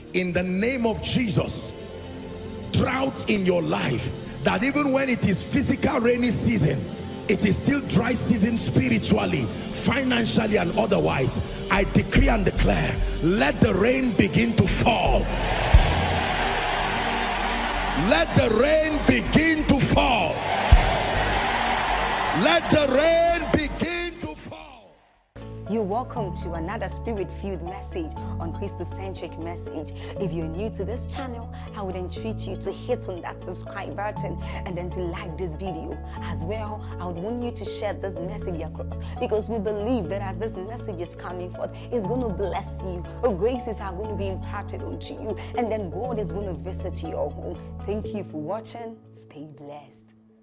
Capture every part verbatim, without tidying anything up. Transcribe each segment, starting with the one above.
in the name of Jesus. Drought in your life, that even when it is physical rainy season, it is still dry season spiritually, financially and otherwise. I decree and declare, let the rain begin to fall. Let the rain begin to fall. Let the rain begin to fall. You're welcome to another spirit-filled message on Christocentric Message. If you're new to this channel, I would entreat you to hit on that subscribe button and then to like this video. As well, I would want you to share this message across, because we believe that as this message is coming forth, it's going to bless you. Or graces are going to be imparted unto you, and then God is going to visit your home. Thank you for watching. Stay blessed.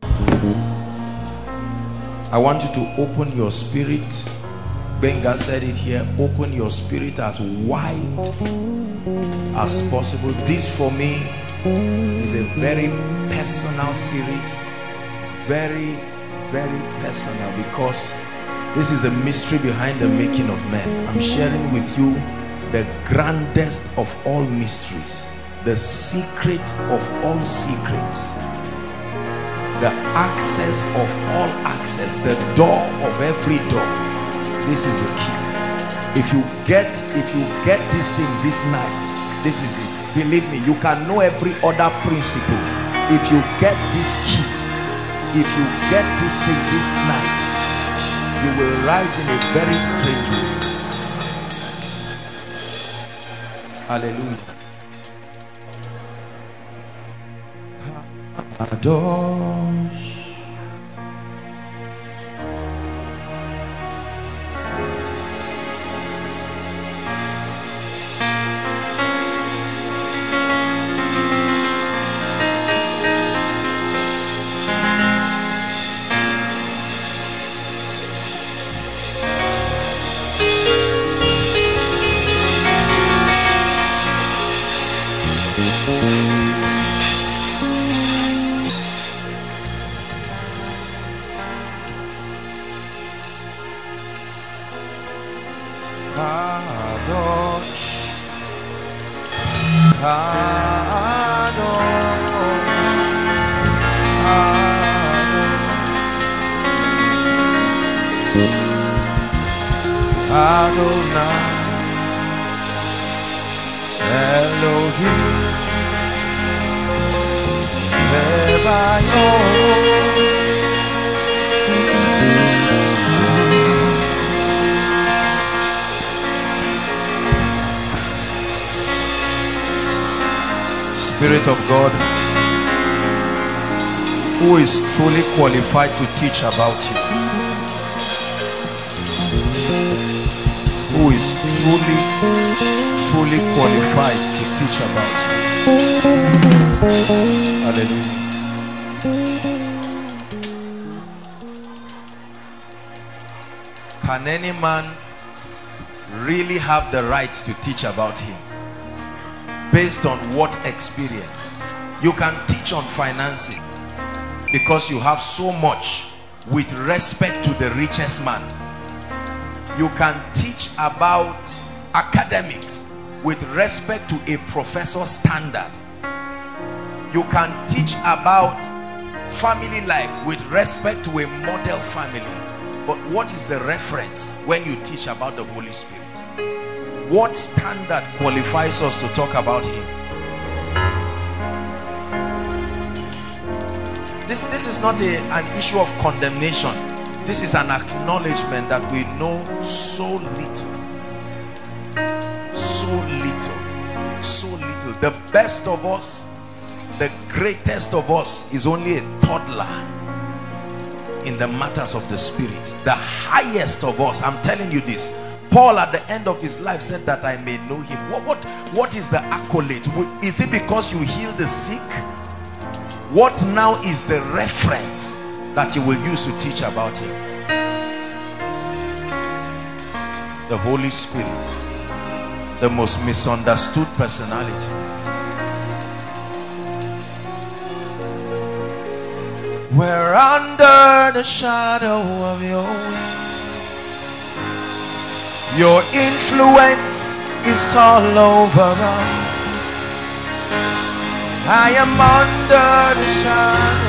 I want you to open your spirit. Benga said it here, open your spirit as wide as possible. This for me is a very personal series, very very personal, because this is the mystery behind the making of men. I'm sharing with you the grandest of all mysteries, the secret of all secrets, the access of all access, the door of every door. This is the key. If you get if you get this thing this night, this is it. Believe me, you can know every other principle. If you get this key, if you get this thing this night, you will rise in a very strange way. Hallelujah. Adore. Spirit of God, who is truly qualified to teach about you, who is truly truly qualified to teach about you. Hallelujah. Can any man really have the right to teach about him? Based on what experience? You can teach on financing because you have so much with respect to the richest man. You can teach about academics with respect to a professor's standard. You can teach about family life with respect to a model family. But what is the reference when you teach about the Holy Spirit? What standard qualifies us to talk about him? This, this is not a, an issue of condemnation. This is an acknowledgement that we know so little. So little. So little. The best of us, the greatest of us, is only a toddler in the matters of the Spirit. The highest of us, I'm telling you this, Paul at the end of his life said that I may know him. What, what, what is the accolade? Is it because you heal the sick? What now is the reference that you will use to teach about him? The Holy Spirit, the most misunderstood personality. We're under the shadow of your wings. Your influence is all over us. I am under the shadow.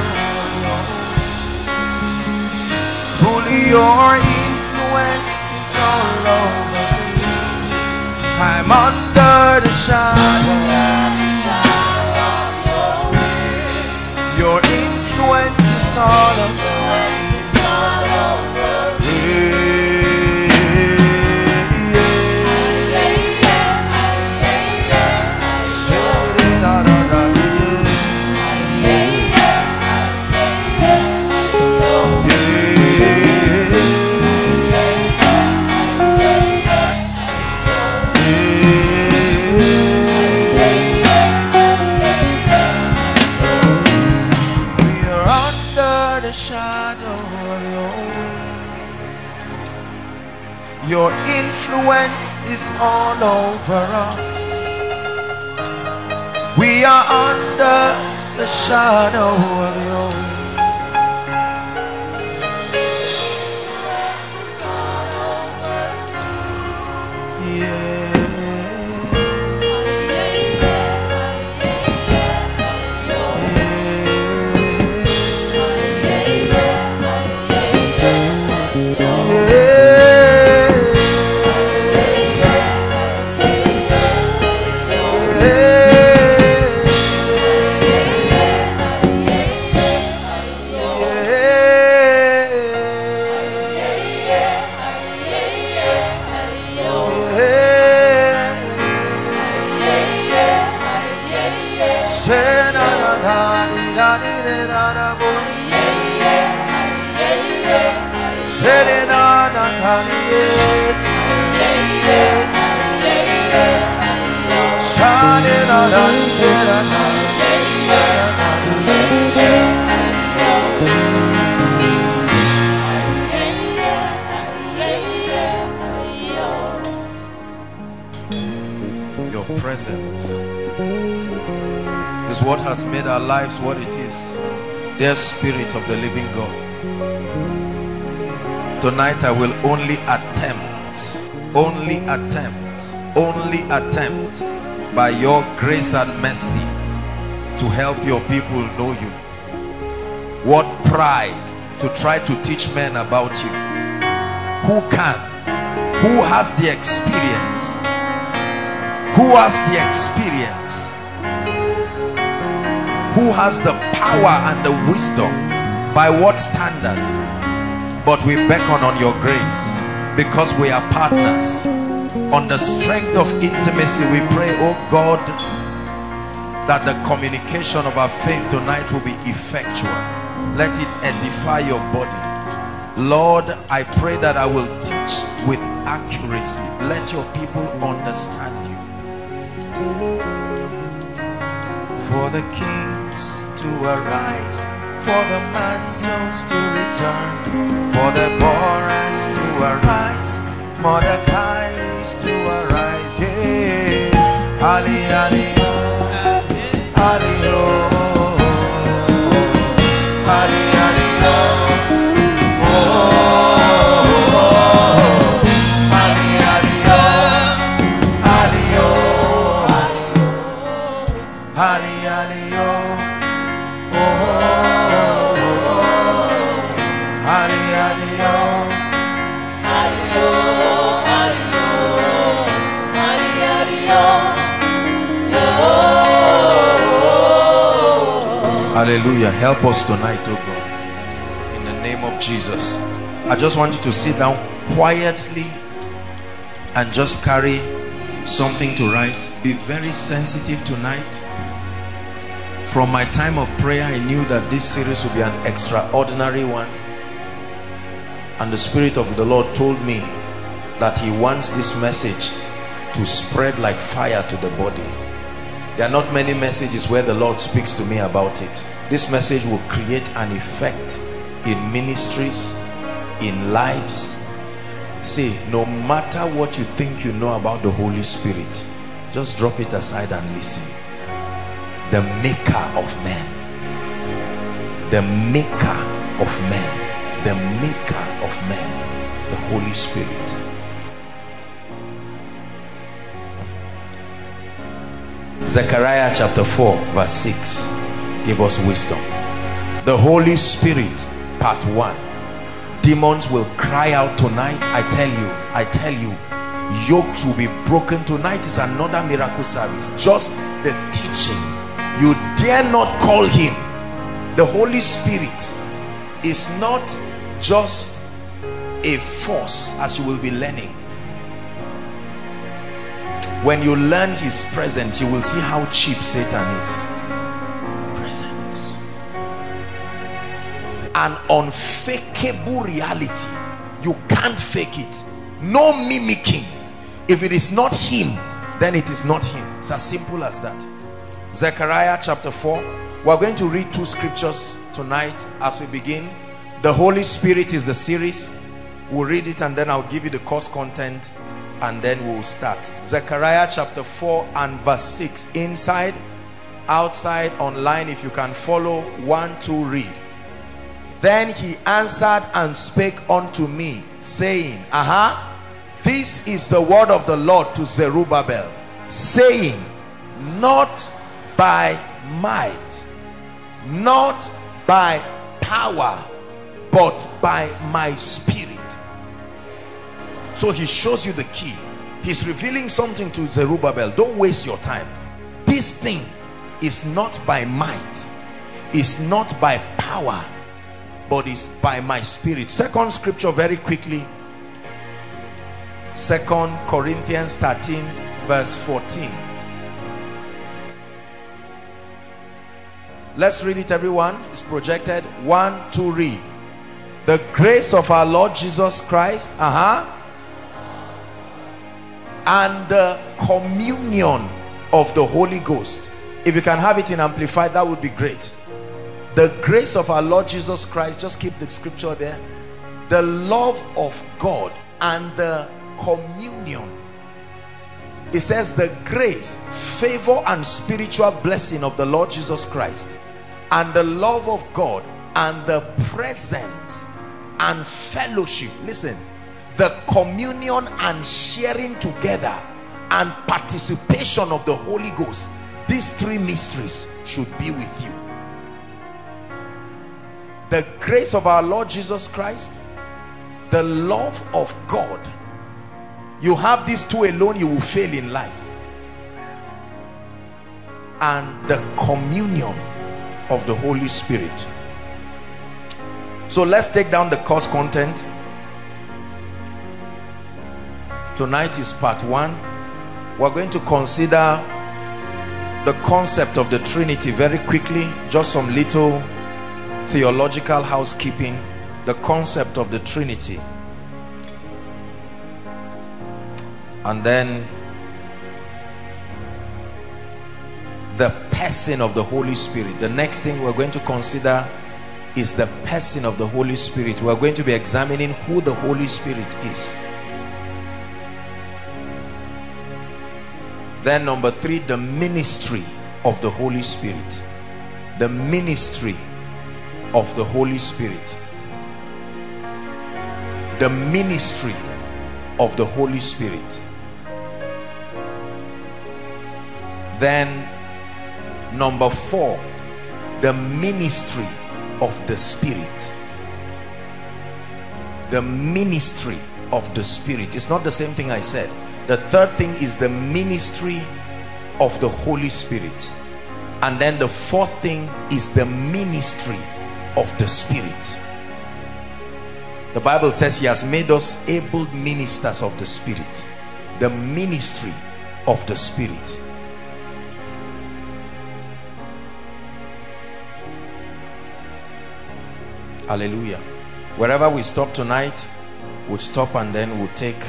Fully your influence is all over me. I'm under the shadow. Your influence is all over me. Your influence is all over us. We are under the shadow of your wings. Yeah. Your presence is what has made our lives what it is. Dear Spirit of the living God, tonight I will only attempt, only attempt, only attempt by your grace and mercy to help your people know you. What pride to try to teach men about you. Who can? Who has the experience? Who has the experience? Who has the power and the wisdom? By what standard? But we beckon on your grace because we are partners. On the strength of intimacy, we pray, oh God, that the communication of our faith tonight will be effectual. Let it edify your body. Lord, I pray that I will teach with accuracy. Let your people understand you. For the kings to arise, for the mantles to return, for the Boras to arise, Mordecai's to arise. Yeah. Ali, Ali, Ali, oh. Ali, Ali, oh. Oh. Ali, Ali, oh. Ali, oh. Ali, Ali, oh. Oh. Ali, Ali, oh. Ali, oh. Ali, oh. Ali, Ali, oh. Hallelujah. Help us tonight, oh God, in the name of Jesus. I just want you to sit down quietly and just carry something to write. Be very sensitive tonight. From my time of prayer, I knew that this series would be an extraordinary one, and the Spirit of the Lord told me that he wants this message to spread like fire to the body. There are not many messages where the Lord speaks to me about it. This message will create an effect in ministries, in lives. See, no matter what you think you know about the Holy Spirit, just drop it aside and listen. The maker of men, the maker of men, the maker of men, the Holy Spirit. Zechariah chapter four verse six. Give us wisdom. The Holy Spirit, part one. Demons will cry out tonight. I tell you, I tell you, yokes will be broken. Tonight is another miracle service. Just the teaching. You dare not call him. The Holy Spirit is not just a force, as you will be learning. When you learn his presence, you will see how cheap Satan is. Presence. An unfakeable reality. You can't fake it. No mimicking. If it is not him, then it is not him. It's as simple as that. Zechariah chapter four. We're going to read two scriptures tonight as we begin. The Holy Spirit is the series. We'll read it and then I'll give you the course content and then we'll start. Zechariah chapter four and verse six. Inside, outside, online, if you can follow. One, two, read. Then he answered and spake unto me, saying, aha, this is the word of the Lord to Zerubbabel, saying, not by might, not by power, but by my spirit. So he shows you the key. He's revealing something to Zerubbabel. Don't waste your time. This thing is not by might, it's not by power, but it's by my spirit. Second scripture very quickly. Second Corinthians thirteen verse fourteen. Let's read it, everyone. It's projected. One, two, read. The grace of our Lord Jesus Christ, uh-huh, and the communion of the Holy Ghost. If you can have it in Amplified, that would be great. The grace of our Lord Jesus Christ, just keep the scripture there. The love of God and the communion. It says the grace, favor and spiritual blessing of the Lord Jesus Christ, and the love of God and the presence and fellowship. Listen, the communion and sharing together and participation of the Holy Ghost. These three mysteries should be with you. The grace of our Lord Jesus Christ, the love of God. You have these two alone, you will fail in life. And the communion of the Holy Spirit. So let's take down the course content. Tonight is part one. We're going to consider the concept of the Trinity very quickly. Just some little theological housekeeping. The concept of the Trinity. And then the person of the Holy Spirit. The next thing we're going to consider is the person of the Holy Spirit. We're going to be examining who the Holy Spirit is. Then number three, the ministry of the Holy Spirit. The ministry of the Holy Spirit. The ministry of the Holy Spirit. Then number four, the ministry of the Spirit. The ministry of the Spirit. It's not the same thing I said. The third thing is the ministry of the Holy Spirit. And then the fourth thing is the ministry of the Spirit. The Bible says he has made us able ministers of the Spirit. The ministry of the Spirit. Hallelujah. Wherever we stop tonight, we'll stop and then we'll take.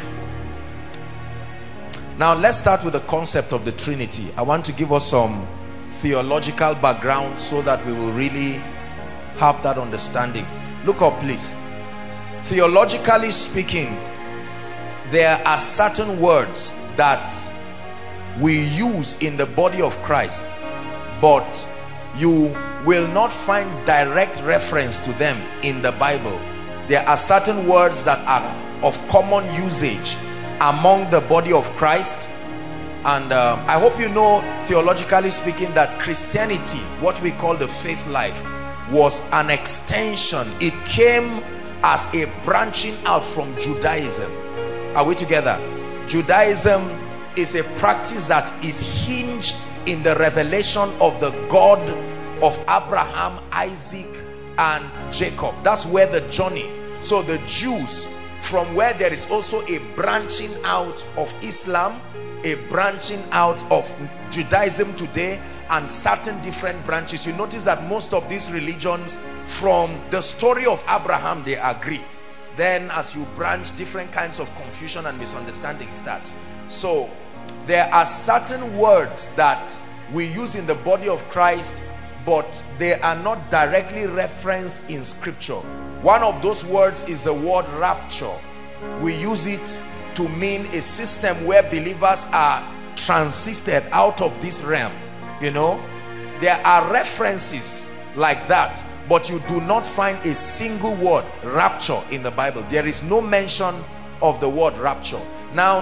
Now let's start with the concept of the Trinity. I want to give us some theological background so that we will really have that understanding. Look up, please. Theologically speaking, there are certain words that we use in the body of Christ, but you will not find direct reference to them in the Bible. There are certain words that are of common usage among the body of Christ, And um, I hope you know, theologically speaking, that Christianity, what we call the faith life, was an extension. It came as a branching out from Judaism. Are we together? Judaism is a practice that is hinged in the revelation of the God of Abraham, Isaac, and Jacob. That's where the journey. So the Jews, from where there is also a branching out of Islam, a branching out of Judaism today, and certain different branches. You notice that most of these religions, from the story of Abraham, they agree. Then as you branch, different kinds of confusion and misunderstanding starts. So there are certain words that we use in the body of Christ, but they are not directly referenced in scripture. One of those words is the word rapture. We use it to mean a system where believers are transited out of this realm. You know, there are references like that, but you do not find a single word rapture in the Bible. There is no mention of the word rapture. Now,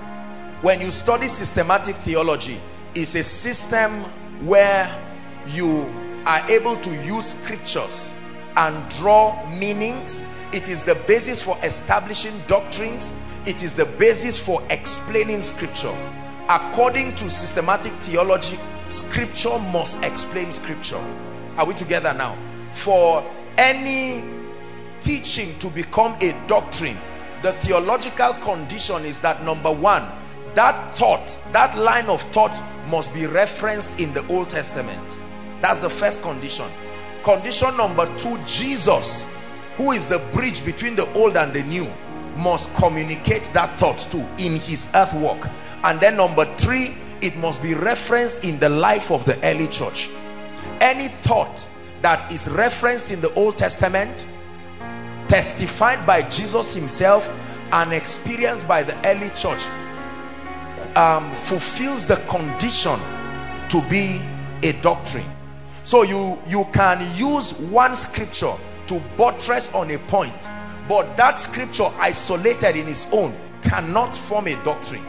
when you study systematic theology, it's a system where you are able to use scriptures and draw meanings. It is the basis for establishing doctrines. It is the basis for explaining scripture. According to systematic theology, scripture must explain scripture. Are we together now? For any teaching to become a doctrine, the theological condition is that, number one, that thought, that line of thought must be referenced in the Old Testament. That's the first condition. Condition number two, Jesus, who is the bridge between the old and the new, must communicate that thought too in his earth walk. And then number three, it must be referenced in the life of the early church. Any thought that is referenced in the Old Testament, testified by Jesus himself, and experienced by the early church, um, fulfills the condition to be a doctrine. So you you can use one scripture to buttress on a point, but that scripture isolated in its own cannot form a doctrine.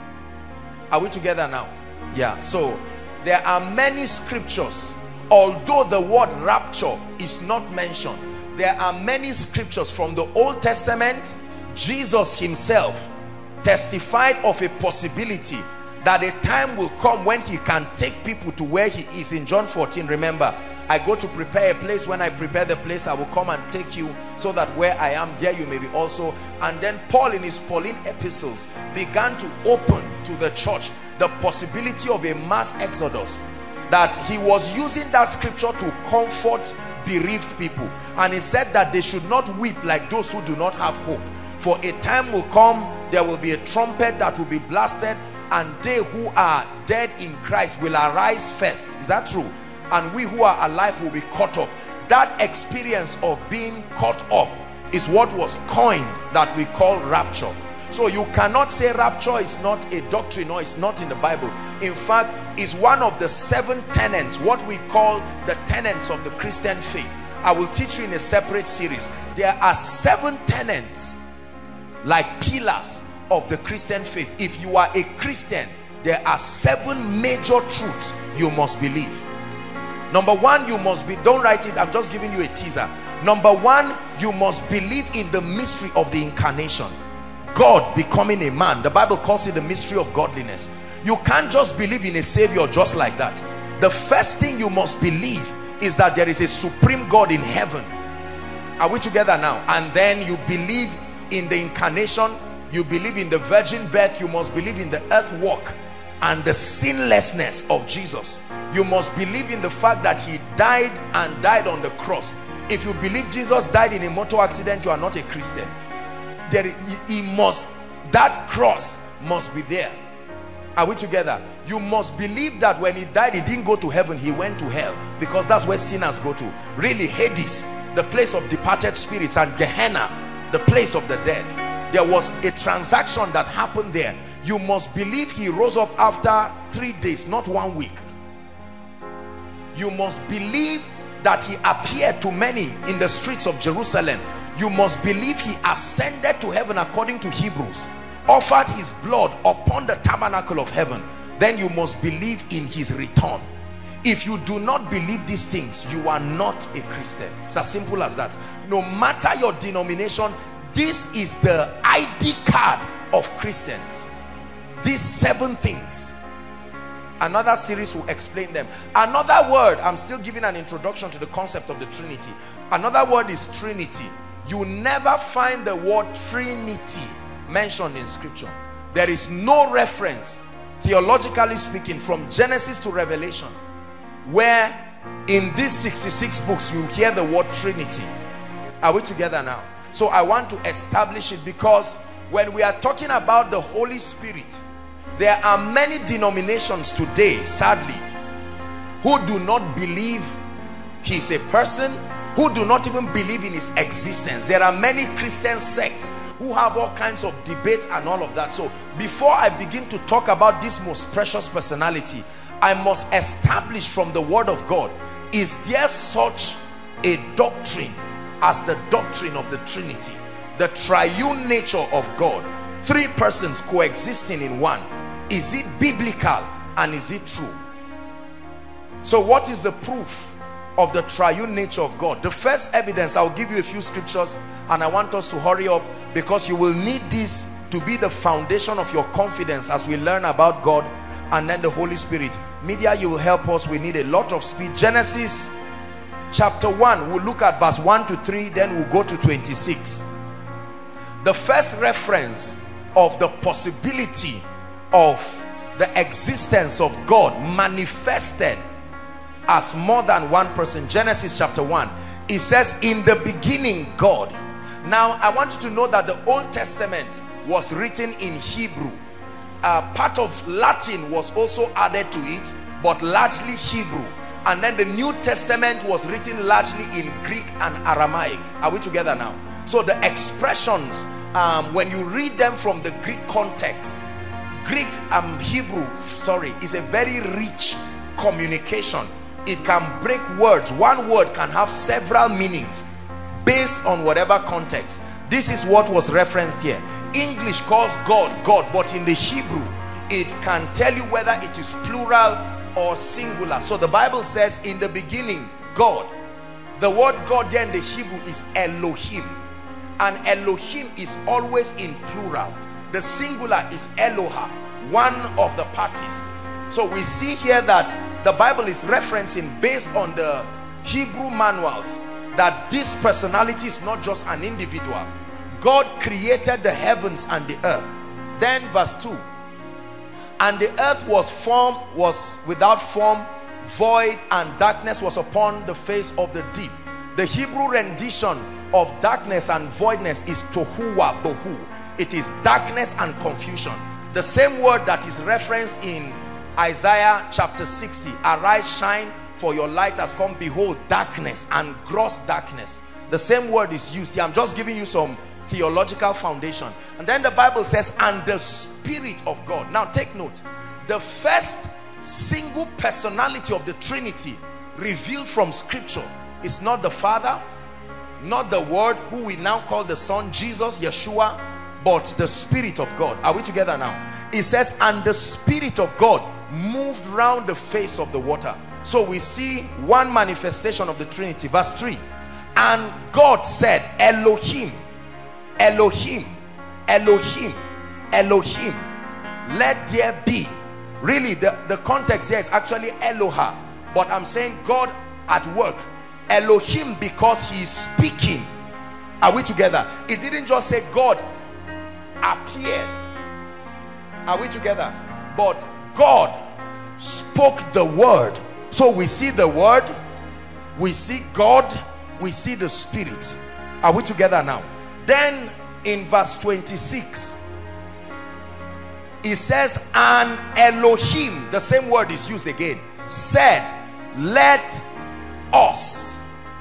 Are we together now? Yeah. So there are many scriptures, although the word rapture is not mentioned. There are many scriptures from the Old Testament. Jesus himself testified of a possibility that a time will come when he can take people to where he is. In John fourteen, remember, I go to prepare a place. When I prepare the place, I will come and take you, so that where I am, there you may be also. And then Paul, in his Pauline epistles, began to open to the church the possibility of a mass exodus, that he was using that scripture to comfort bereaved people. And he said that they should not weep like those who do not have hope, for a time will come, there will be a trumpet that will be blasted, and they who are dead in Christ will arise first. Is that true? And we who are alive will be caught up. That experience of being caught up is what was coined, that we call rapture. So you cannot say rapture is not a doctrine, or it's not in the Bible. In fact, it's one of the seven tenets, what we call the tenets of the Christian faith. I will teach you in a separate series. There are seven tenets, like pillars of the Christian faith. If you are a Christian, there are seven major truths you must believe. Number one, you must be, don't write it, I'm just giving you a teaser. Number one, you must believe in the mystery of the incarnation. God becoming a man. The Bible calls it the mystery of godliness. You can't just believe in a savior just like that. The first thing you must believe is that there is a supreme God in heaven. Are we together now? And then you believe in the incarnation. You believe in the virgin birth. You must believe in the earth walk and the sinlessness of Jesus. You must believe in the fact that he died and died on the cross. If you believe Jesus died in a motor accident, you are not a Christian. There, he, he must, that cross must be there. Are we together? You must believe that when he died, he didn't go to heaven, he went to hell, because that's where sinners go to. Really, Hades, the place of departed spirits, and Gehenna, the place of the dead. There was a transaction that happened there. You must believe he rose up after three days, not one week. You must believe that he appeared to many in the streets of Jerusalem. You must believe he ascended to heaven according to Hebrews. offered his blood upon the tabernacle of heaven, then you must believe in his return. If you do not believe these things, you are not a Christian. It's as simple as that. No matter your denomination, this is the I D card of Christians. These seven things. Another series will explain them. Another word, I'm still giving an introduction to the concept of the Trinity. Another word is Trinity. You never find the word Trinity mentioned in scripture. There is no reference, theologically speaking, from Genesis to Revelation, where in these sixty-six books you hear the word Trinity. Are we together now? So I want to establish it, because when we are talking about the Holy Spirit, there are many denominations today, sadly, who do not believe he's a person, who do not even believe in his existence. There are many Christian sects who have all kinds of debates and all of that. So before I begin to talk about this most precious personality, I must establish from the word of God, is there such a doctrine as the doctrine of the Trinity, the triune nature of God, three persons coexisting in one? Is it biblical and is it true? So what is the proof of the triune nature of God? The first evidence, I'll give you a few scriptures, and I want us to hurry up, because you will need this to be the foundation of your confidence as we learn about God and then the Holy Spirit. Media, you will help us. We need a lot of speed. Genesis chapter one, we'll look at verse one to three, then we'll go to twenty-six. The first reference of the possibility of the existence of God manifested as more than one person, Genesis chapter one, it says, in the beginning God. Now I want you to know that the Old Testament was written in Hebrew. Uh, part of Latin was also added to it, but largely Hebrew. And then the New Testament was written largely in Greek and Aramaic. Are we together now? So the expressions, um, when you read them from the Greek context, Greek and um, Hebrew, sorry, is a very rich communication. It can break words. One word can have several meanings based on whatever context. This is what was referenced here. English calls God God, but in the Hebrew it can tell you whether it is plural or singular. So the Bible says, in the beginning God. The word God there in the Hebrew is Elohim, and Elohim is always in plural. The singular is Eloha, one of the parties. So we see here that the Bible is referencing, based on the Hebrew manuals, that this personality is not just an individual. God created the heavens and the earth. Then verse two, and the earth was formed, was without form, void, and darkness was upon the face of the deep. The Hebrew rendition of darkness and voidness is tohu wa bohu. It is darkness and confusion. The same word that is referenced in Isaiah chapter sixty, arise, shine, for your light has come, behold darkness and gross darkness. The same word is used here. I'm just giving you some theological foundation. And then the Bible says, and the Spirit of God. Now take note, the first single personality of the Trinity revealed from scripture is not the Father, not the Word, who we now call the Son, Jesus, Yeshua, but the Spirit of God. Are we together now? It says, and the Spirit of God moved round the face of the water. So we see one manifestation of the Trinity. Verse three, and God said, Elohim, Elohim, Elohim, Elohim, let there be. Really, the, the context here is actually Eloha, but I'm saying God at work. Elohim, because he is speaking. Are we together? It didn't just say God appeared. Are we together? But God spoke the word. So we see the word, we see God, we see the Spirit. Are we together now? Then in verse twenty-six, it says, and Elohim, the same word is used again, said, let us.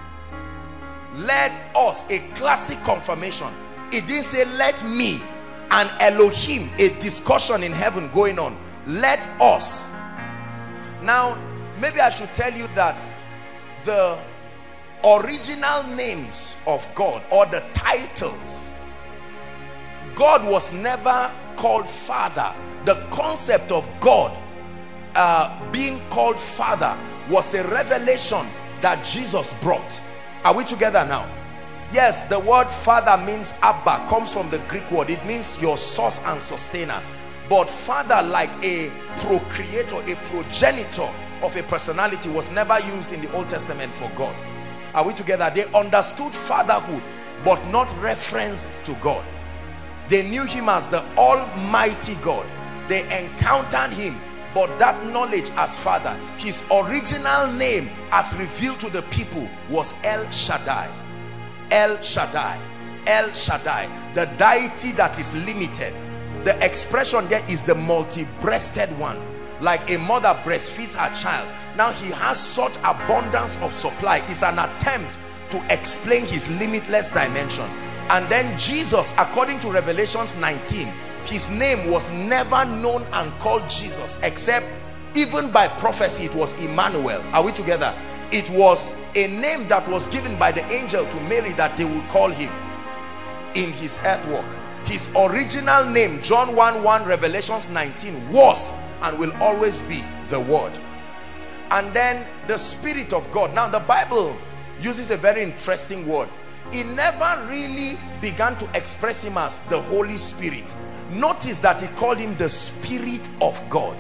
Let us, a classic confirmation. It didn't say let me. And Elohim, a discussion in heaven going on. Let us. Now maybe I should tell you that the original names of God, or the titles, God was never called Father, the concept of God uh, being called Father was a revelation that Jesus brought. Are we together now? Yes, the word Father means Abba, comes from the Greek word. It means your source and sustainer. But Father, like a procreator, a progenitor of a personality, was never used in the Old Testament for God. Are we together? They understood fatherhood, but not referenced to God. They knew him as the Almighty God. They encountered him, but that knowledge as Father, his original name as revealed to the people was El Shaddai. El Shaddai. El Shaddai, the deity that is limited. The expression there is the multi-breasted one. Like a mother breastfeeds her child. Now he has such abundance of supply. It's an attempt to explain his limitless dimension. And then Jesus, according to Revelations nineteen, his name was never known and called Jesus, except even by prophecy it was Emmanuel. Are we together? It was a name that was given by the angel to Mary that they would call him in his earth walk. His original name, John one one, Revelations nineteen, was and will always be the Word. And then the Spirit of God. Now the Bible uses a very interesting word. It never really began to express him as the Holy Spirit. Notice that he called him the Spirit of God.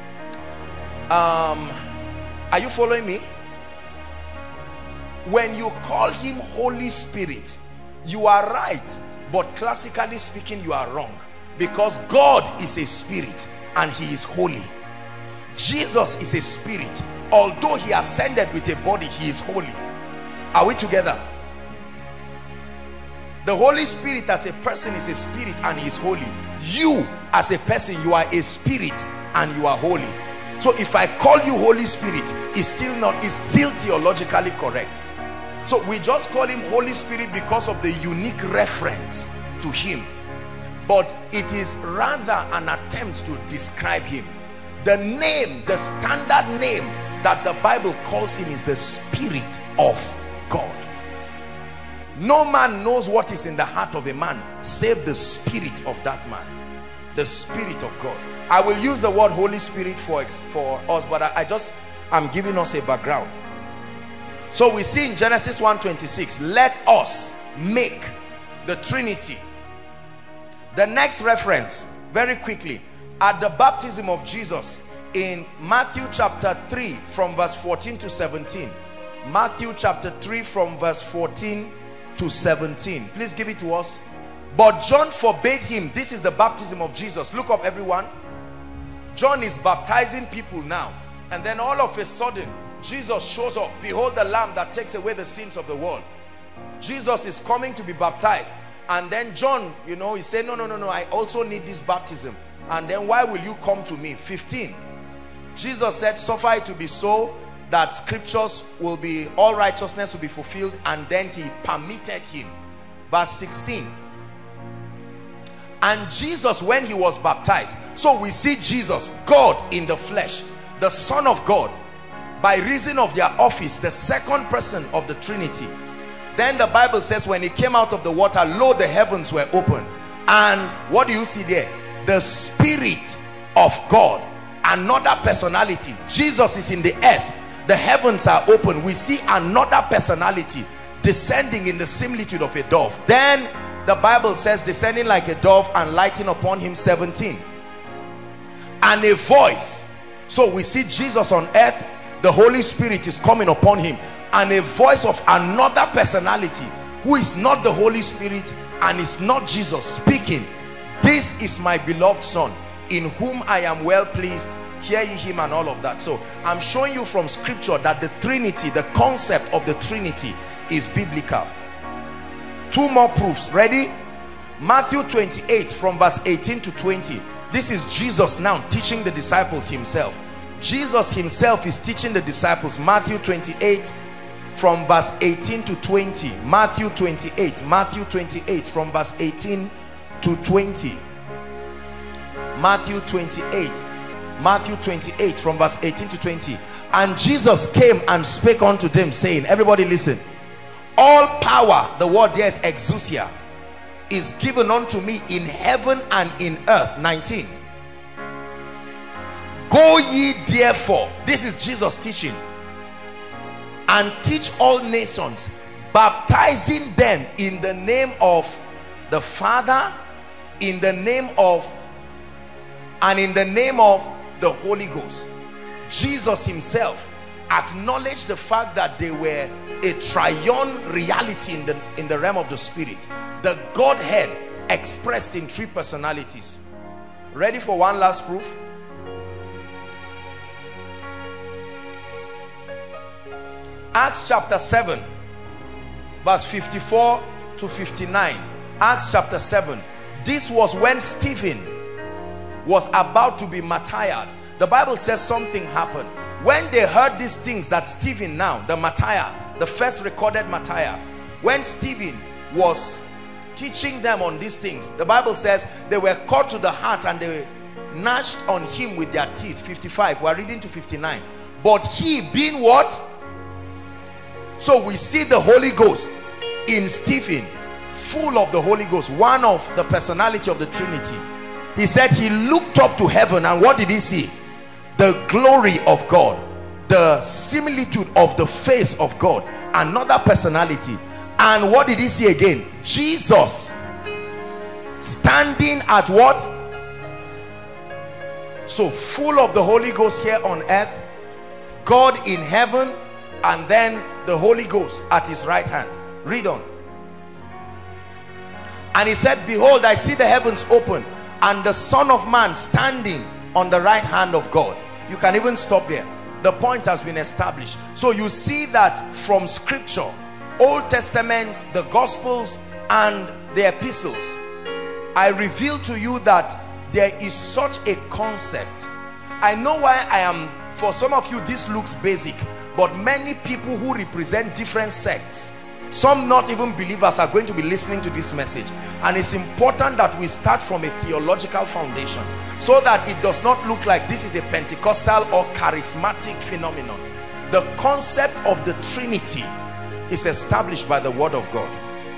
Um, are you following me? When you call him Holy Spirit, you are right, but classically speaking you are wrong, because God is a spirit and he is holy. Jesus is a spirit. Although he ascended with a body, he is holy. Are we together? The Holy Spirit as a person is a spirit and he is holy. You as a person, you are a spirit and you are holy. So if I call you Holy Spirit, it's still not, it's still theologically correct. So we just call him Holy Spirit because of the unique reference to him. But it is rather an attempt to describe him. The name, the standard name that the Bible calls him is the Spirit of God. No man knows what is in the heart of a man save the spirit of that man. The Spirit of God. I will use the word Holy Spirit for, for us, but I, I just am giving us a background. So we see in Genesis one twenty-six, let us make the Trinity. The next reference, very quickly, at the baptism of Jesus in Matthew chapter three from verse fourteen to seventeen. Matthew chapter three from verse fourteen to seventeen. Please give it to us. But John forbade him. This is the baptism of Jesus. Look up, everyone. John is baptizing people now, and then all of a sudden Jesus shows up. Behold the Lamb that takes away the sins of the world. Jesus is coming to be baptized, and then John, you know, he said, no no no no I also need this baptism. And then, why will you come to me? fifteen. Jesus said, suffer it to be so, that scriptures will be, all righteousness will be fulfilled. And then he permitted him. Verse sixteen. And Jesus, when he was baptized, so we see Jesus, God in the flesh, the Son of God, by reason of their office, the second person of the Trinity. Then the Bible says, when he came out of the water, lo, the heavens were open. And what do you see there? The Spirit of God, another personality. Jesus is in the earth, the heavens are open. We see another personality descending in the similitude of a dove. Then the Bible says, descending like a dove and lighting upon him, seventeen. And a voice. So we see Jesus on earth, the Holy Spirit is coming upon him, and a voice of another personality who is not the Holy Spirit and is not Jesus speaking. This is my beloved Son, in whom I am well pleased. Hear ye him, and all of that. So I'm showing you from scripture that the Trinity, the concept of the Trinity, is biblical. Two more proofs. Ready? Matthew twenty-eight from verse eighteen to twenty. This is Jesus now teaching the disciples himself. Jesus himself is teaching the disciples. Matthew twenty-eight from verse eighteen to twenty. Matthew twenty-eight. Matthew twenty-eight from verse eighteen to twenty. Matthew twenty-eight. Matthew twenty-eight from verse eighteen to twenty. And Jesus came and spake unto them, saying, everybody listen, all power, the word there is exousia, is given unto me in heaven and in earth. Nineteen. Go ye therefore, this is Jesus teaching, and teach all nations, baptizing them in the name of the Father, in the name of, and in the name of the Holy Ghost. Jesus himself acknowledged the fact that they were a triune reality in the in the realm of the spirit, the Godhead expressed in three personalities. Ready for one last proof? Acts chapter seven verse fifty-four to fifty-nine. Acts chapter seven. This was when Stephen was about to be martyred. The Bible says something happened. When they heard these things, that Stephen now, the martyr, the first recorded martyr, when Stephen was teaching them on these things, the Bible says they were caught to the heart and they gnashed on him with their teeth. fifty-five. We are reading to fifty-nine. But he being what? So we see the Holy Ghost in Stephen, full of the Holy Ghost, one of the personality of the Trinity. He said he looked up to heaven, and what did he see? The glory of God, the similitude of the face of God, another personality. And what did he see again? Jesus standing at what? So full of the Holy Ghost here on earth, God in heaven, and then the Holy Ghost at his right hand. Read on. And he said, behold, I see the heavens open, and the Son of Man standing on the right hand of God. You can even stop there. The point has been established. So you see that from scripture, Old Testament, the Gospels, and the epistles, I reveal to you that there is such a concept. I know why I am, for some of you this looks basic, but many people who represent different sects, some not even believers, are going to be listening to this message. And it's important that we start from a theological foundation, so that it does not look like this is a Pentecostal or charismatic phenomenon. The concept of the Trinity is established by the Word of God.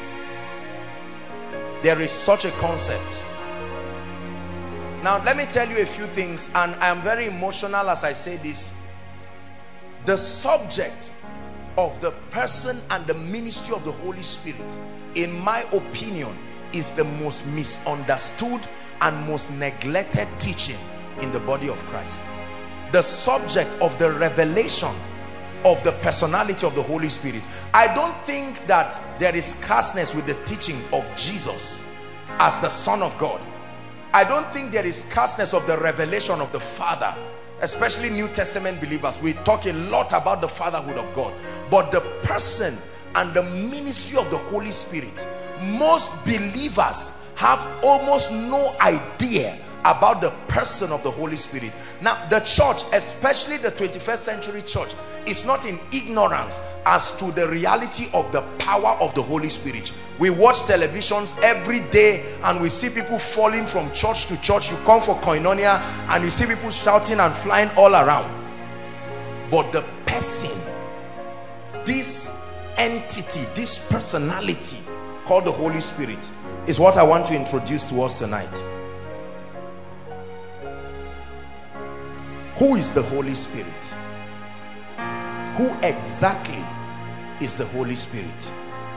There is such a concept. Now let me tell you a few things, and I am very emotional as I say this. The subject of the person and the ministry of the Holy Spirit, in my opinion, is the most misunderstood and most neglected teaching in the body of Christ. The subject of the revelation of the personality of the Holy Spirit. I don't think that there is scarceness with the teaching of Jesus as the Son of God. I don't think there is scarceness of the revelation of the Father. Especially New Testament believers, we talk a lot about the fatherhood of God, but the person and the ministry of the Holy Spirit, most believers have almost no idea about the person of the Holy Spirit. Now the church, especially the twenty-first century church, is not in ignorance as to the reality of the power of the Holy Spirit. We watch televisions every day and we see people falling from church to church. You come for koinonia and you see people shouting and flying all around. But the person, this entity, this personality called the Holy Spirit, is what I want to introduce to us tonight. Who is the Holy Spirit? Who exactly is the Holy Spirit?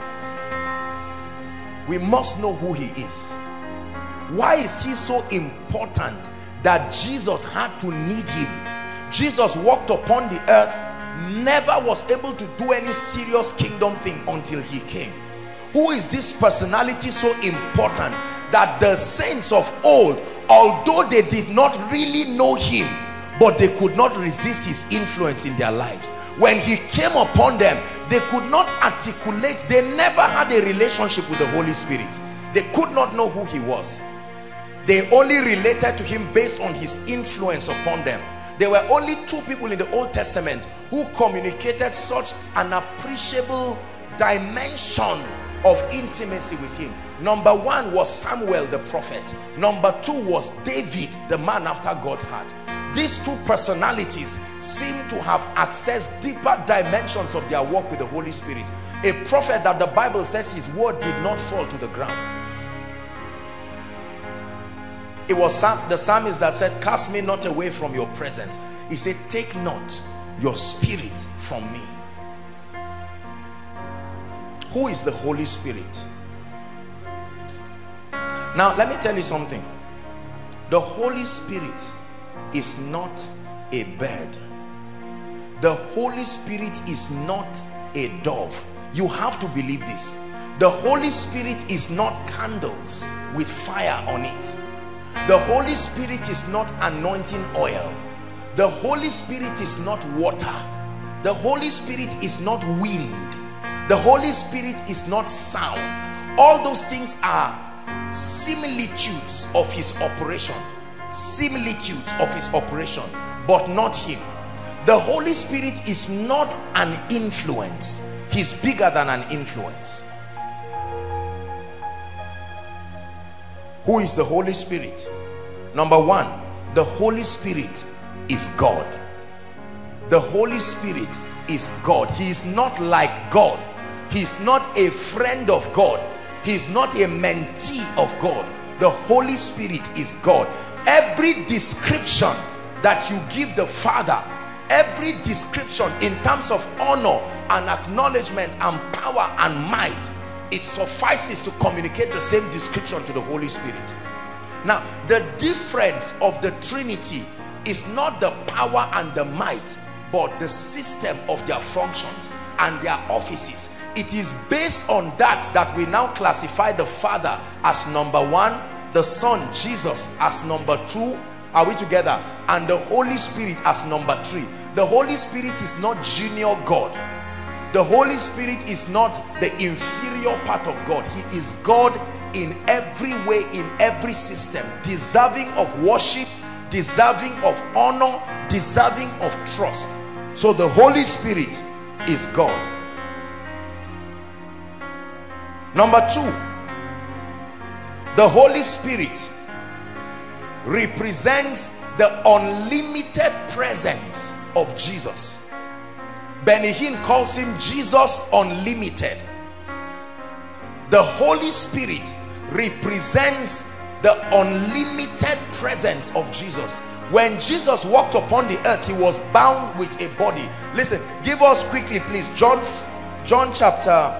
We must know who he is. Why is he so important that Jesus had to need him? Jesus walked upon the earth, never was able to do any serious kingdom thing until he came. Who is this personality so important that the saints of old, although they did not really know him, but they could not resist his influence in their lives? When he came upon them, they could not articulate, they never had a relationship with the Holy Spirit. They could not know who he was. They only related to him based on his influence upon them. There were only two people in the Old Testament who communicated such an appreciable dimension of intimacy with him. Number one was Samuel the prophet. Number two was David, the man after God's heart. These two personalities seem to have accessed deeper dimensions of their walk with the Holy Spirit. A prophet that the Bible says his word did not fall to the ground. It was the psalmist that said, cast me not away from your presence. He said, take not your spirit from me. Who is the Holy Spirit? Now let me tell you something. The Holy Spirit is not a bird. The Holy Spirit is not a dove. You have to believe this. The Holy Spirit is not candles with fire on it. The Holy Spirit is not anointing oil. The Holy Spirit is not water. The Holy Spirit is not wind. The Holy Spirit is not sound. All those things are similitudes of his operation. Similitudes of his operation, but not him. The Holy Spirit is not an influence. He's bigger than an influence. Who is the Holy Spirit? Number one, the Holy Spirit is God. The Holy Spirit is God. He is not like God. He is not a friend of God. He is not a mentee of God. The Holy Spirit is God. Every description that you give the Father, every description in terms of honor and acknowledgement and power and might, it suffices to communicate the same description to the Holy Spirit. Now, the difference of the Trinity is not the power and the might, but the system of their functions and their offices. It is based on that that we now classify the Father as number one, the Son Jesus as number two, are we together, and the Holy Spirit as number three. The Holy Spirit is not junior God. The Holy Spirit is not the inferior part of God. He is God in every way, in every system, deserving of worship, deserving of honor, deserving of trust. So the Holy Spirit is God. Number two, the Holy Spirit represents the unlimited presence of Jesus. Benny Hinn calls him Jesus Unlimited. The Holy Spirit represents the unlimited presence of Jesus. When Jesus walked upon the earth, he was bound with a body. Listen, give us quickly please John John chapter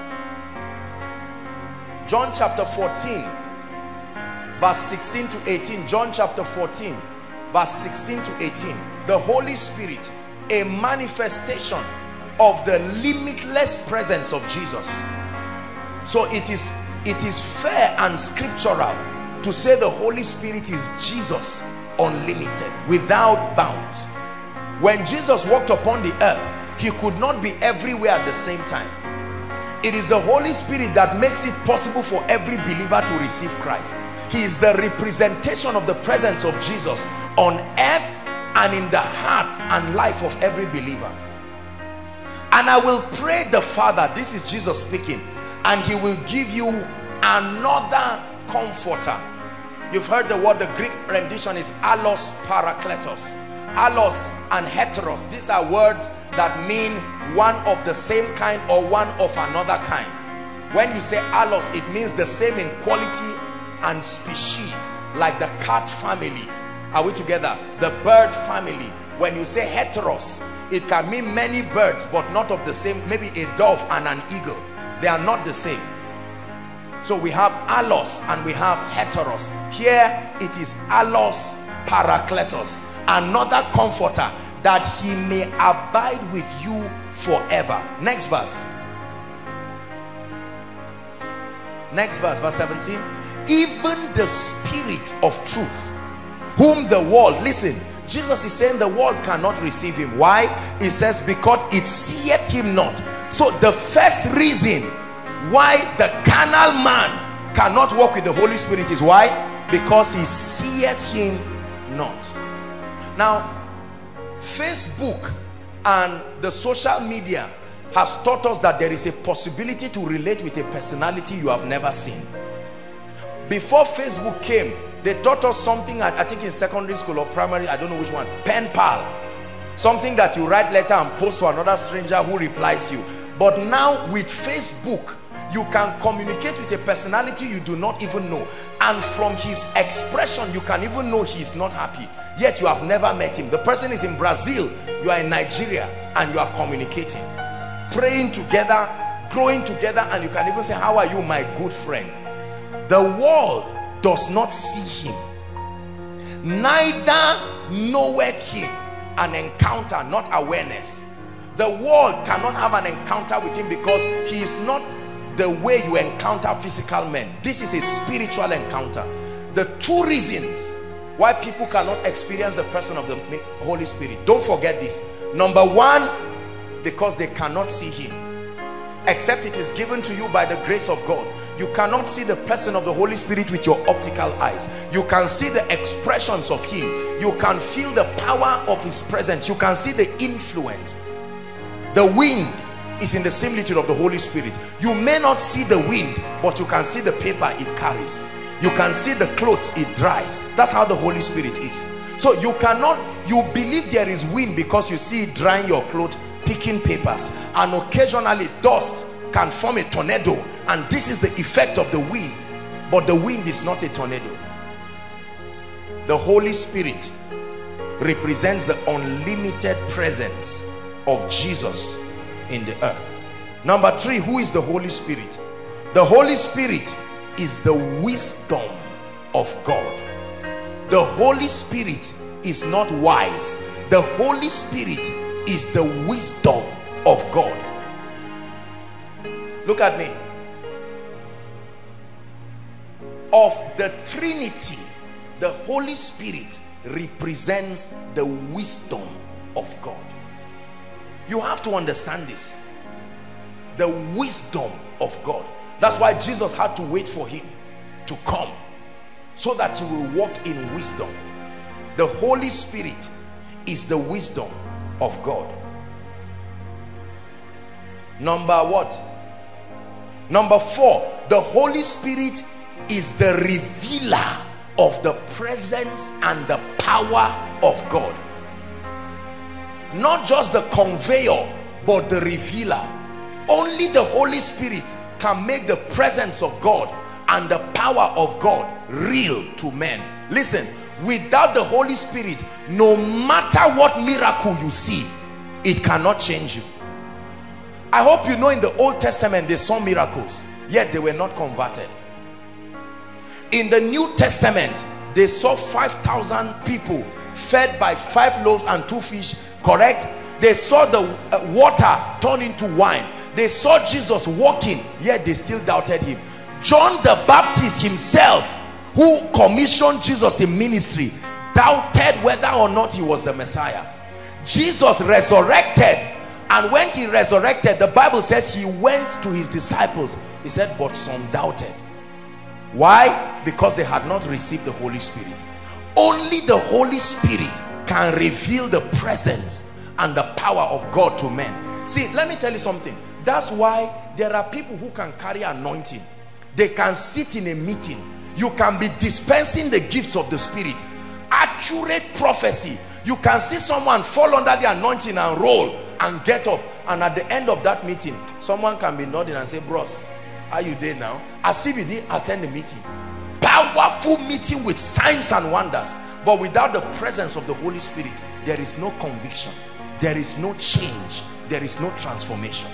John chapter fourteen verse sixteen to eighteen. John chapter fourteen verse sixteen to eighteen. The Holy Spirit, a manifestation of the limitless presence of Jesus. So it is it is fair and scriptural to say the Holy Spirit is Jesus unlimited, without bounds. When Jesus walked upon the earth, he could not be everywhere at the same time. It is the Holy Spirit that makes it possible for every believer to receive Christ. He is the representation of the presence of Jesus on earth and in the heart and life of every believer. And I will pray the Father, this is Jesus speaking, and he will give you another comforter. You've heard the word, the Greek rendition is allos parakletos. Allos and heteros, these are words that mean one of the same kind or one of another kind. When you say allos, it means the same in quality and species, like the cat family. Are we together? The bird family. When you say heteros, it can mean many birds but not of the same, maybe a dove and an eagle. They are not the same. So we have allos and we have heteros. Here it is allos parakletos, another comforter, that he may abide with you forever. Next verse. Next verse, verse seventeen. Even the Spirit of truth, whom the world, listen, Jesus is saying the world cannot receive him. Why? He says because it seeth him not. So the first reason why the carnal man cannot walk with the Holy Spirit is why? Because he seeth him not. Now Facebook and the social media has taught us that there is a possibility to relate with a personality you have never seen. Before Facebook came, they taught us something, I think in secondary school or primary, I don't know which one, pen pal. Something that you write letter and post to another stranger who replies you. But now with Facebook, You can communicate with a personality you do not even know, and from his expression you can even know he's not happy, yet you have never met him. The person is in Brazil, you are in Nigeria, and you are communicating, praying together, growing together, and you can even say, how are you, my good friend? The world does not see him, neither knoweth him. An encounter, not awareness. The world cannot have an encounter with him because he is not the way you encounter physical men. This is a spiritual encounter. The two reasons why people cannot experience the person of the Holy Spirit, don't forget this. Number one, because they cannot see him, except it is given to you by the grace of God. You cannot see the person of the Holy Spirit with your optical eyes. You can see the expressions of him. You can feel the power of his presence. You can see the influence. The wind is in the similitude of the Holy Spirit. You may not see the wind, but you can see the paper it carries. You can see the clothes it dries. That's how the Holy Spirit is. So you cannot, you believe there is wind because you see it drying your clothes, picking papers, and occasionally dust can form a tornado, and this is the effect of the wind, but the wind is not a tornado. The Holy Spirit represents the unlimited presence of Jesus in the earth. Number three, who is the Holy Spirit? The Holy Spirit is the wisdom of God. The Holy Spirit is not wise. The Holy Spirit is the wisdom of God. Look at me. Of the Trinity, the Holy Spirit represents the wisdom of God. You have to understand this. The wisdom of God. That's why Jesus had to wait for him to come, so that he will walk in wisdom. The Holy Spirit is the wisdom of God. Number what? Number four, the Holy Spirit is the revealer of the presence and the power of God. Not just the conveyor, but the revealer. Only the Holy Spirit can make the presence of God and the power of God real to men. Listen, without the Holy Spirit, no matter what miracle you see, it cannot change you. I hope you know in the Old Testament they saw miracles, yet they were not converted. In the New Testament, they saw five thousand people fed by five loaves and two fish, correct? They saw the uh, water turn into wine. They saw Jesus walking, yet they still doubted him. John the Baptist himself, who commissioned Jesus in ministry, doubted whether or not he was the Messiah. Jesus resurrected, and when he resurrected, the Bible says he went to his disciples. He said, but some doubted. Why? Because they had not received the Holy Spirit. Only the Holy Spirit can reveal the presence and the power of God to men. See, let me tell you something. That's why there are people who can carry anointing. They can sit in a meeting. You can be dispensing the gifts of the Spirit. Accurate prophecy. You can see someone fall under the anointing and roll and get up, and at the end of that meeting, someone can be nodding and say, bros, are you there now? As if he didn't attend the meeting. Powerful meeting with signs and wonders. But without the presence of the Holy Spirit, there is no conviction, there is no change, there is no transformation.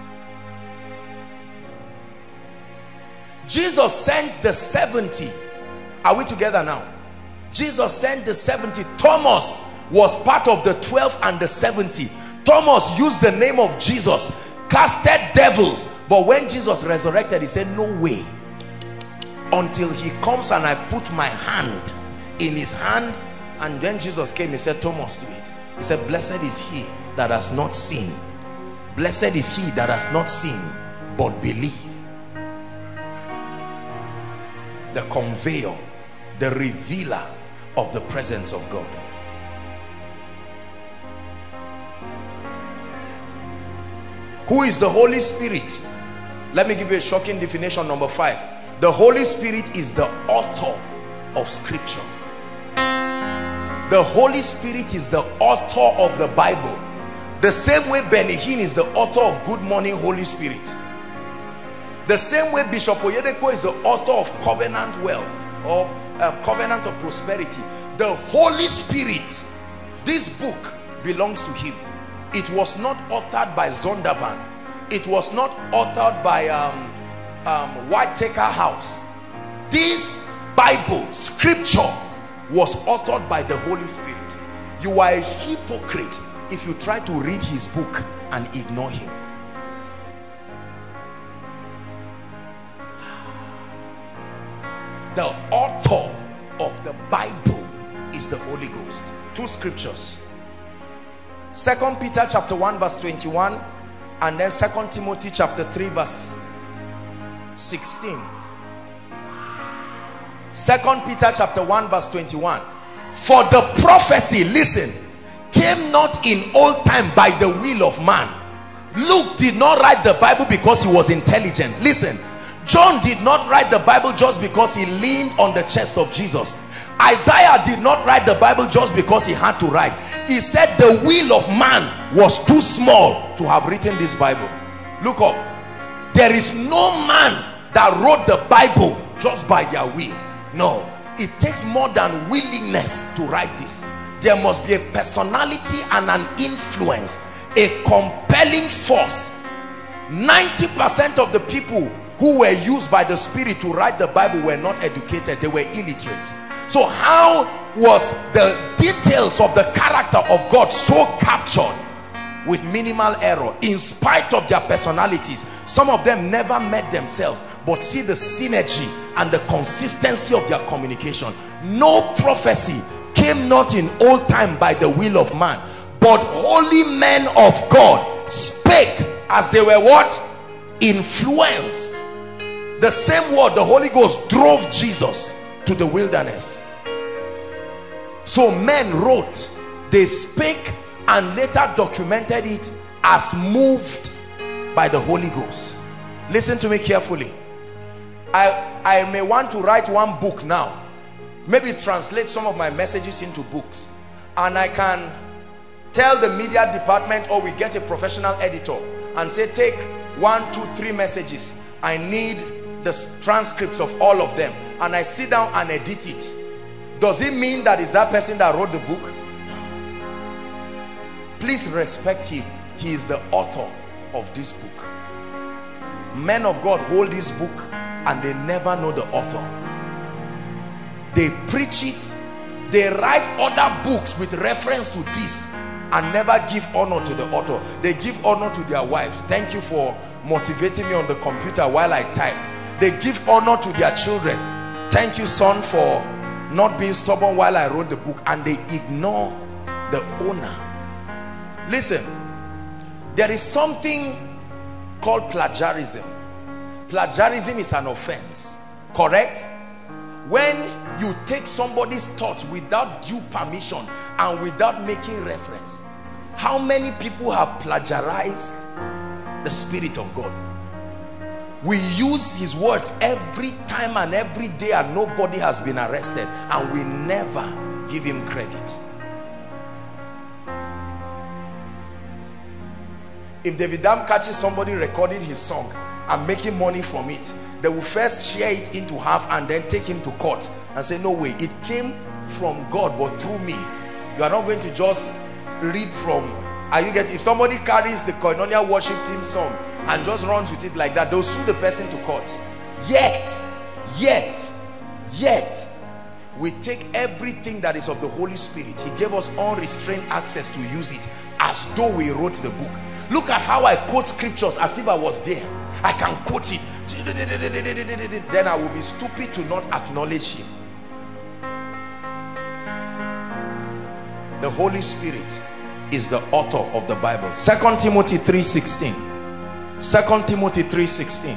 Jesus sent the seventy. Are we together now? Jesus sent the seventy. Thomas was part of the twelve and the seventy. Thomas used the name of Jesus, casted devils, but when Jesus resurrected, he said, no way until he comes and I put my hand in his hand. And when Jesus came, he said, Thomas, do it. He said, blessed is he that has not seen, blessed is he that has not seen but believe. The conveyor, the revealer of the presence of God. Who is the Holy Spirit? Let me give you a shocking definition. Number five. The Holy Spirit is the author of Scripture. The Holy Spirit is the author of the Bible. The same way Benny Hinn is the author of Good Morning Holy Spirit. The same way Bishop Oyedepo is the author of Covenant Wealth, or uh, Covenant of Prosperity. The Holy Spirit, this book belongs to him. It was not authored by Zondervan. It was not authored by um, um, Whitaker House. This Bible, scripture, was authored by the Holy Spirit. You are a hypocrite if you try to read his book and ignore him. The author of the Bible is the Holy Ghost. Two scriptures. Second Peter chapter one verse twenty-one, and then Second Timothy chapter three verse sixteen. Second Peter chapter one verse twenty-one. For the prophecy, listen, came not in old time by the will of man. Luke did not write the Bible because he was intelligent. Listen, John did not write the Bible just because he leaned on the chest of Jesus. Isaiah did not write the Bible just because he had to write. He said the will of man was too small to have written this Bible. Look up. There is no man that wrote the Bible just by their will. No, it takes more than willingness to write this. There must be a personality and an influence, a compelling force. ninety percent of the people who were used by the Spirit to write the Bible were not educated. They were illiterate. So how was the details of the character of God so captured with minimal error in spite of their personalities? Some of them never met themselves, but see the synergy and the consistency of their communication. No prophecy came not in old time by the will of man, but holy men of God spake as they were what? Influenced. The same word, the Holy Ghost, drove Jesus to the wilderness. So men wrote, they spake, and later documented it as moved by the Holy Ghost. Listen to me carefully. I, I may want to write one book now, maybe translate some of my messages into books, and I can tell the media department, or we get a professional editor and say, take one, two, three messages. I need the transcripts of all of them, and I sit down and edit it. Does it mean that is that person that wrote the book? No. Please respect him. He is the author of this book. Men of God hold this book and they never know the author. They preach it, they write other books with reference to this and never give honor to the author. They give honor to their wives. Thank you for motivating me on the computer while I typed. They give honor to their children. Thank you, son, for not being stubborn while I wrote the book. And they ignore the owner. Listen, there is something called plagiarism. Plagiarism is an offense, correct? When you take somebody's thoughts without due permission and without making reference. How many people have plagiarized the Spirit of God? We use his words every time and every day, and nobody has been arrested, and we never give him credit. If David Dam catches somebody recording his song and making money from it, they will first share it into half and then take him to court and say, no way, it came from God but through me. You are not going to just read from, are you getting? If somebody carries the Koinonia worship team song and just runs with it like that, they'll sue the person to court. Yet, yet, yet, we take everything that is of the Holy Spirit. He gave us unrestrained access to use it as though we wrote the book. Look at how I quote scriptures as if I was there. I can quote it. Then I will be stupid to not acknowledge him. The Holy Spirit is the author of the Bible. Second Timothy three sixteen. Second Timothy three sixteen.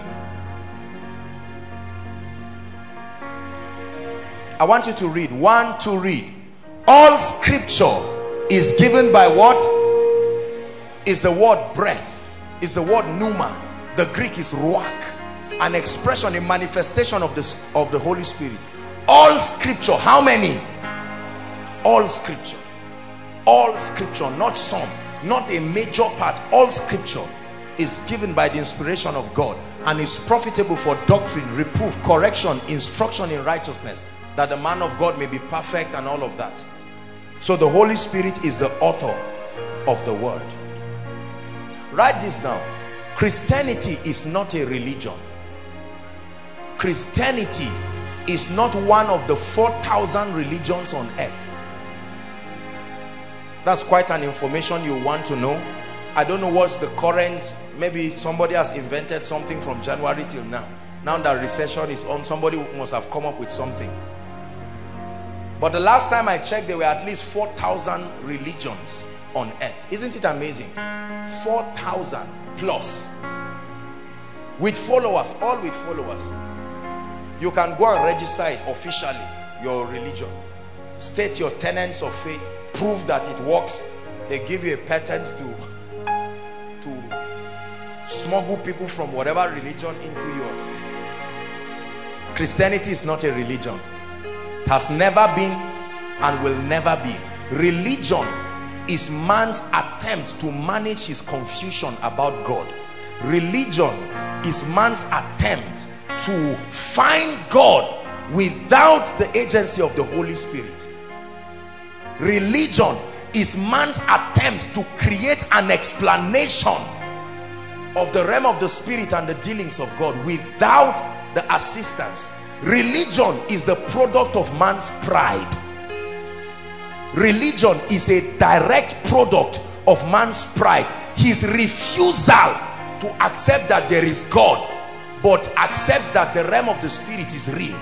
I want you to read. One, to read. All scripture is given by what? Is the word breath. Is the word pneuma. The Greek is ruach. An expression, a manifestation of the, of the Holy Spirit. All scripture. How many? All scripture. All scripture, not some, not a major part. All scripture is given by the inspiration of God and is profitable for doctrine, reproof, correction, instruction in righteousness, that the man of God may be perfect and all of that. So the Holy Spirit is the author of the word. Write this down. Christianity is not a religion. Christianity is not one of the four thousand religions on earth. That's quite an information you want to know. I don't know what's the current, maybe somebody has invented something from January till now. Now that recession is on, somebody must have come up with something. But the last time I checked, there were at least four thousand religions on earth. Isn't it amazing? four thousand plus. With followers, all with followers. You can go and register it officially, your religion. State your tenets of faith. Prove that it works. They give you a patent to, to smuggle people from whatever religion into yours. Christianity is not a religion. It has never been and will never be. Religion is man's attempt to manage his confusion about God. Religion is man's attempt to find God without the agency of the Holy Spirit. Religion is man's attempt to create an explanation of the realm of the spirit and the dealings of God without the assistance. Religion is the product of man's pride. Religion is a direct product of man's pride. His refusal to accept that there is God, but accepts that the realm of the spirit is real.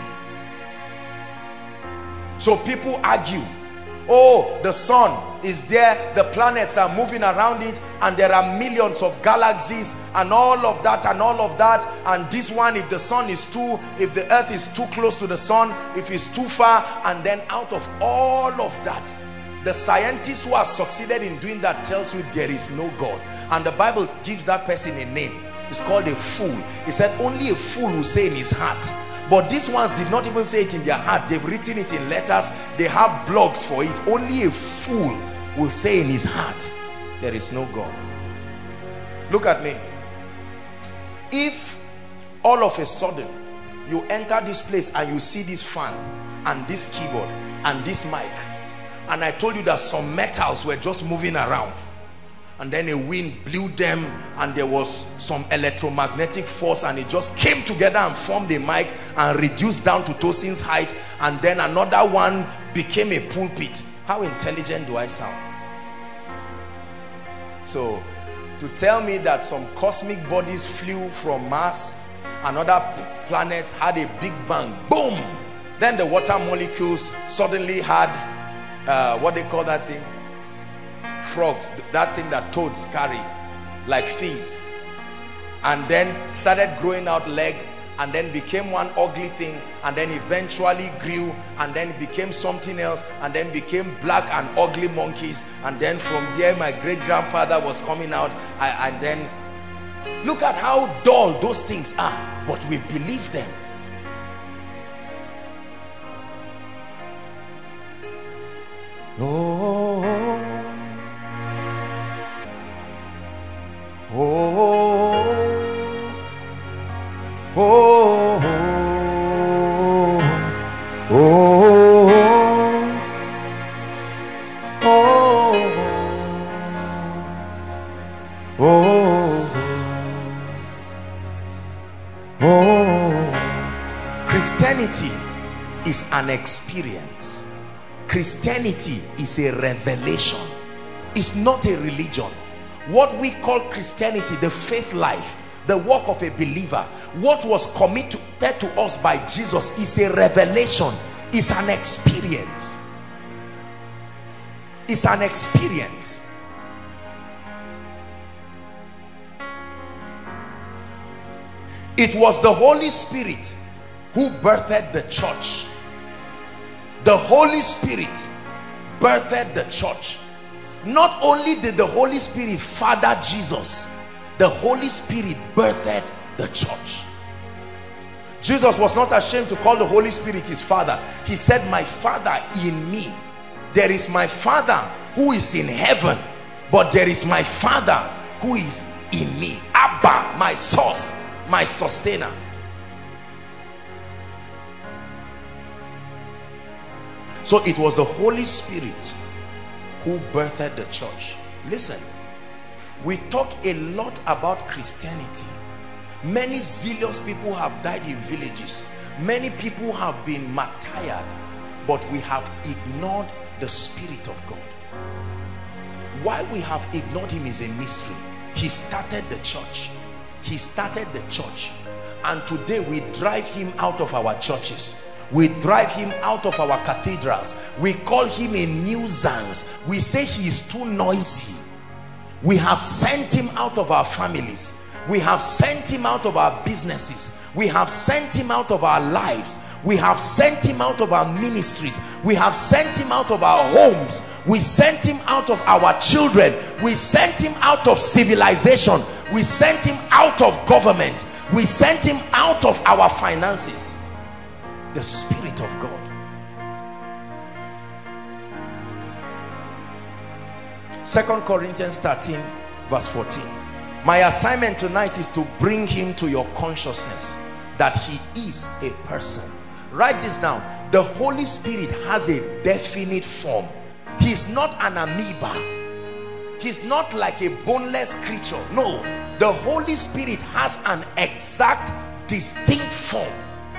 So people argue, oh, the sun is there, the planets are moving around it, and there are millions of galaxies and all of that and all of that, and this one, if the sun is too, if the earth is too close to the sun, if it's too far, and then out of all of that, the scientist who has succeeded in doing that tells you there is no God, and the Bible gives that person a name. It's called a fool. He said only a fool will say in his heart. But these ones did not even say it in their heart. They've written it in letters. They have blogs for it. Only a fool will say in his heart, there is no God. Look at me. If all of a sudden you enter this place and you see this fan and this keyboard and this mic, and I told you that some metals were just moving around, and then a wind blew them and there was some electromagnetic force and it just came together and formed a mic and reduced down to Tosin's height, and then another one became a pulpit, how intelligent do I sound? So to tell me that some cosmic bodies flew from Mars, another planet had a big bang, boom, then the water molecules suddenly had uh, what they call that thing, frogs, that thing that toads carry like fins, and then started growing out leg, and then became one ugly thing, and then eventually grew, and then became something else, and then became black and ugly monkeys, and then from there my great-grandfather was coming out, I, and then look at how dull those things are, but we believe them. Oh, oh, oh, oh, oh, oh, oh, oh. Christianity is an experience. Christianity is a revelation. It's not a religion. What we call Christianity, the faith life, the work of a believer, what was committed to us by Jesus, is a revelation, is an experience. It's an experience. It was the Holy Spirit who birthed the church. The Holy Spirit birthed the church. Not only did the Holy Spirit father Jesus, the Holy Spirit birthed the church. Jesus was not ashamed to call the Holy Spirit his father. He said, my Father in me. There is my Father who is in heaven, but there is my Father who is in me. Abba, my source, my sustainer. So it was the Holy Spirit who birthed the church. Listen, we talk a lot about Christianity. Many zealous people have died in villages. Many people have been martyred, but we have ignored the Spirit of God. Why we have ignored him is a mystery. He started the church. He started the church. And today we drive him out of our churches. We drive him out of our cathedrals. We call him a nuisance. We say he is too noisy. We have sent him out of our families. We have sent him out of our businesses. We have sent him out of our lives. We have sent him out of our ministries. We have sent him out of our homes. We sent him out of our children. We sent him out of civilization. We sent him out of government. We sent him out of our finances. The Spirit of God. Second Corinthians thirteen verse fourteen. My assignment tonight is to bring him to your consciousness that he is a person. Write this down. The Holy Spirit has a definite form. He's not an amoeba. He's not like a boneless creature. No, the Holy Spirit has an exact, distinct form.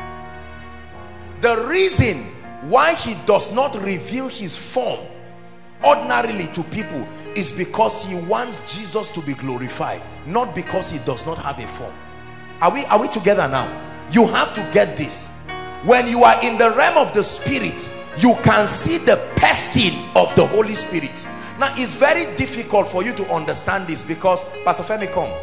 The reason why he does not reveal his form ordinarily to people is because he wants Jesus to be glorified, not because he does not have a form. Are we, are we together now? You have to get this. When you are in the realm of the Spirit, you can see the person of the Holy Spirit. Now it's very difficult for you to understand this because, Pastor Femi, come.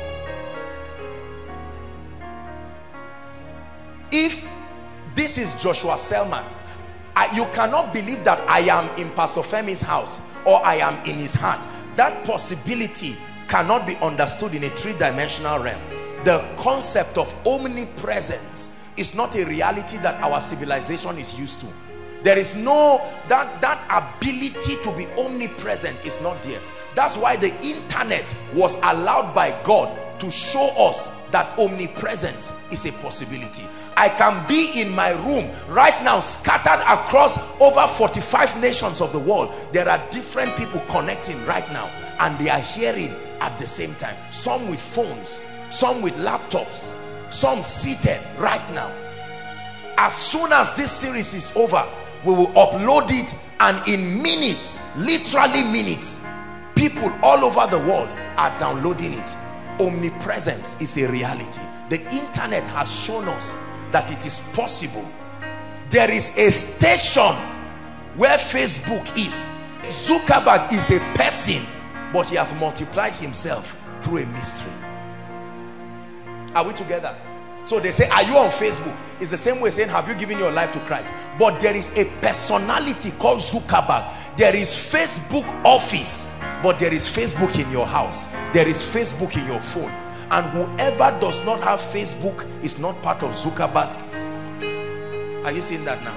If this is Joshua Selman, I, you cannot believe that I am in Pastor Femi's house or I am in his heart. That possibility cannot be understood in a three-dimensional realm. The concept of omnipresence is not a reality that our civilization is used to. There is no, that, that ability to be omnipresent is not there. That's why the internet was allowed by God to show us that omnipresence is a possibility. I can be in my room right now, scattered across over forty-five nations of the world. There are different people connecting right now, and they are hearing at the same time. Some with phones, some with laptops, some seated right now. As soon as this series is over, we will upload it, and in minutes, literally minutes, people all over the world are downloading it. Omnipresence is a reality. The internet has shown us that it is possible. There is a station where Facebook is. Zuckerberg is a person, but he has multiplied himself through a mystery. Are we together? So they say, are you on Facebook? It's the same way saying, have you given your life to Christ? But there is a personality called Zuckerberg. There is Facebook office, but there is Facebook in your house. There is Facebook in your phone. And whoever does not have Facebook is not part of Zuckerberg's. Are you seeing that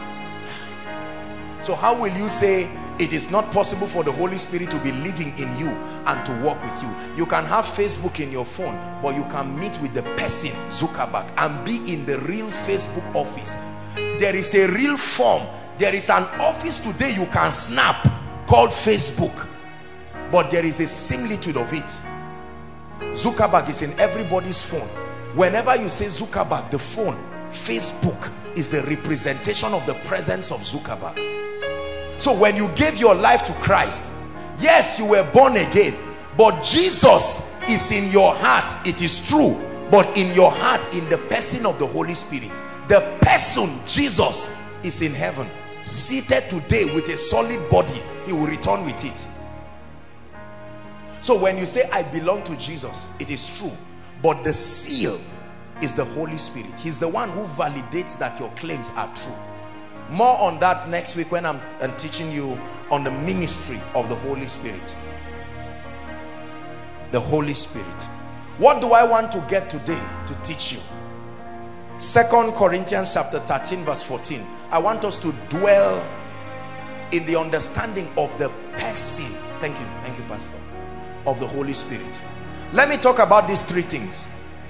now? So how will you say it is not possible for the Holy Spirit to be living in you and to walk with you? You can have Facebook in your phone, but you can meet with the person, Zuckerberg, and be in the real Facebook office. There is a real form. There is an office today you can snap called Facebook, but there is a similitude of it. Zuckerberg is in everybody's phone. Whenever you say Zuckerberg, the phone, Facebook is the representation of the presence of Zuckerberg. So when you gave your life to Christ, yes, you were born again, but Jesus is in your heart. It is true, but in your heart, in the person of the Holy Spirit. The person, Jesus, is in heaven, seated today with a solid body. He will return with it. So when you say, I belong to Jesus, it is true, but the seal is the Holy Spirit. He's the one who validates that your claims are true. More on that next week when I'm, I'm teaching you on the ministry of the Holy Spirit. The Holy Spirit. What do I want to get today to teach you? Second Corinthians chapter thirteen verse fourteen. I want us to dwell in the understanding of the person. Thank you. Thank you, Pastor. Of the Holy Spirit. Let me talk about these three things.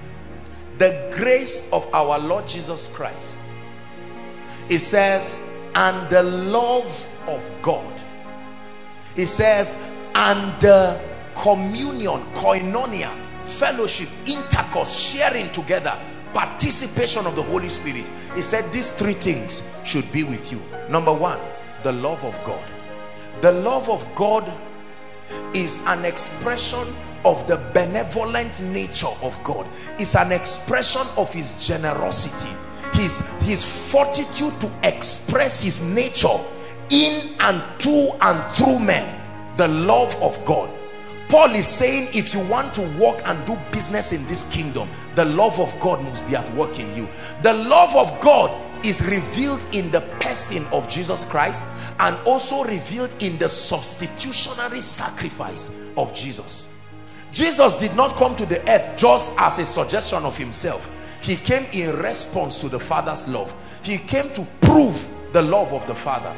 the grace of our Lord Jesus Christ. It says, and the love of God. It says, and the communion, koinonia, fellowship, intercourse, sharing together, participation of the Holy Spirit. He said these three things should be with you. Number one, the love of God. The love of God is an expression of the benevolent nature of God. It's an expression of his generosity, his his fortitude to express his nature in and to and through men. The love of God. Paul is saying, if you want to walk and do business in this kingdom, the love of God must be at work in you. The love of God is revealed in the person of Jesus Christ, and also revealed in the substitutionary sacrifice of Jesus. Jesus did not come to the earth just as a suggestion of himself. He came in response to the Father's love. He came to prove the love of the Father.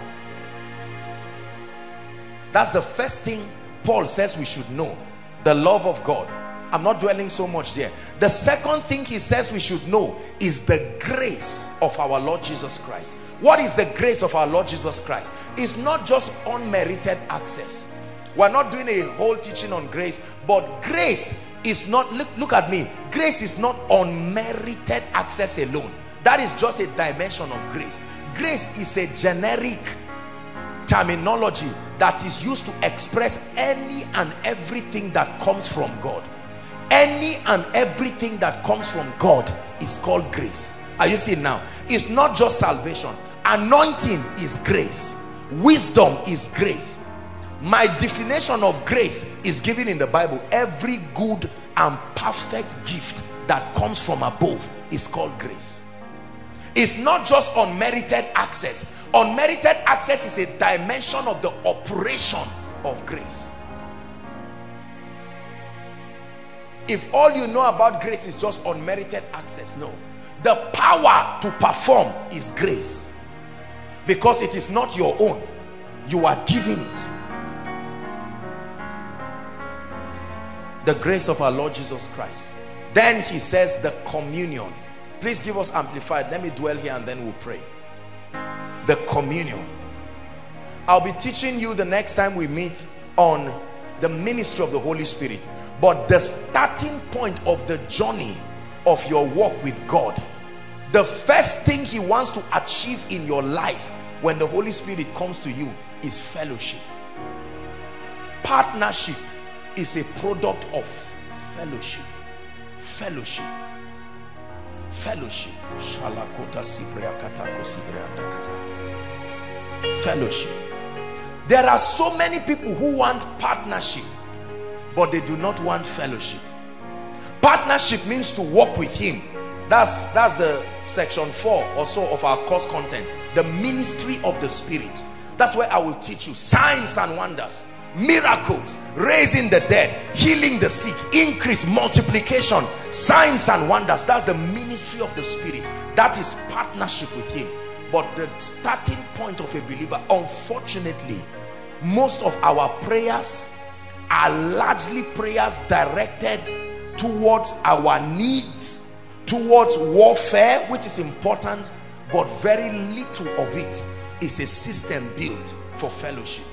That's the first thing Paul says we should know, the love of God. I'm not dwelling so much there. The second thing he says we should know is the grace of our Lord Jesus Christ. What is the grace of our Lord Jesus Christ? It's not just unmerited access. We're not doing a whole teaching on grace, but grace is not, look, look at me, grace is not unmerited access alone. That is just a dimension of grace. Grace is a generic terminology that is used to express any and everything that comes from God. Any and everything that comes from God is called grace. Are you seeing now? It's not just salvation. Anointing is grace. Wisdom is grace. My definition of grace is given in the Bible. Every good and perfect gift that comes from above is called grace. It's not just unmerited access. Unmerited access is a dimension of the operation of grace. If all you know about grace is just unmerited access, no. The power to perform is grace, because it is not your own. You are giving it. The grace of our Lord Jesus Christ. Then he says the communion. Please give us amplified. Let me dwell here and then we'll pray. The communion. I'll be teaching you the next time we meet on the ministry of the Holy Spirit. But the starting point of the journey of your walk with God, the first thing he wants to achieve in your life when the Holy Spirit comes to you is fellowship. Partnership is a product of fellowship. Fellowship. Fellowship. Fellowship. There are so many people who want partnership, but they do not want fellowship. Partnership means to walk with him. That's, that's the section four or so of our course content. The ministry of the Spirit. That's where I will teach you signs and wonders, miracles, raising the dead, healing the sick, increase, multiplication, signs and wonders. That's the ministry of the Spirit. That is partnership with him. But the starting point of a believer, unfortunately, most of our prayers are largely prayers directed towards our needs, towards warfare, which is important, but very little of it is a system built for fellowship.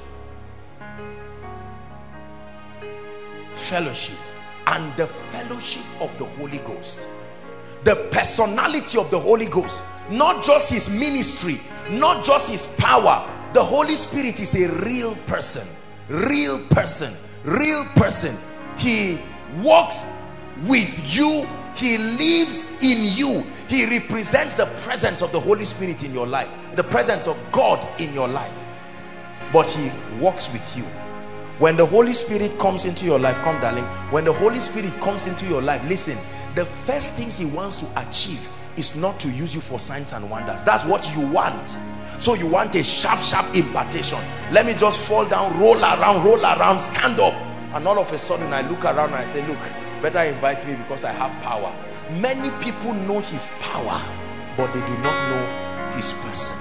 Fellowship and the fellowship of the Holy Ghost. The personality of the Holy Ghost, not just his ministry, not just his power. The Holy Spirit is a real person, real person, real person. He walks with you. He lives in you. He represents the presence of the Holy Spirit in your life, the presence of God in your life. But he walks with you. When the Holy Spirit comes into your life, come darling, when the Holy Spirit comes into your life, listen, the first thing he wants to achieve is not to use you for signs and wonders. That's what you want. So you want a sharp, sharp impartation. Let me just fall down, roll around, roll around, stand up. And all of a sudden I look around and I say, look, better invite me because I have power. Many people know his power, but they do not know his person.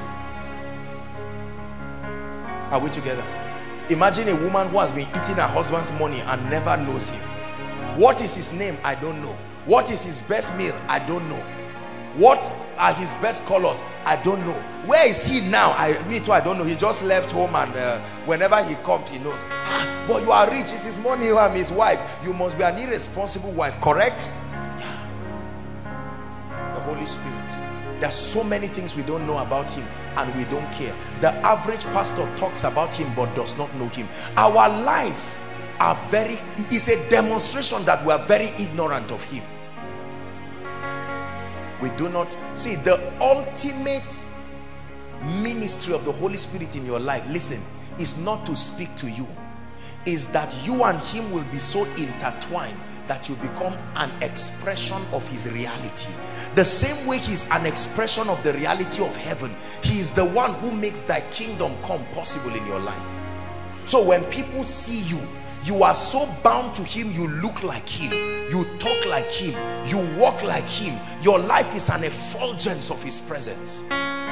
Are we together? Imagine a woman who has been eating her husband's money and never knows him. What is his name? I don't know. What is his best meal? I don't know. What are his best colors? I don't know. Where is he now? I me too, I don't know. He just left home, and uh, whenever he comes, he knows. Ah, but you are rich. It's his money. You are his wife. You must be an irresponsible wife, correct? Yeah. The Holy Spirit. There are so many things we don't know about him, and we don't care. The average pastor talks about him but does not know him. Our lives are very, it's a demonstration that we are very ignorant of him. We do not see the ultimate ministry of the Holy Spirit in your life. Listen, is not to speak to you, is that you and him will be so intertwined that you become an expression of his reality. The same way he's an expression of the reality of heaven, he is the one who makes thy kingdom come possible in your life. So when people see you, you are so bound to him, you look like him, you talk like him, you walk like him. Your life is an effulgence of his presence.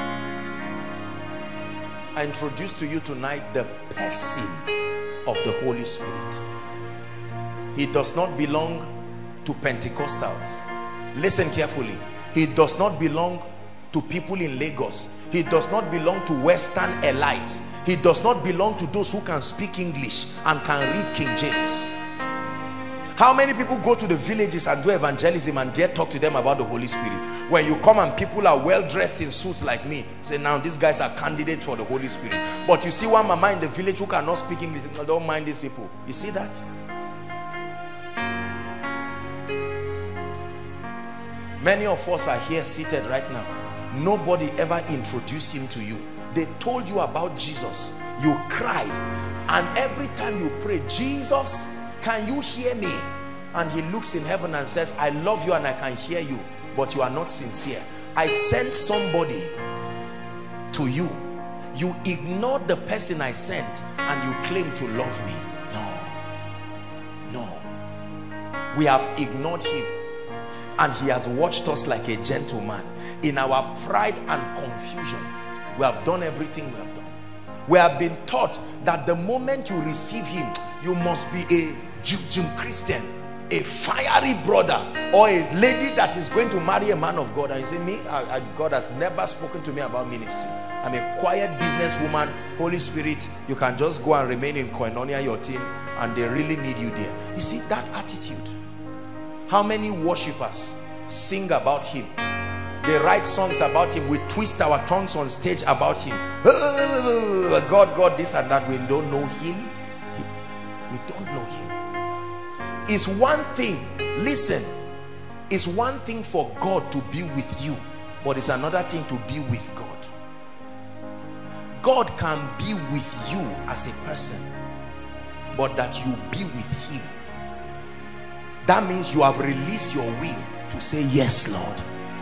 I introduce to you tonight the person of the Holy Spirit. He does not belong to Pentecostals. Listen carefully. He does not belong to people in Lagos. He does not belong to Western elites. He does not belong to those who can speak English and can read King James. How many people go to the villages and do evangelism and dare talk to them about the Holy Spirit? When you come and people are well dressed in suits like me, say, now these guys are candidates for the Holy Spirit. But you see one mama in the village who cannot speak English, I don't mind these people. You see that? Many of us are here seated right now. Nobody ever introduced him to you. They told you about Jesus. You cried. And every time you pray, Jesus, can you hear me? And he looks in heaven and says, I love you and I can hear you, but you are not sincere. I sent somebody to you. You ignored the person I sent and you claim to love me. No. No. We have ignored him. And he has watched us like a gentleman. In our pride and confusion, we have done everything we have done. We have been taught that the moment you receive him, you must be a Jim Christian, a fiery brother, or a lady that is going to marry a man of God. And you say, me, I, I, God has never spoken to me about ministry. I'm a quiet businesswoman. Holy Spirit, you can just go and remain in Koinonia, your team, and they really need you there. You see that attitude. How many worshippers sing about him? They write songs about him. We twist our tongues on stage about him. God, God, this and that. We don't know him. We don't know him. It's one thing, listen, it's one thing for God to be with you, but it's another thing to be with God. God can be with you as a person, but that you be with him. That means you have released your will to say, yes, Lord.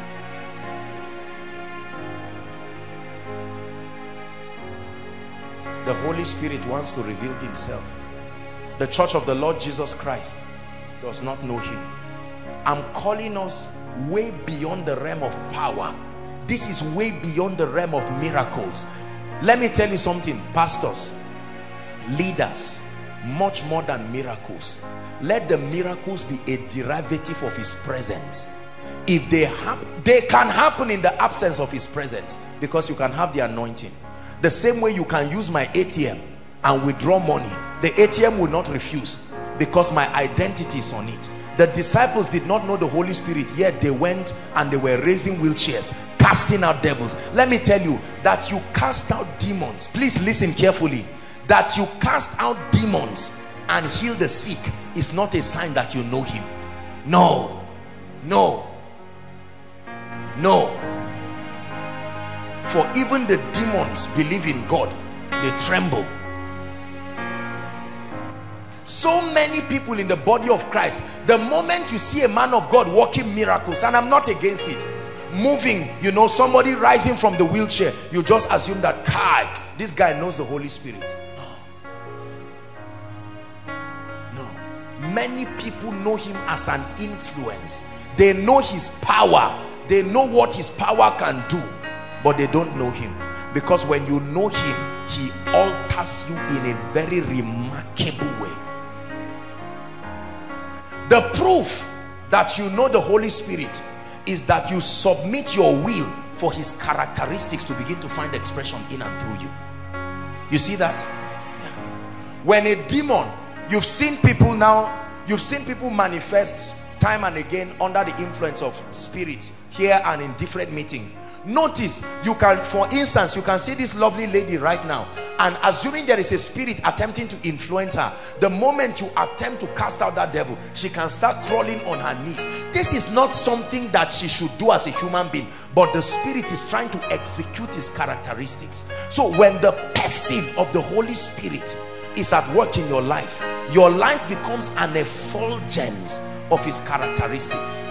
The Holy Spirit wants to reveal himself. The church of the Lord Jesus Christ does not know him. I'm calling us way beyond the realm of power. This is way beyond the realm of miracles. Let me tell you something, pastors, leaders, much more than miracles. Let the miracles be a derivative of his presence. If they happen, they can happen in the absence of his presence, because you can have the anointing. The same way you can use my A T M and withdraw money, the A T M will not refuse, because my identity is on it. The disciples did not know the Holy Spirit, yet they went and they were raising wheelchairs, casting out devils. Let me tell you that you cast out demons. Please listen carefully. That you cast out demons and heal the sick is not a sign that you know him. No, no, no. For even the demons believe in God, they tremble. So many people in the body of Christ, the moment you see a man of God working miracles, and I'm not against it, moving, you know, somebody rising from the wheelchair, you just assume that, Kai, this guy knows the Holy Spirit. Many people know him as an influence. They know his power. They know what his power can do, but they don't know him. Because when you know him, he alters you in a very remarkable way. The proof that you know the Holy Spirit is that you submit your will for his characteristics to begin to find expression in and through you. You see that? Yeah. When a demon, you've seen people now, you've seen people manifest time and again under the influence of spirits here and in different meetings. Notice, you can, for instance, you can see this lovely lady right now, and assuming there is a spirit attempting to influence her, the moment you attempt to cast out that devil, she can start crawling on her knees. This is not something that she should do as a human being, but the spirit is trying to execute his characteristics. So when the person of the Holy Spirit is at work in your life, your life becomes an effulgence of his characteristics.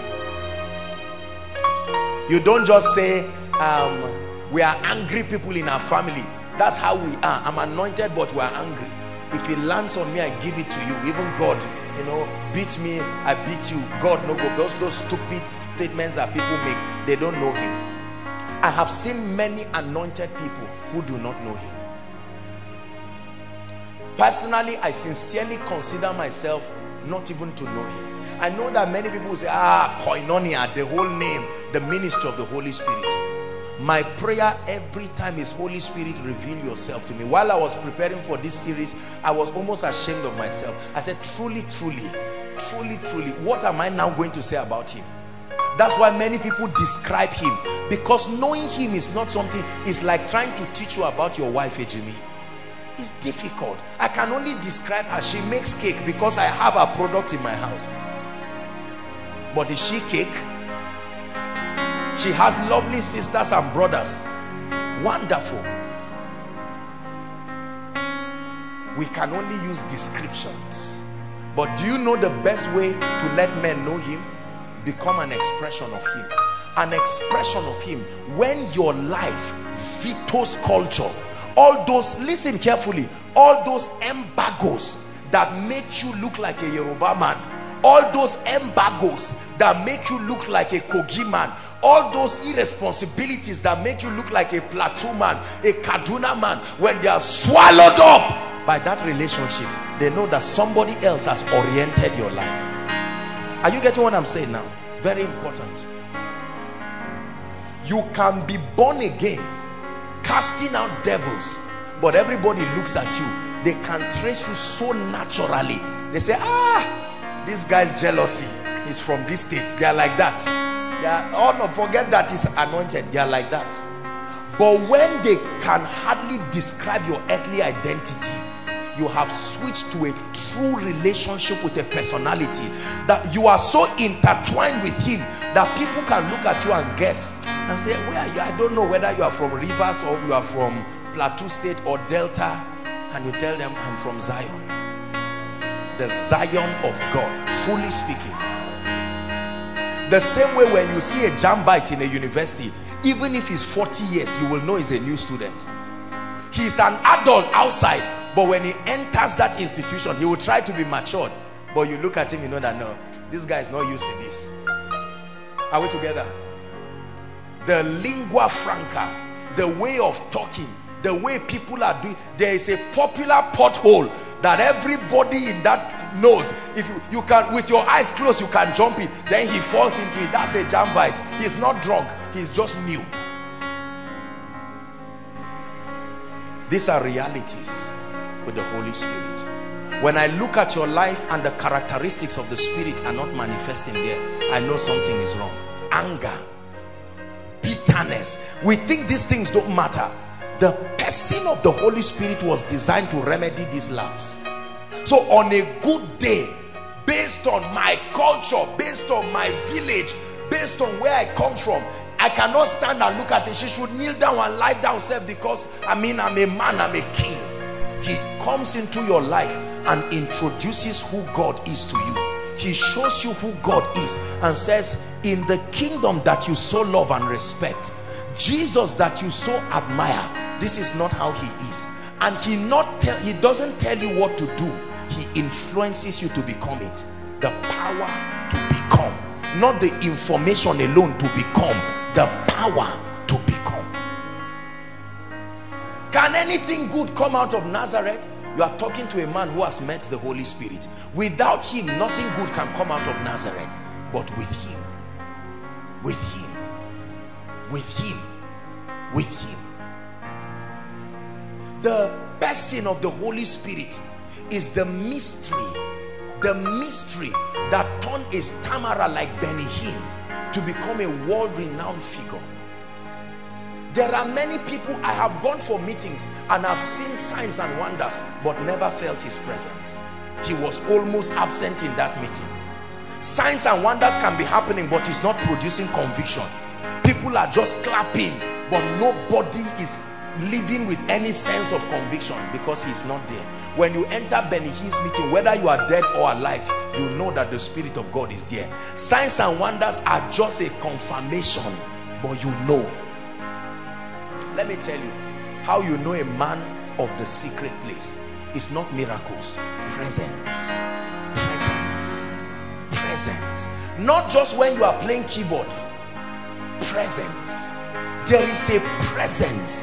You don't just say, um, we are angry people in our family. That's how we are. I'm anointed, but we are angry. If it lands on me, I give it to you. Even God, you know, beat me, I beat you. God, no go. Those, those stupid statements that people make, they don't know him. I have seen many anointed people who do not know him. Personally, I sincerely consider myself not even to know him. I know that many people say, ah, koinonia, the whole name, the ministry of the Holy Spirit. My prayer every time is, Holy Spirit, reveal yourself to me. While I was preparing for this series, I was almost ashamed of myself. I said, truly, truly, truly, truly, what am I now going to say about him? That's why many people describe him, because knowing him is not something, it's like trying to teach you about your wife, Ejimi. It's difficult. I can only describe her. She makes cake because I have her product in my house. But is she cake? She has lovely sisters and brothers. Wonderful. We can only use descriptions. But do you know the best way to let men know him? Become an expression of him. An expression of him. When your life vetoes culture, all those, listen carefully, all those embargoes that make you look like a Yoruba man, all those embargoes that make you look like a Kogi man, all those irresponsibilities that make you look like a Plateau man, a Kaduna man, when they are swallowed up by that relationship, they know that somebody else has oriented your life. Are you getting what I'm saying now? Very important. You can be born again, casting out devils, but everybody looks at you. They can trace you so naturally. They say, ah, this guy's jealousy. He's from this state. They are like that. They are, oh no, forget that he's anointed. They are like that. But when they can hardly describe your earthly identity, you have switched to a true relationship with a personality, that you are so intertwined with him that people can look at you and guess and say, where are you? I don't know whether you are from Rivers or you are from Plateau State or Delta, and you tell them, I'm from Zion. The Zion of God, truly speaking. The same way when you see a jambite in a university, even if he's forty years, you will know he's a new student. He's an adult outside, but when he enters that institution, he will try to be matured. But you look at him, you know that no, this guy is not used to this. Are we together? The lingua franca, the way of talking, the way people are doing, there is a popular pothole that everybody in that knows. If you, you can, with your eyes closed, you can jump it, then he falls into it. That's a jambite. He's not drunk, he's just new. These are realities with the Holy Spirit. When I look at your life and the characteristics of the Spirit are not manifesting there, I know something is wrong. Anger, bitterness. We think these things don't matter. The person of the Holy Spirit was designed to remedy these lapses. So on a good day, based on my culture, based on my village, based on where I come from, I cannot stand and look at it. She should kneel down and lie down self, because I mean I'm a man, I'm a king. He comes into your life and introduces who God is to you. He shows you who God is and says, in the kingdom that you so love and respect, Jesus that you so admire, this is not how he is. And he not tell he doesn't tell you what to do, he influences you to become it. The power to become, not the information alone to become, the power to become. Can anything good come out of Nazareth? You are talking to a man who has met the Holy Spirit. Without him, nothing good can come out of Nazareth. But with him, with him, with him, with him. The person of the Holy Spirit is the mystery, the mystery that turned a stammerer like Benny Hinn to become a world-renowned figure. There are many people, I have gone for meetings and I've seen signs and wonders, but never felt his presence. He was almost absent in that meeting. Signs and wonders can be happening, but it's not producing conviction. People are just clapping, but nobody is living with any sense of conviction because he's not there. When you enter Benny Hinn's meeting, whether you are dead or alive, you know that the Spirit of God is there. Signs and wonders are just a confirmation, but you know. Let me tell you how you know a man of the secret place. It's not miracles. Presence. Presence. Presence. Not just when you are playing keyboard. Presence. There is a presence.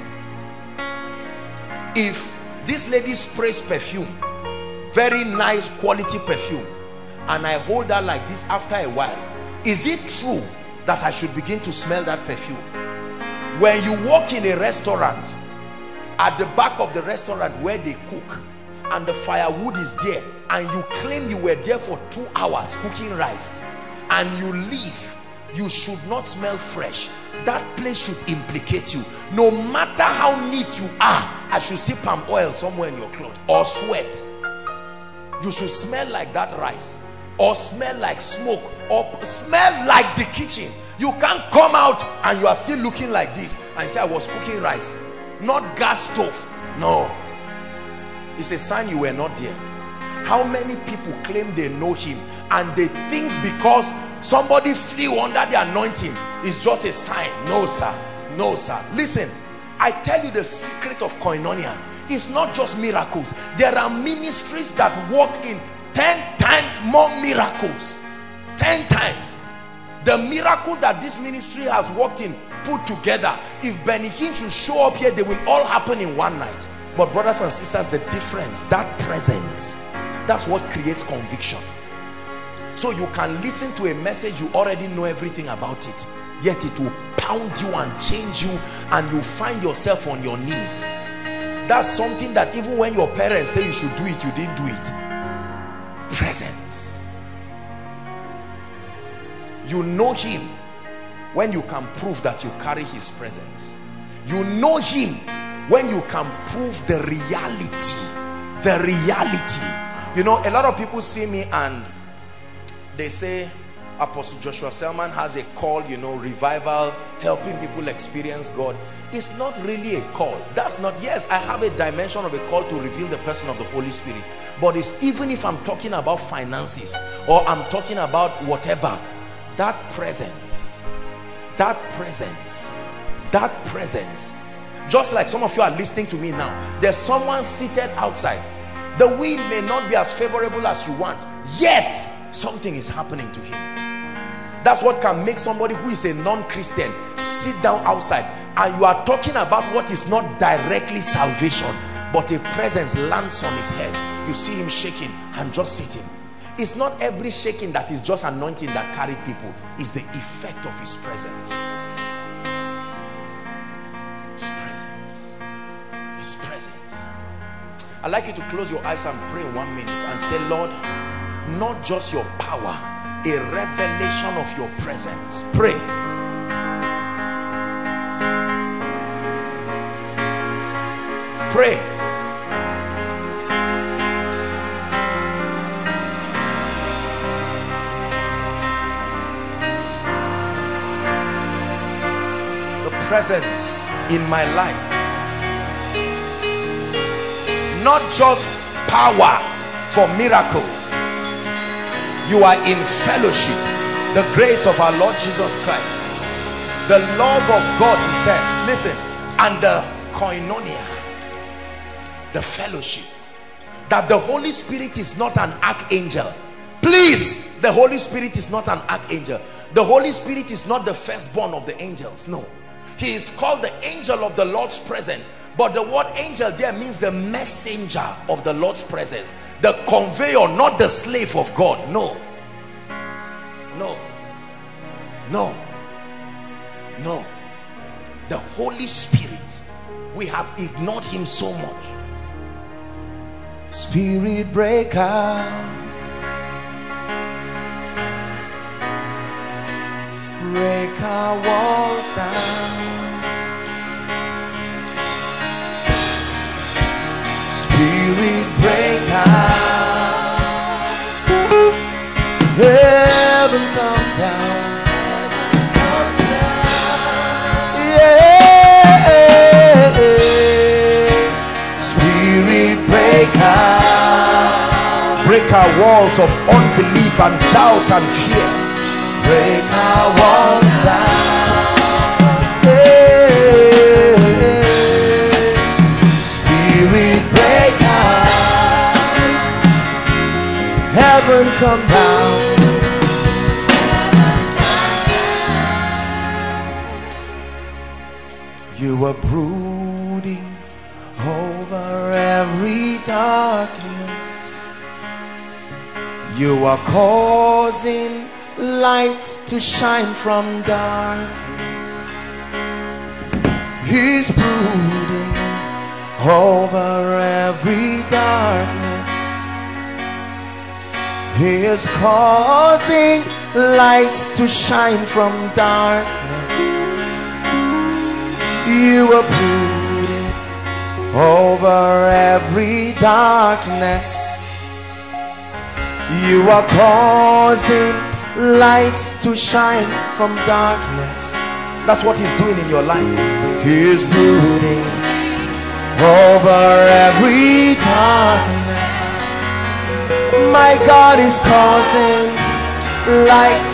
If this lady sprays perfume, very nice quality perfume, and I hold her like this after a while, is it true that I should begin to smell that perfume? When you walk in a restaurant, at the back of the restaurant where they cook, and the firewood is there, and you claim you were there for two hours cooking rice, and you leave, you should not smell fresh. That place should implicate you. No matter how neat you are, I should see palm oil somewhere in your clothes, or sweat. You should smell like that rice, or smell like smoke, or smell like the kitchen. You can't come out and you are still looking like this and say, I was cooking rice, not gas stove. No, it's a sign you were not there. How many people claim they know him and they think because somebody flew under the anointing is just a sign? No sir, no sir. Listen, I tell you the secret of koinonia is not just miracles. There are ministries that walk in ten times more miracles. Ten times. The miracle that this ministry has walked in, put together, if Benny Hinn should show up here, they will all happen in one night. But brothers and sisters, the difference, that presence, that's what creates conviction. So you can listen to a message, you already know everything about it, yet it will pound you and change you, and you find yourself on your knees. That's something that even when your parents say you should do it, you didn't do it. Presence. You know him when you can prove that you carry his presence. You know him when you can prove the reality. The reality. You know, a lot of people see me and they say Apostle Joshua Selman has a call, you know, revival, helping people experience God. It's not really a call. That's not, yes, I have a dimension of a call to reveal the person of the Holy Spirit, but it's even if I'm talking about finances or I'm talking about whatever, that presence, that presence, that presence. Just like some of you are listening to me now, there's someone seated outside. The wind may not be as favorable as you want, yet something is happening to him. That's what can make somebody who is a non-Christian sit down outside, and you are talking about what is not directly salvation, but a presence lands on his head. You see him shaking and just sitting. It's not every shaking that is just anointing that carried people. It's the effect of his presence. His presence. His presence. I'd like you to close your eyes and pray in one minute and say, Lord, not just your power, a revelation of your presence. Pray. Pray. Presence in my life, not just power for miracles. You are in fellowship, the grace of our Lord Jesus Christ, the love of God, he says, listen, and the koinonia, the fellowship, that the Holy Spirit is not an archangel. Please, the Holy Spirit is not an archangel. The Holy Spirit is not the firstborn of the angels. No. He is called the angel of the Lord's presence. But the word angel there means the messenger of the Lord's presence, the conveyor, not the slave of God. No, no, no, no. The Holy Spirit, we have ignored him so much. Spirit break out, break our walls down. Spirit break out, heaven come down, yeah. Spirit break out, break our walls of unbelief and doubt and fear, break our walls down, yeah. Spirit break out, heaven come down. You are brooding over every darkness. You are causing light to shine from darkness. He's brooding over every darkness. He is causing light to shine from darkness. You are brooding over every darkness. You are causing light to shine from darkness. That's what he's doing in your life. He is brooding over every darkness. My God is causing light.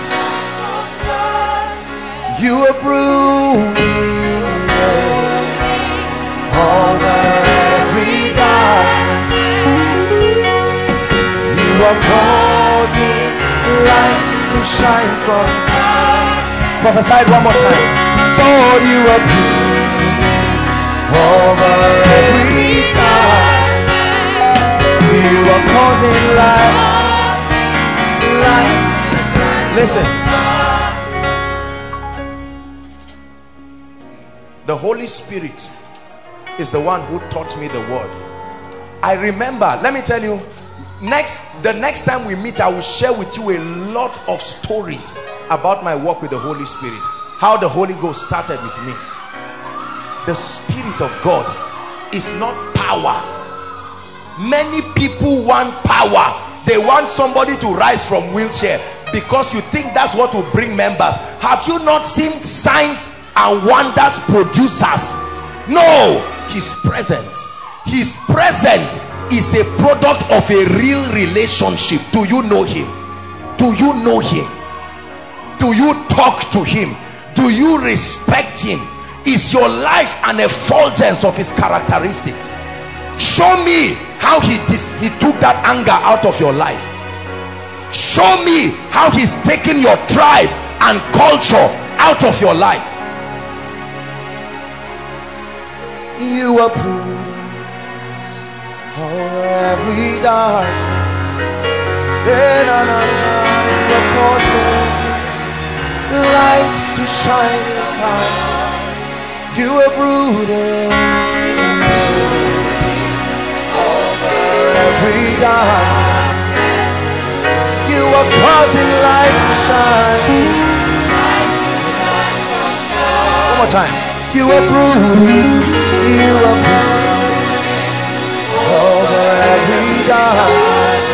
You are brooding over every darkness. You are causing light to shine from darkness. Prophesy it one more time. Lord, you are brooding over every darkness. You are causing light, light. Listen. The Holy Spirit is the one who taught me the word. I remember, let me tell you, next the next time we meet, I will share with you a lot of stories about my work with the Holy Spirit, how the Holy Ghost started with me. The Spirit of God is not power. Many people want power. They want somebody to rise from wheelchair because you think that's what will bring members. Have you not seen signs and wonders producers? No. His presence, his presence is a product of a real relationship. Do you know him? Do you know him? Do you talk to him? Do you respect him? Is your life an effulgence of his characteristics? Show me how he dis he took that anger out of your life. Show me how he's taken your tribe and culture out of your life. You are brooding over every darkness. You are causing lights to shine upon. You are brooding over every darkness. You are causing light to shine. One more time. You are brooding. You are brooding over every darkness.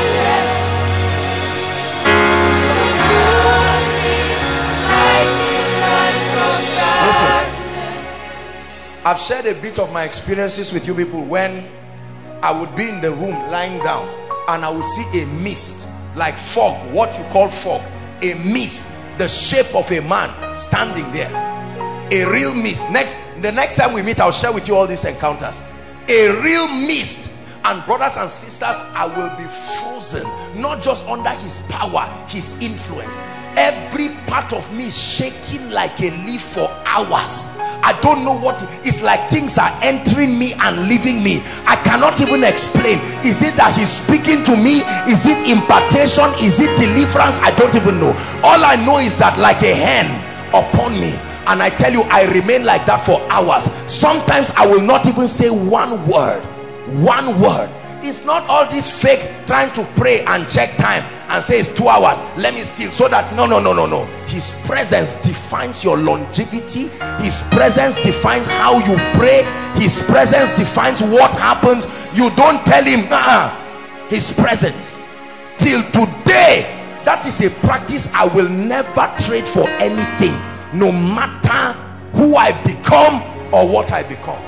Listen, I've shared a bit of my experiences with you people when I would be in the room lying down and I would see a mist, like fog, what you call fog, a mist, the shape of a man standing there, a real mist. Next, the next time we meet, I'll share with you all these encounters. A real mist, And brothers and sisters, I will be frozen, not just under his power, his influence. Every part of me is shaking like a leaf for hours. I don't know what it's like. Things are entering me and leaving me. I cannot even explain. Is it that he's speaking to me? Is it impartation? Is it deliverance? I don't even know. All I know is that like a hen upon me, and I tell you, I remain like that for hours. Sometimes I will not even say one word. One word. It's not all this fake trying to pray and check time and say it's two hours, let me steal, so that no no no no no his presence defines your longevity. His presence defines how you pray. His presence defines what happens. You don't tell him nah. His presence. Till today, that is a practice I will never trade for anything, no matter who I become or what I become.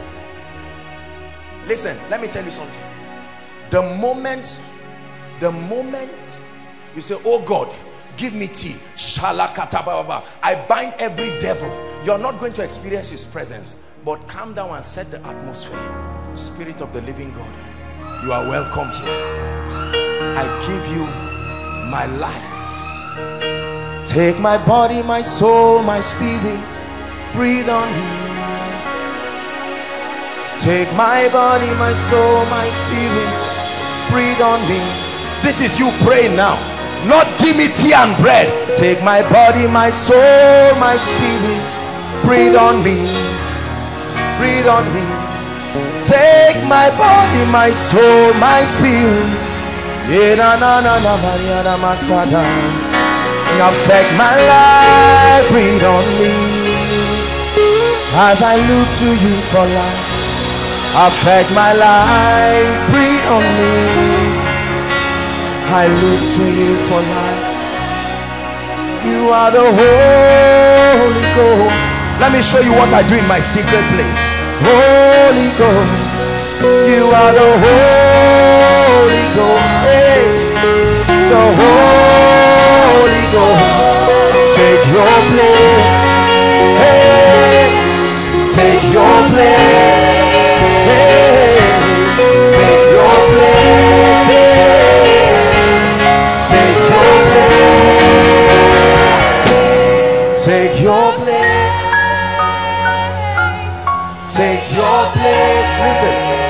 Listen, let me tell you something. The moment, the moment you say, oh God, give me tea, I bind every devil, you're not going to experience his presence. But calm down and set the atmosphere. Spirit of the living God, you are welcome here. I give you my life. Take my body, my soul, my spirit, breathe on me. Take my body, my soul, my spirit, breathe on me. This is you praying now, not give me tea and bread. Take my body, my soul, my spirit, breathe on me, breathe on me. Take my body, my soul, my spirit, affect my life, breathe on me. As I look to you for life, affect my life, breathe on me. I look to you for life. You are the Holy Ghost. Let me show you what I do in my secret place. Holy Ghost, you are the Holy Ghost. Hey, the Holy Ghost, take your place. Hey, take your place. Hey, take your place. Hey, take your place. Take your place. Take your place. Listen.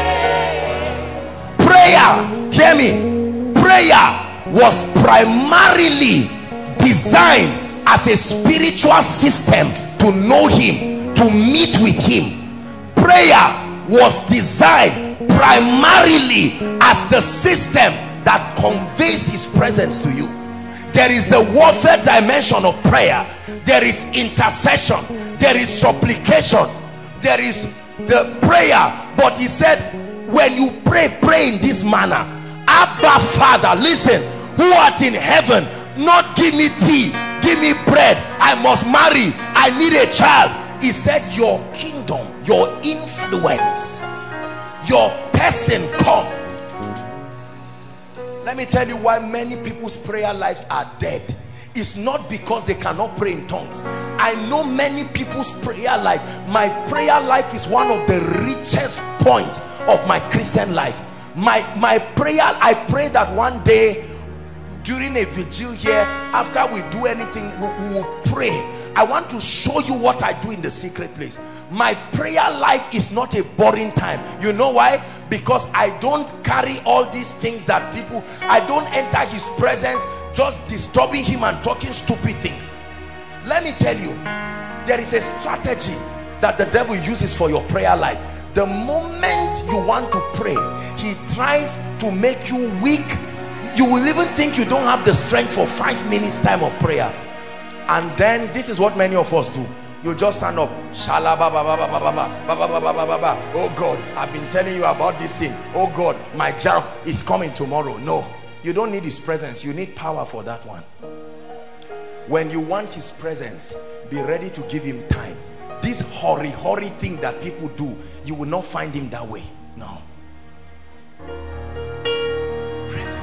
Prayer, hear me. Prayer was primarily designed as a spiritual system to know him, to meet with him. Prayer was designed primarily as the system that conveys his presence to you. There is the warfare dimension of prayer. There is intercession. There is supplication. There is the prayer. But he said, when you pray, pray in this manner. Abba Father, listen, who art in heaven, not give me tea, give me bread, I must marry, I need a child. He said, your kingdom, your influence, your person come. Let me tell you why many people's prayer lives are dead. It's not because they cannot pray in tongues. I know many people's prayer life. My prayer life is one of the richest points of my Christian life. My, my prayer, I pray that one day during a vigil here, after we do anything, we, we will pray. I want to show you what I do in the secret place. My prayer life is not a boring time. You know why? Because I don't carry all these things that people, I don't enter his presence just disturbing him and talking stupid things. Let me tell you, there is a strategy that the devil uses for your prayer life. The moment you want to pray, he tries to make you weak. You will even think you don't have the strength for five minutes time of prayer. And then this is what many of us do. You just stand up. Oh God, I've been telling you about this thing. Oh God, my jam is coming tomorrow. No, you don't need his presence. You need power for that one. When you want his presence, be ready to give him time. This hurry, hurry thing that people do, you will not find him that way. No. Presence.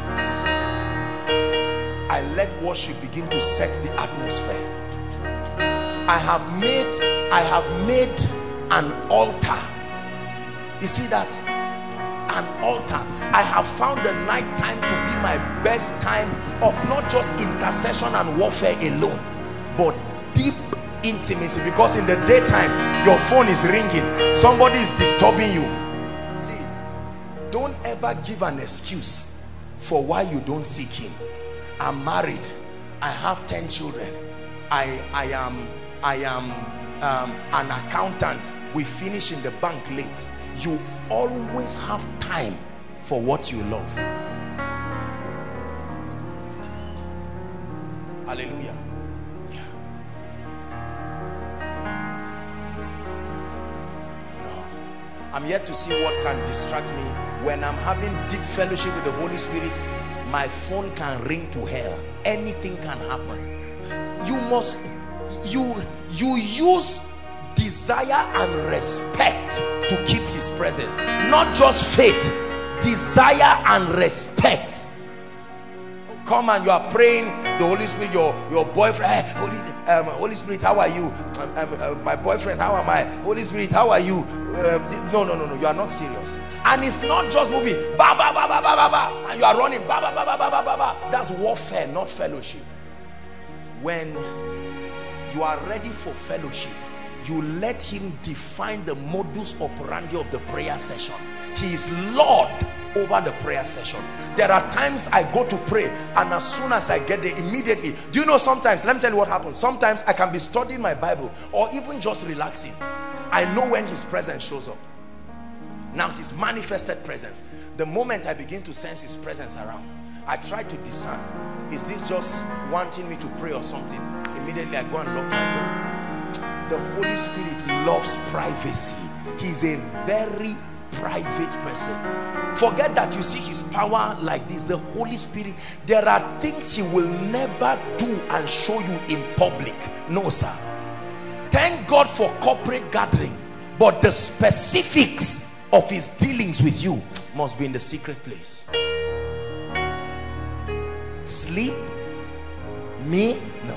I let worship begin to set the atmosphere. I have made, I have made an altar. You see that? an altar. I have found the night time to be my best time of not just intercession and warfare alone, but deep intimacy. Because in the daytime your phone is ringing, somebody is disturbing you. See, don't ever give an excuse for why you don't seek him. I'm married, I have ten children, I I am I am um, an accountant, we finish in the bank late. You always have time for what you love. Hallelujah. Yeah. No. I'm yet to see what can distract me. When I'm having deep fellowship with the Holy Spirit, my phone can ring to hell. Anything can happen. You must, you, you use desire and respect to keep his presence. Not just faith, desire and respect. Come and you are praying, the Holy Spirit, your, your boyfriend, hey, Holy, um, Holy Spirit, how are you? Um, um, uh, my boyfriend, how am I? Holy Spirit, how are you? Um, no, no, no, no, you are not serious. And it's not just moving, ba, ba, ba, ba, ba, ba, ba, and you are running, ba, ba, ba, ba, ba, ba, ba, ba. That's warfare, not fellowship. When you are ready for fellowship, you let him define the modus operandi of the prayer session. He is Lord over the prayer session. There are times I go to pray, and as soon as I get there, immediately, do you know, sometimes, let me tell you what happens. Sometimes I can be studying my Bible or even just relaxing. I know when his presence shows up. Now, his manifested presence, the moment I begin to sense his presence around, I try to discern, is this just wanting me to pray or something? Immediately I go and lock my door. The Holy Spirit loves privacy. He's a very private person. Forget that you see his power like this. The Holy Spirit, there are things he will never do and show you in public. No, sir. Thank God for corporate gathering, but the specifics of his dealings with you must be in the secret place. Sleep? Me? No.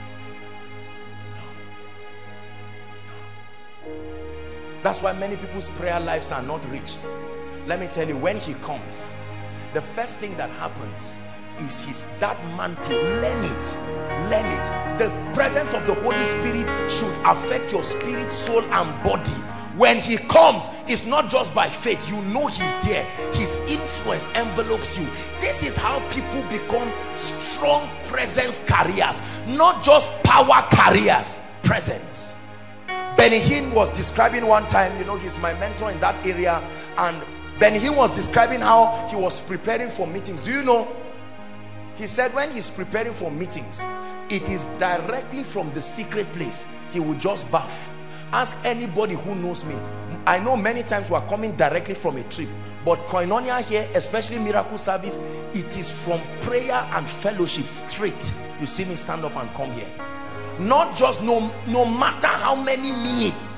That's why many people's prayer lives are not rich. Let me tell you, when he comes, the first thing that happens is he's that man to learn it. Learn it. The presence of the Holy Spirit should affect your spirit, soul, and body. When he comes, it's not just by faith. You know he's there. His influence envelopes you. This is how people become strong presence carriers, not just power carriers. Presence. Benny Hinn was describing one time, you know, he's my mentor in that area, and Benny Hinn was describing how he was preparing for meetings. Do you know? He said when he's preparing for meetings, it is directly from the secret place. He would just bath. Ask anybody who knows me. I know many times we are coming directly from a trip, but Koinonia here, especially miracle service, it is from prayer and fellowship straight. You see me stand up and come here. Not just no, no matter how many minutes.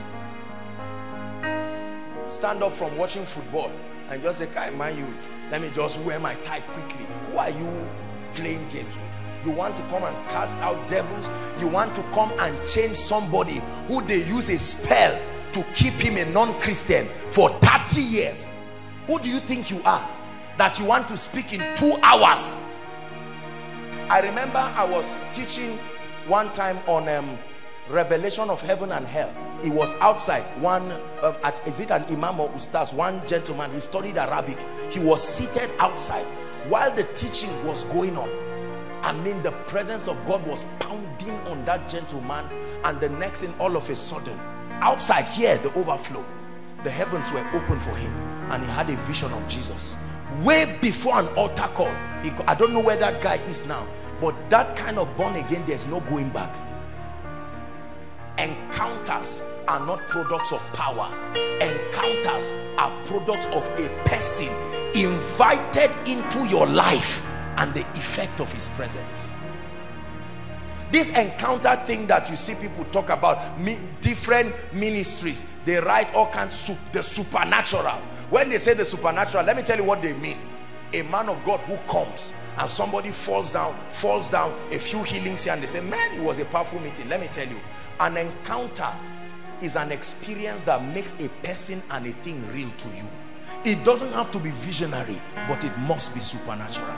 Stand up from watching football and just say, "Kai, man, you, let me just wear my tie quickly." Who are you playing games with? You want to come and cast out devils? You want to come and change somebody who they use a spell to keep him a non-Christian for thirty years? Who do you think you are that you want to speak in two hours? I remember I was teaching one time on um, revelation of heaven and hell. It was outside. One uh, at, is it an imam or ustaz? One gentleman, he studied Arabic. He was seated outside while the teaching was going on. I mean, the presence of God was pounding on that gentleman, and the next thing, all of a sudden, outside here, the overflow, the heavens were open for him, and he had a vision of Jesus way before an altar call. He, I don't know where that guy is now, but that kind of born again, there's no going back. Encounters are not products of power. Encounters are products of a person invited into your life and the effect of his presence. This encounter thing that you see people talk about, me, different ministries, they write all kinds of the supernatural. When they say the supernatural, let me tell you what they mean. A man of God who comes and somebody falls down, falls down, a few healings here, and they say, man, it was a powerful meeting. Let me tell you, an encounter is an experience that makes a person and a thing real to you. It doesn't have to be visionary, but it must be supernatural.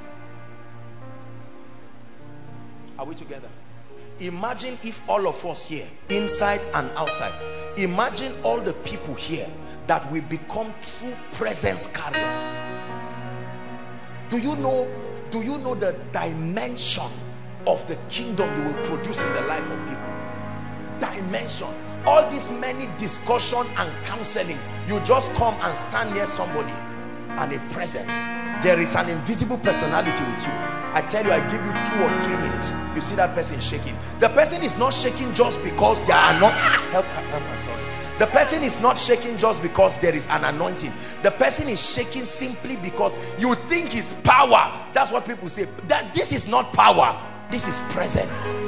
Are we together? Imagine if all of us here, inside and outside, imagine all the people here that will become true presence carriers. Do you know, do you know the dimension of the kingdom you will produce in the life of people? Dimension. All these many discussion and counselings, you just come and stand near somebody and a presence. There is an invisible personality with you. I tell you, I give you two or three minutes, you see that person shaking. The person is not shaking just because they are not help, help, help, sorry. The person is not shaking just because there is an anointing. The person is shaking simply because you think it's power. That's what people say. That this is not power, this is presence.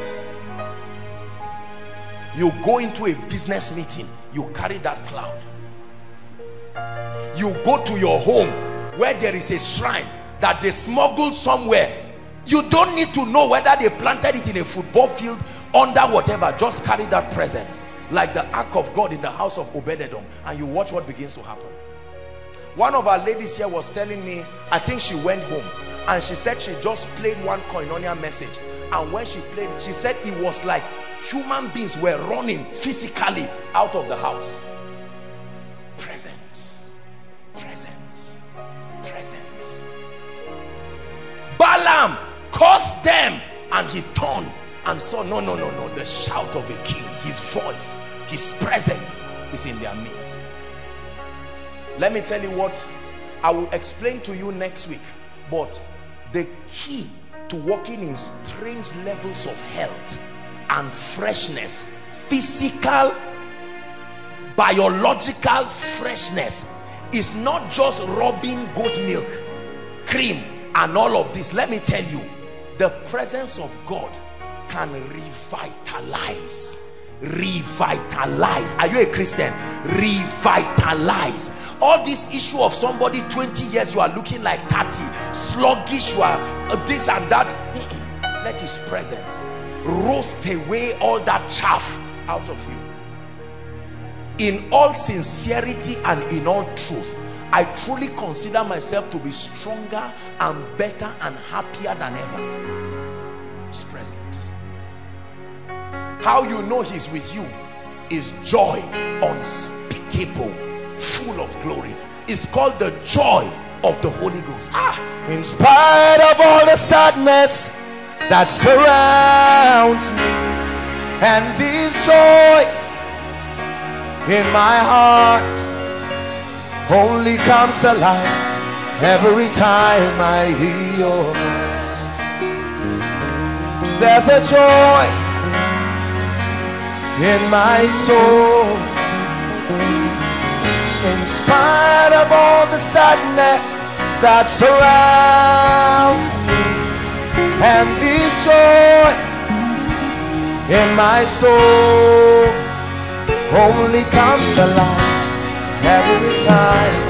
You go into a business meeting, you carry that cloud. You go to your home where there is a shrine that they smuggled somewhere. You don't need to know whether they planted it in a football field, under whatever. Just carry that presence, like the ark of God in the house of Obed-Edom, and you watch what begins to happen. One of our ladies here was telling me, I think she went home and she said she just played one Koinonia message, and when she played it, she said it was like human beings were running physically out of the house. Presence, presence, presence. Balaam cursed them and he turned and saw, no, no, no, no, the shout of a king, his voice, his presence is in their midst. Let me tell you what I will explain to you next week, but the key to walking in strange levels of health and freshness, physical, biological freshness, is not just rubbing goat milk, cream and all of this. Let me tell you, the presence of God can revitalize. Revitalize. Are you a Christian? Revitalize. All this issue of somebody twenty years, you are looking like thirty, sluggish, you are uh, this and that. Let his presence roast away all that chaff out of you. In all sincerity and in all truth, I truly consider myself to be stronger and better and happier than ever. His presence. How you know he's with you is joy unspeakable, full of glory. It's called the joy of the Holy Ghost. Ah, in spite of all the sadness that surrounds me, and this joy in my heart only comes alive every time I hear your voice. There's a joy in my soul, in spite of all the sadness that surrounds me, and this joy in my soul only comes alive every time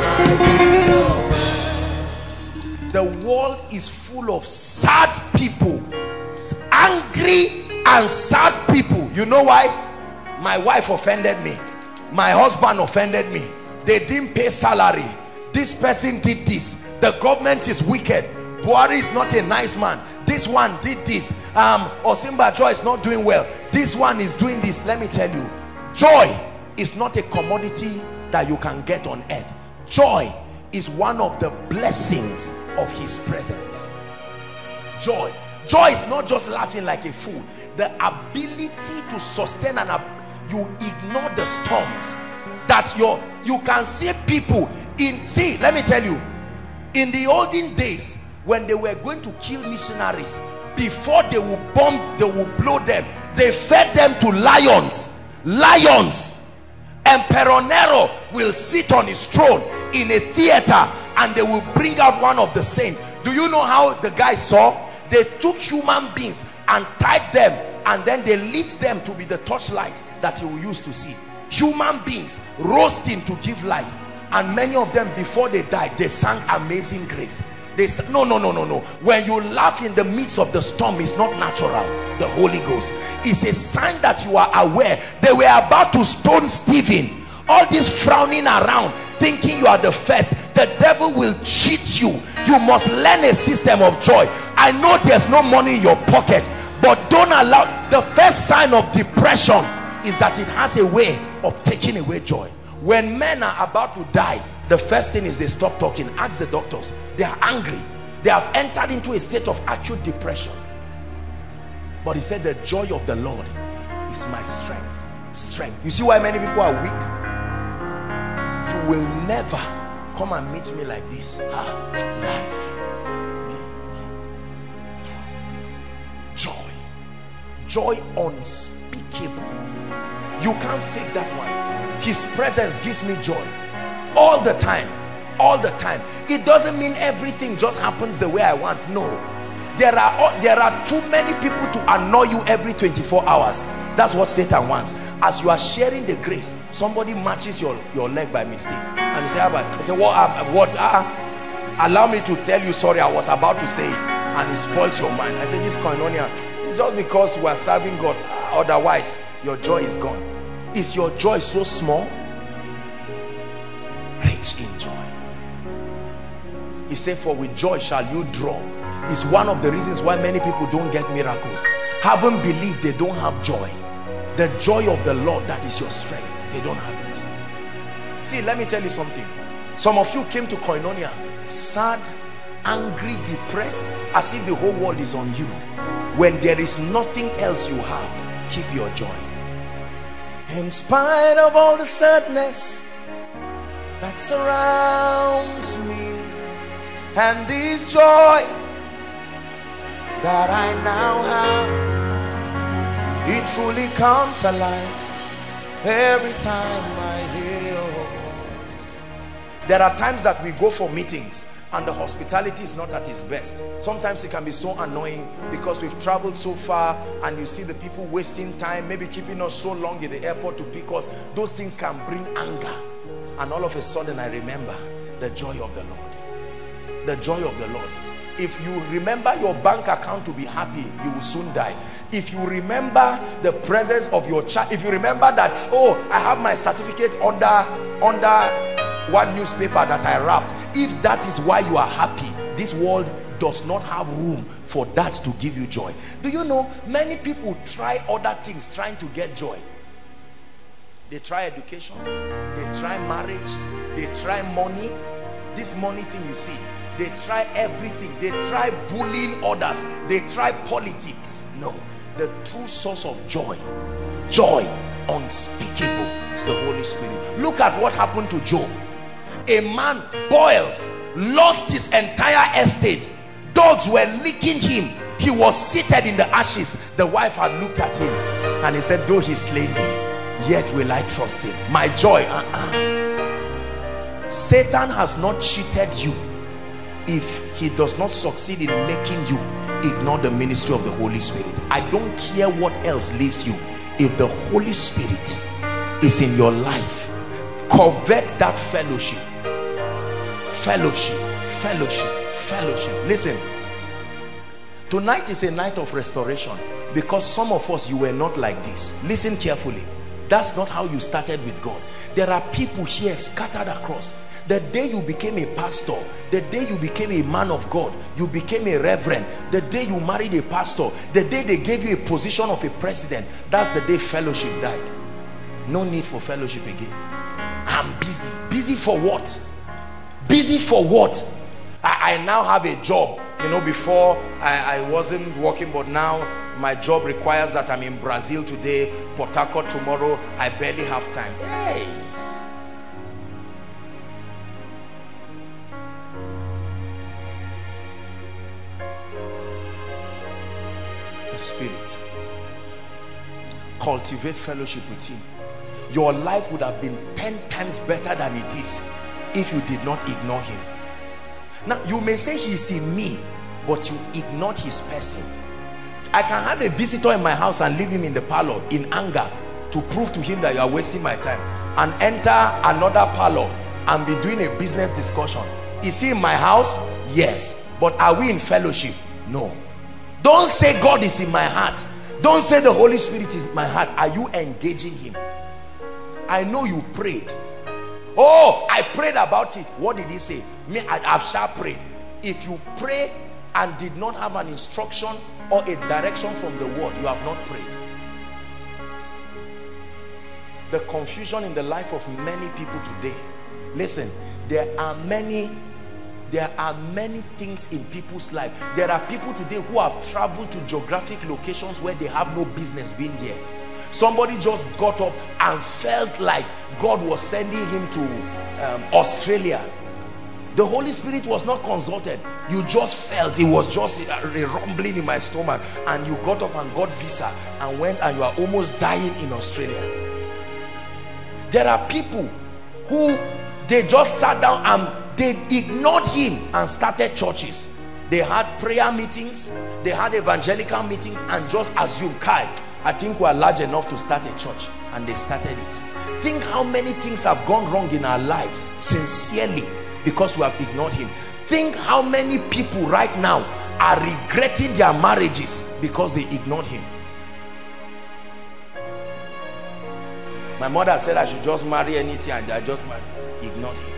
I hear. The world is full of sad people, angry and sad people. You know why? My wife offended me, my husband offended me, they didn't pay salary, this person did this, the government is wicked, Buhari is not a nice man, this one did this, um Osinbajo is not doing well, this one is doing this. Let me tell you, joy is not a commodity that you can get on earth. Joy is one of the blessings of his presence. Joy joy is not just laughing like a fool. The ability to sustain and ab you ignore the storms that you're you can see people in. See, let me tell you, in the olden days when they were going to kill missionaries, before they would bomb, they would blow them, they fed them to lions. Lions. Emperor Nero will sit on his throne in a theater and they will bring out one of the saints. Do you know how the guy saw? They took human beings and tied them, and then they lit them to be the torchlight that he will use to see. Human beings roasting to give light, and many of them, before they died, they sang Amazing Grace. They said, no, no, no, no, no. When you laugh in the midst of the storm, it's not natural. The Holy Ghost is a sign that you are aware. They were about to stone Stephen. All this frowning around, thinking you are the first, the devil will cheat you. You must learn a system of joy. I know there's no money in your pocket, but don't allow. The first sign of depression is that it has a way of taking away joy. When men are about to die, the first thing is they stop talking. Ask the doctors. They are angry. They have entered into a state of acute depression. But he said, the joy of the Lord is my strength. Strength. You see why many people are weak? You will never come and meet me like this. Ah, life. Joy. Joy unspeakable. You can't fake that one. His presence gives me joy. All the time. All the time. It doesn't mean everything just happens the way I want. No. There are, there are too many people to annoy you every twenty-four hours. That's what Satan wants. As you are sharing the grace, somebody matches your, your leg by mistake. And you say, ah, but I say, what? Uh, what uh, allow me to tell you, sorry, I was about to say it. And it spoils your mind. I say, this koinonia, it's just because we are serving God. Otherwise, your joy is gone. Is your joy so small? Rich in joy. He said, for with joy shall you draw. It's one of the reasons why many people don't get miracles. Haven't believed, they don't have joy. The joy of the Lord, that is your strength. They don't have it. See, let me tell you something. Some of you came to Koinonia sad, angry, depressed, as if the whole world is on you. When there is nothing else you have, keep your joy. In spite of all the sadness that surrounds me, and this joy that I now have, it truly comes alive every time I hear your voice. There are times that we go for meetings and the hospitality is not at its best. Sometimes it can be so annoying because we've traveled so far and you see the people wasting time, maybe keeping us so long in the airport to pick us. Those things can bring anger. And all of a sudden I remember the joy of the Lord. The joy of the Lord. If you remember your bank account to be happy, you will soon die. If you remember the presence of your child, if you remember that, oh, I have my certificate under under one newspaper that I wrapped, if that is why you are happy, this world does not have room for that to give you joy. Do you know, many people try other things trying to get joy. They try education, they try marriage, they try money. This money thing you see, they try everything. They try bullying others. They try politics. No, the true source of joy, joy unspeakable, is the Holy Spirit. Look at what happened to Job. A man, boils, lost his entire estate. Dogs were licking him. He was seated in the ashes. The wife had looked at him and he said, though he slay me, yet will I trust him. My joy. Uh-uh. Satan has not cheated you. If he does not succeed in making you ignore the ministry of the Holy Spirit. I don't care what else leaves you. If the Holy Spirit is in your life, covet that fellowship. Fellowship, fellowship, fellowship. Listen, tonight is a night of restoration, because some of us, you were not like this. Listen carefully. That's not how you started with God. There are people here scattered across. The day you became a pastor, the day you became a man of God, you became a reverend, the day you married a pastor, the day they gave you a position of a president, that's the day fellowship died. No need for fellowship again. I'm busy. Busy for what? Busy for what? I, I now have a job. You know, before I, I wasn't working, but now my job requires that I'm in Brazil today, Port Harcourt tomorrow. I barely have time. Hey! Spirit, cultivate fellowship with him. Your life would have been ten times better than it is if you did not ignore him. Now you may say he is in me, but you ignored his person. I can have a visitor in my house and leave him in the parlor in anger to prove to him that you are wasting my time, and enter another parlor and be doing a business discussion. Is he in my house? Yes. But are we in fellowship? No. Don't say God is in my heart. Don't say the Holy Spirit is in my heart. Are you engaging him? I know you prayed. Oh, I prayed about it. What did he say? Me, I have shall prayed. If you pray and did not have an instruction or a direction from the word, you have not prayed. The confusion in the life of many people today. Listen, there are many there are many things in people's life. There are people today who have traveled to geographic locations where they have no business being there. Somebody just got up and felt like God was sending him to um, Australia. The Holy Spirit was not consulted. You just felt, it was just a rumbling in my stomach, and you got up and got visa and went, and you are almost dying in Australia. There are people who they just sat down and they ignored him and started churches. They had prayer meetings, they had evangelical meetings, and just assumed, Kai, I think we are large enough to start a church, and they started it. Think how many things have gone wrong in our lives sincerely because we have ignored him. Think how many people right now are regretting their marriages because they ignored him. My mother said I should just marry anything, and I just ignored him.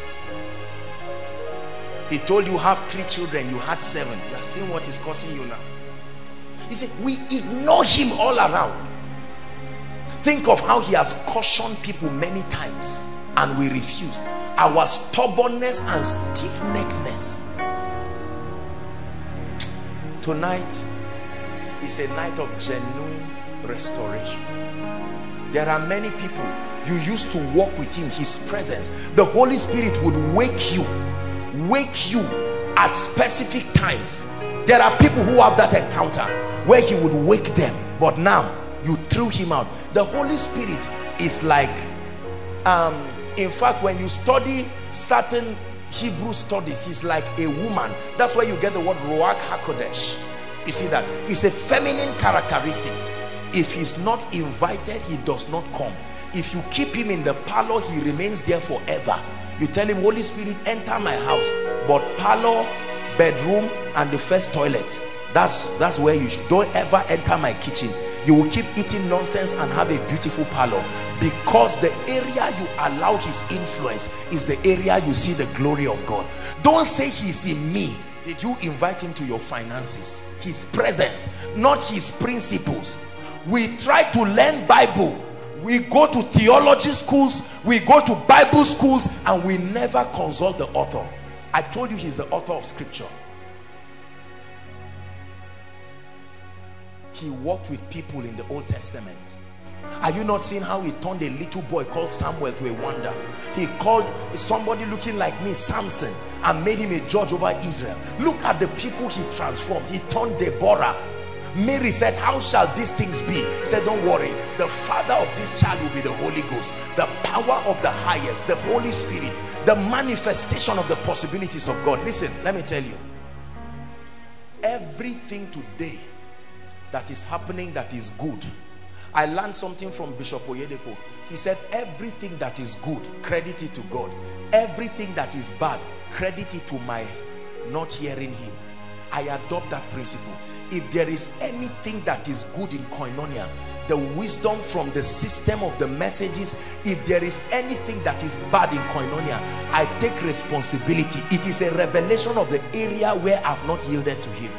He told you have three children, you had seven. You are seeing what is causing you now. He said we ignore him all around. Think of how he has cautioned people many times and we refused. Our stubbornness and stiff-neckedness. Tonight is a night of genuine restoration. There are many people, you used to walk with him, his presence. The Holy Spirit would wake you, wake you at specific times. There are people who have that encounter where he would wake them, but now you threw him out. The Holy Spirit is like, um, in fact, when you study certain Hebrew studies, he's like a woman. That's where you get the word Ruach HaKodesh. You see that? It's a feminine characteristics. If he's not invited, he does not come. If you keep him in the parlor, he remains there forever. You tell him, Holy Spirit, enter my house, but parlor, bedroom, and the first toilet, that's that's where you should. Don't ever enter my kitchen. You will keep eating nonsense and have a beautiful parlor, because the area you allow his influence is the area you see the glory of God. Don't say he's in me. Did you invite him to your finances? His presence, not his principles. We try to learn Bible, we go to theology schools, we go to Bible schools, and we never consult the author. I told you he's the author of scripture. He walked with people in the Old Testament. Are you not seeing how he turned a little boy called Samuel to a wonder? He called somebody looking like me Samson and made him a judge over Israel. Look at the people he transformed. He turned Deborah. Mary said, how shall these things be? He said, don't worry, the father of this child will be the Holy Ghost, the power of the highest, the Holy Spirit, the manifestation of the possibilities of God. Listen, let me tell you, everything today that is happening that is good, I learned something from Bishop Oyedepo. He said, everything that is good, credit it to God. Everything that is bad, credit it to my not hearing him. I adopt that principle. If there is anything that is good in Koinonia, the wisdom from the system of the messages, if there is anything that is bad in Koinonia, I take responsibility. It is a revelation of the area where I've not yielded to him.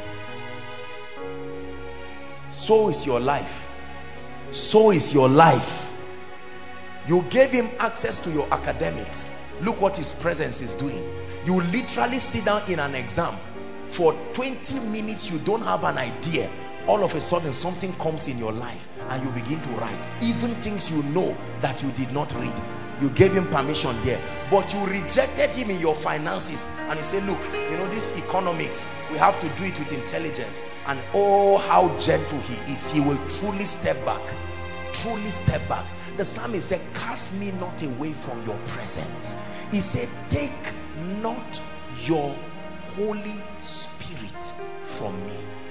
So is your life. So is your life. You gave him access to your academics. Look what his presence is doing. You literally sit down in an exam for twenty minutes, you don't have an idea. All of a sudden something comes in your life and you begin to write, even things you know that you did not read. You gave him permission there, but you rejected him in your finances, and you say, look, you know, this economics, we have to do it with intelligence. And oh, how gentle he is. He will truly step back, truly step back. The psalmist said, cast me not away from your presence. He said, take not your Holy Spirit from me.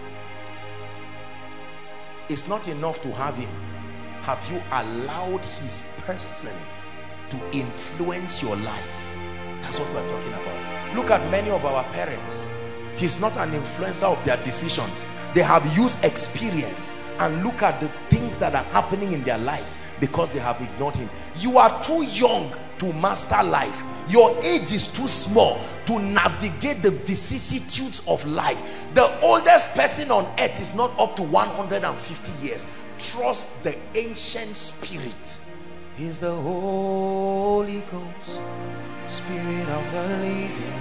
It's not enough to have him. Have you allowed his person to influence your life? That's what we're talking about. Look at many of our parents. He's not an influencer of their decisions. They have used experience, and look at the things that are happening in their lives because they have ignored him. You are too young to master life. Your age is too small to navigate the vicissitudes of life. The oldest person on earth is not up to one hundred fifty years. Trust the ancient spirit. He's the Holy Ghost, Spirit of the living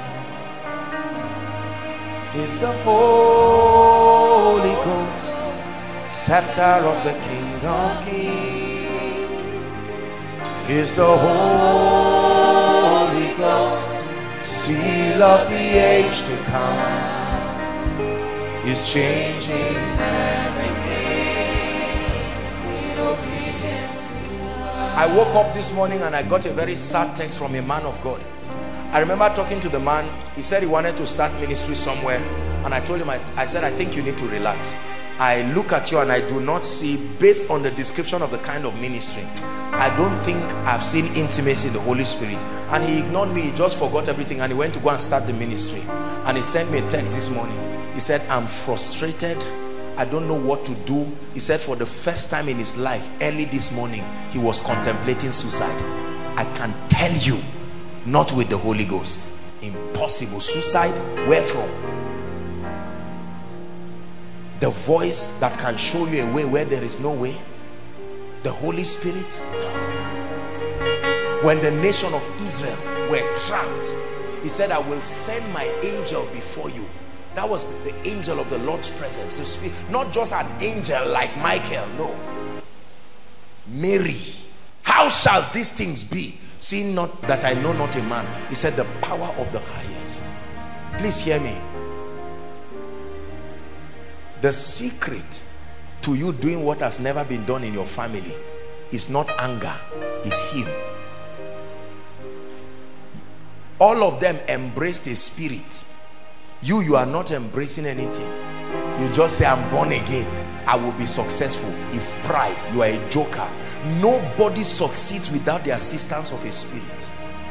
God. He's the Holy Ghost, Scepter of the King of Kings. He's the Holy Ghost, Seal of the age to come. He's changing everything in obedience to God. I woke up this morning and I got a very sad text from a man of God. I remember talking to the man. He said he wanted to start ministry somewhere, and I told him, I, I said, I think you need to relax. I look at you and I do not see, based on the description of the kind of ministry, I don't think I've seen intimacy in the Holy Spirit. And he ignored me. He just forgot everything and he went to go and start the ministry. And he sent me a text this morning. He said, I'm frustrated. I don't know what to do. He said for the first time in his life, early this morning, he was contemplating suicide. I can tell you, not with the Holy Ghost. Impossible. Suicide, where from? The voice that can show you a way where there is no way. The Holy Spirit. When the nation of Israel were trapped, he said, I will send my angel before you. That was the, the angel of the Lord's presence. The spirit, not just an angel like Michael, no. Mary. How shall these things be? Seeing not that I know not a man. He said, the power of the highest. Please hear me. The secret to you doing what has never been done in your family is not anger, is him. All of them embraced a spirit. You, you are not embracing anything. You just say, I'm born again, I will be successful. It's pride. You are a joker. Nobody succeeds without the assistance of a spirit.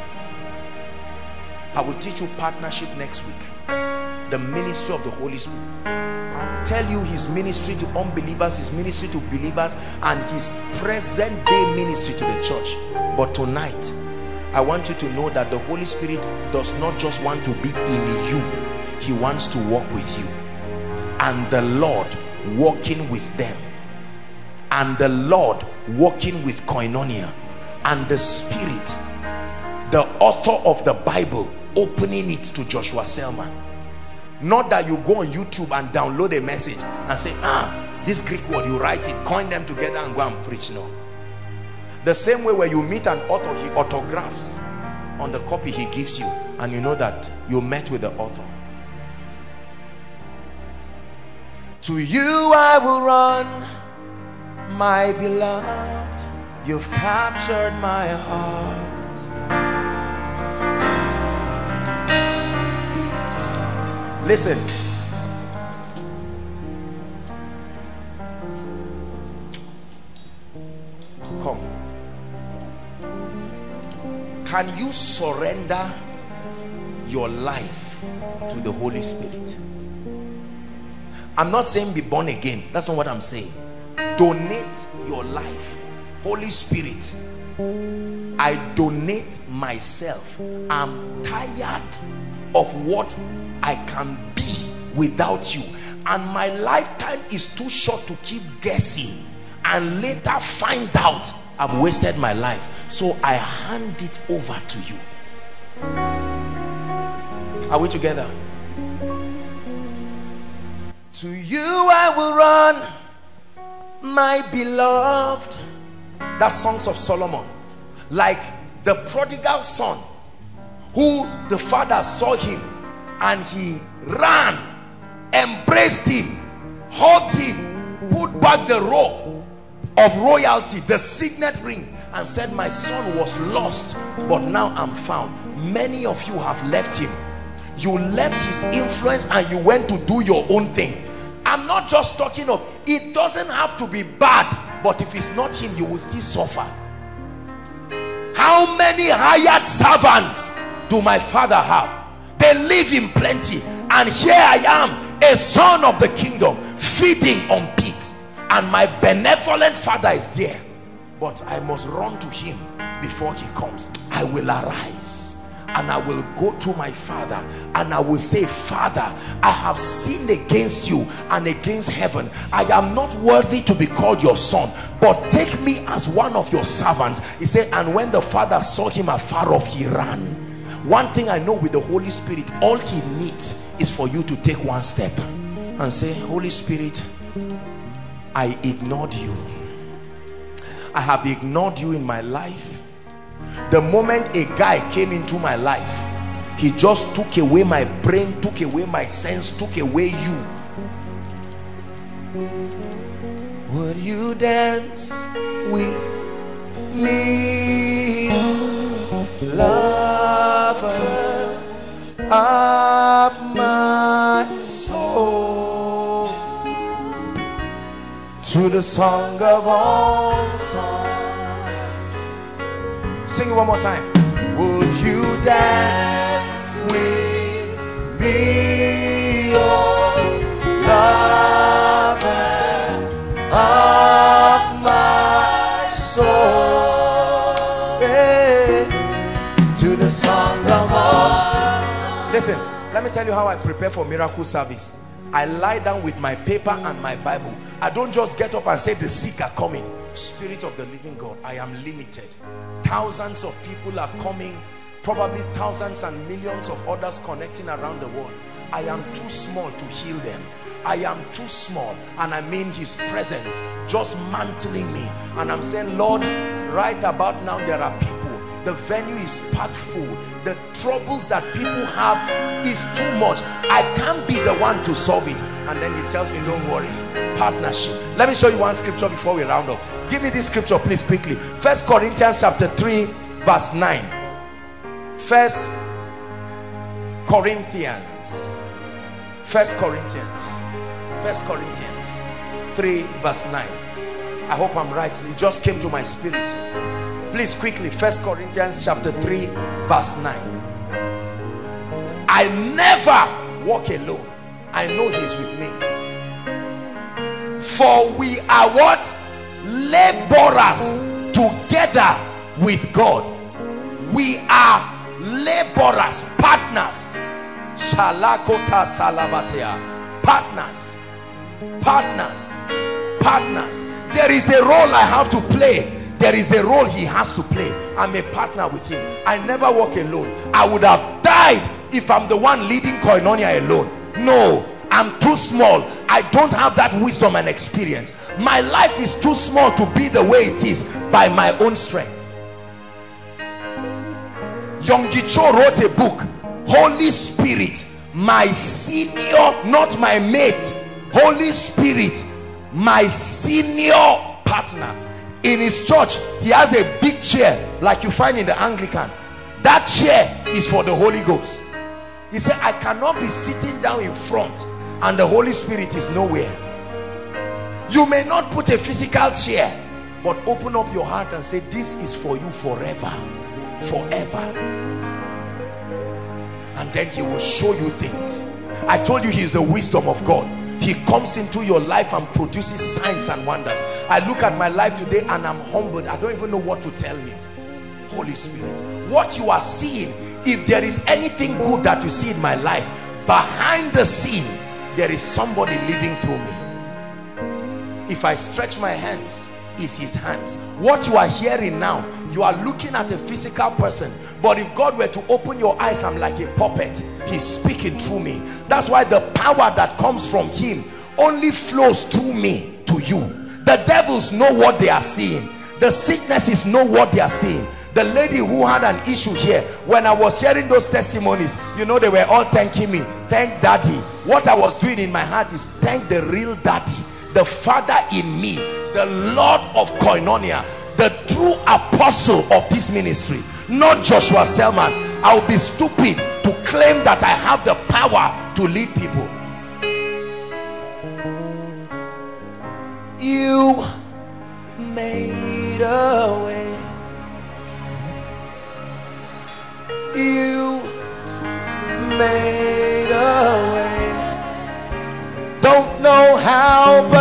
I will teach you partnership next week. The ministry of the Holy Spirit. Tell you his ministry to unbelievers, his ministry to believers, and his present day ministry to the church. But tonight, I want you to know that the Holy Spirit does not just want to be in you. He wants to walk with you. And the Lord walking with them. And the Lord walking with koinonia. And the Spirit, the author of the Bible, opening it to Joshua Selman. Not that you go on YouTube and download a message and say, ah, this Greek word, you write it, coin them together and go and preach. No. The same way where you meet an author, he autographs on the copy he gives you, and you know that you met with the author. To you I will run, my beloved. You've captured my heart. Listen. Come. Can you surrender your life to the Holy Spirit? I'm not saying be born again. That's not what I'm saying. Donate your life. Holy Spirit, I donate myself. I'm tired of what I can be without you, and my lifetime is too short to keep guessing and later find out I've wasted my life. So I hand it over to you. Are we together? To you I will run, my beloved. That's Songs of Solomon. Like the prodigal son, who the father saw him and he ran, embraced him, hugged him, put back the robe of royalty, the signet ring, and said, my son was lost, but now I'm found. Many of you have left him. You left his influence and you went to do your own thing. I'm not just talking of, it doesn't have to be bad, but if it's not him, you will still suffer. How many hired servants do my father have? They live in plenty, and here I am a son of the kingdom, feeding on pigs, and my benevolent father is there, but I must run to him before he comes. I will arise and I will go to my father and I will say, Father, I have sinned against you and against heaven. I am not worthy to be called your son, but take me as one of your servants. He said, and when the father saw him afar off, he ran. One thing I know with the Holy Spirit, all he needs is for you to take one step and say, Holy Spirit, I ignored you. I have ignored you in my life. The moment a guy came into my life, he just took away my brain, took away my sense, took away you. Would you dance with me, lover of my soul, to the song of all songs? Sing it one more time. Would you dance with me, oh lover of my soul, hey, to the song of all. Listen, let me tell you how I prepare for miracle service. I lie down with my paper and my Bible. I don't just get up and say the sick are coming. Spirit of the living God, I am limited. Thousands of people are coming, probably thousands and millions of others connecting around the world. I am too small to heal them. I am too small, and I mean his presence just mantling me. And I'm saying, Lord, right about now there are people, the venue is packed full, the troubles that people have is too much. I can't be the one to solve it. And then he tells me, don't worry, partnership. Let me show you one scripture before we round up. Give me this scripture please quickly. First Corinthians chapter three verse nine. First Corinthians First Corinthians First Corinthians three verse nine. I hope I'm right. It just came to my spirit. Please quickly, First Corinthians chapter three verse nine. I never walk alone. I know he's with me. For we are what? Laborers together with God. We are laborers, partners. Shalakota salabatea. Partners. Partners. Partners. There is a role I have to play. There is a role he has to play. I'm a partner with him. I never walk alone. I would have died if I'm the one leading Koinonia alone. No, I'm too small. I don't have that wisdom and experience. My life is too small to be the way it is by my own strength. Yonggi Cho wrote a book, Holy Spirit, my senior, not my mate. Holy Spirit, my senior partner. In his church, he has a big chair like you find in the Anglican. That chair is for the Holy Ghost. He said, I cannot be sitting down in front and the Holy Spirit is nowhere. You may not put a physical chair, but open up your heart and say, this is for you forever. Forever. And then he will show you things. I told you he is the wisdom of God. He comes into your life and produces signs and wonders. I look at my life today and I'm humbled. I don't even know what to tell him. Holy Spirit, what you are seeing, if there is anything good that you see in my life, behind the scene there is somebody living through me. If I stretch my hands, is his hands. What you are hearing now, you are looking at a physical person, but if God were to open your eyes, I'm like a puppet. He's speaking through me. That's why the power that comes from him only flows through me to you. The devils know what they are seeing. The sicknesses know what they are seeing. The lady who had an issue here, when I was hearing those testimonies, you know, they were all thanking me. Thank daddy. What I was doing in my heart is thank the real daddy, the father in me, the Lord of Koinonia, the true apostle of this ministry, not Joshua Selman. I will be stupid to claim that I have the power to lead people. You made a way. You made a way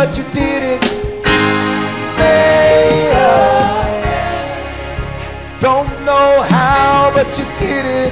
but you did it. Made a way. Don't know how, but you did it.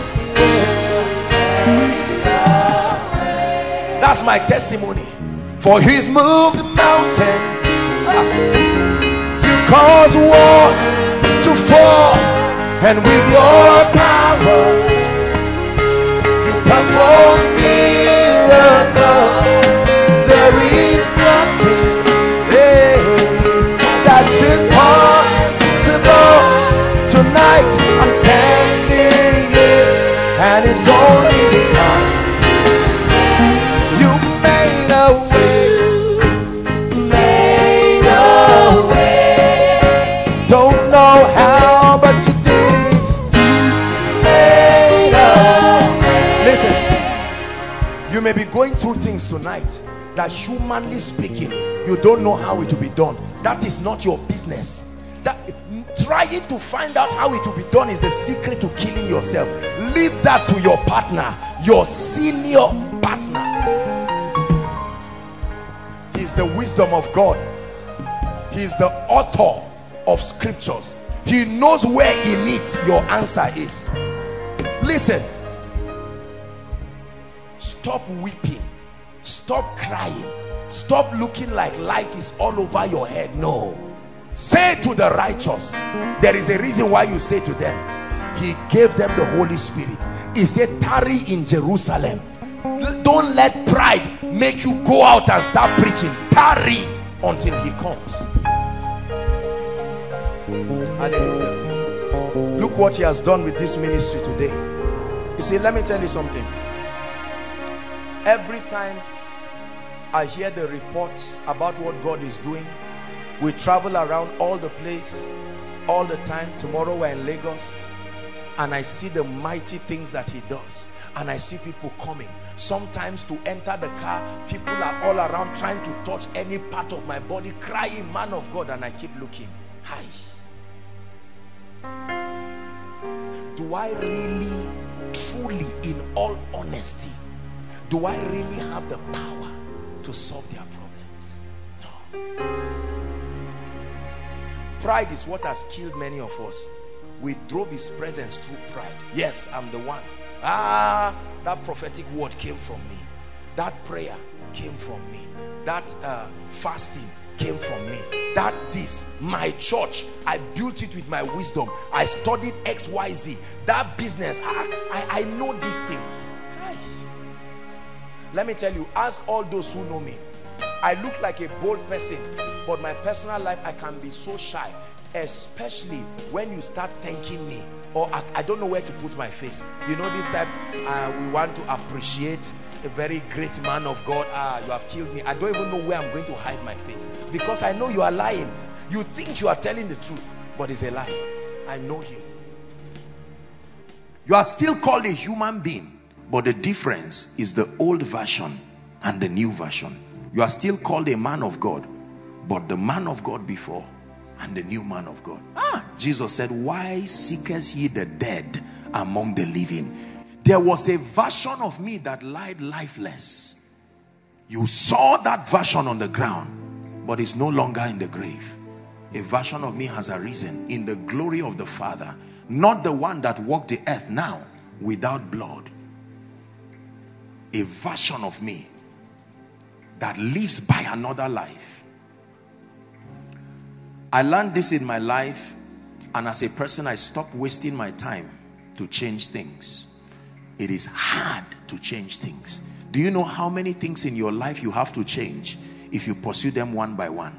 Yeah. That's my testimony. For he's moved mountains. You cause walls to fall, and with your power you perform miracles. There is nothing eh, that's impossible. Tonight I'm standing here, and it's only because you made a way. Made a way. Don't know how, but you did it. Made a way. Listen, you may be going through things tonight that, humanly speaking, you don't know how it will be done. That is not your business. That trying to find out how it will be done is the secret to killing yourself. Leave that to your partner, your senior partner. He's the wisdom of God. He's the author of scriptures. He knows where in it your answer is. Listen, stop weeping, stop crying, stop looking like life is all over your head. No, say to the righteous, there is a reason why you say to them, he gave them the Holy Spirit. He said, tarry in Jerusalem. Don't let pride make you go out and start preaching. Tarry until he comes. Hallelujah. Look what he has done with this ministry today. You see, let me tell you something. Every time I hear the reports about what God is doing, we travel around all the place, all the time. Tomorrow we're in Lagos, and I see the mighty things that he does, and I see people coming. Sometimes to enter the car, people are all around trying to touch any part of my body, crying, man of God, and I keep looking. Hi. Do I really, truly, in all honesty, do I really have the power to solve their problems? No. Pride is what has killed many of us. We drove his presence through pride. Yes, I'm the one. Ah, that prophetic word came from me. That prayer came from me. That uh, fasting came from me. That this, my church, I built it with my wisdom. I studied X Y Z. That business, I, I, I know these things. Let me tell you, ask all those who know me. I look like a bold person, but my personal life, I can be so shy, especially when you start thanking me, or I, I don't know where to put my face. You know, this time uh, we want to appreciate a very great man of God. Ah, you have killed me. I don't even know where I'm going to hide my face, because I know you are lying. You think you are telling the truth, but it's a lie. I know him. You are still called a human being, but the difference is the old version and the new version. You are still called a man of God, but the man of God before and the new man of God. Ah, Jesus said, why seekest ye the dead among the living? There was a version of me that lied lifeless. You saw that version on the ground, but it's no longer in the grave. A version of me has arisen in the glory of the Father, not the one that walked the earth now without blood. A version of me that lives by another life. I learned this in my life, and as a person I stopped wasting my time to change things. It is hard to change things. Do you know how many things in your life you have to change if you pursue them one by one?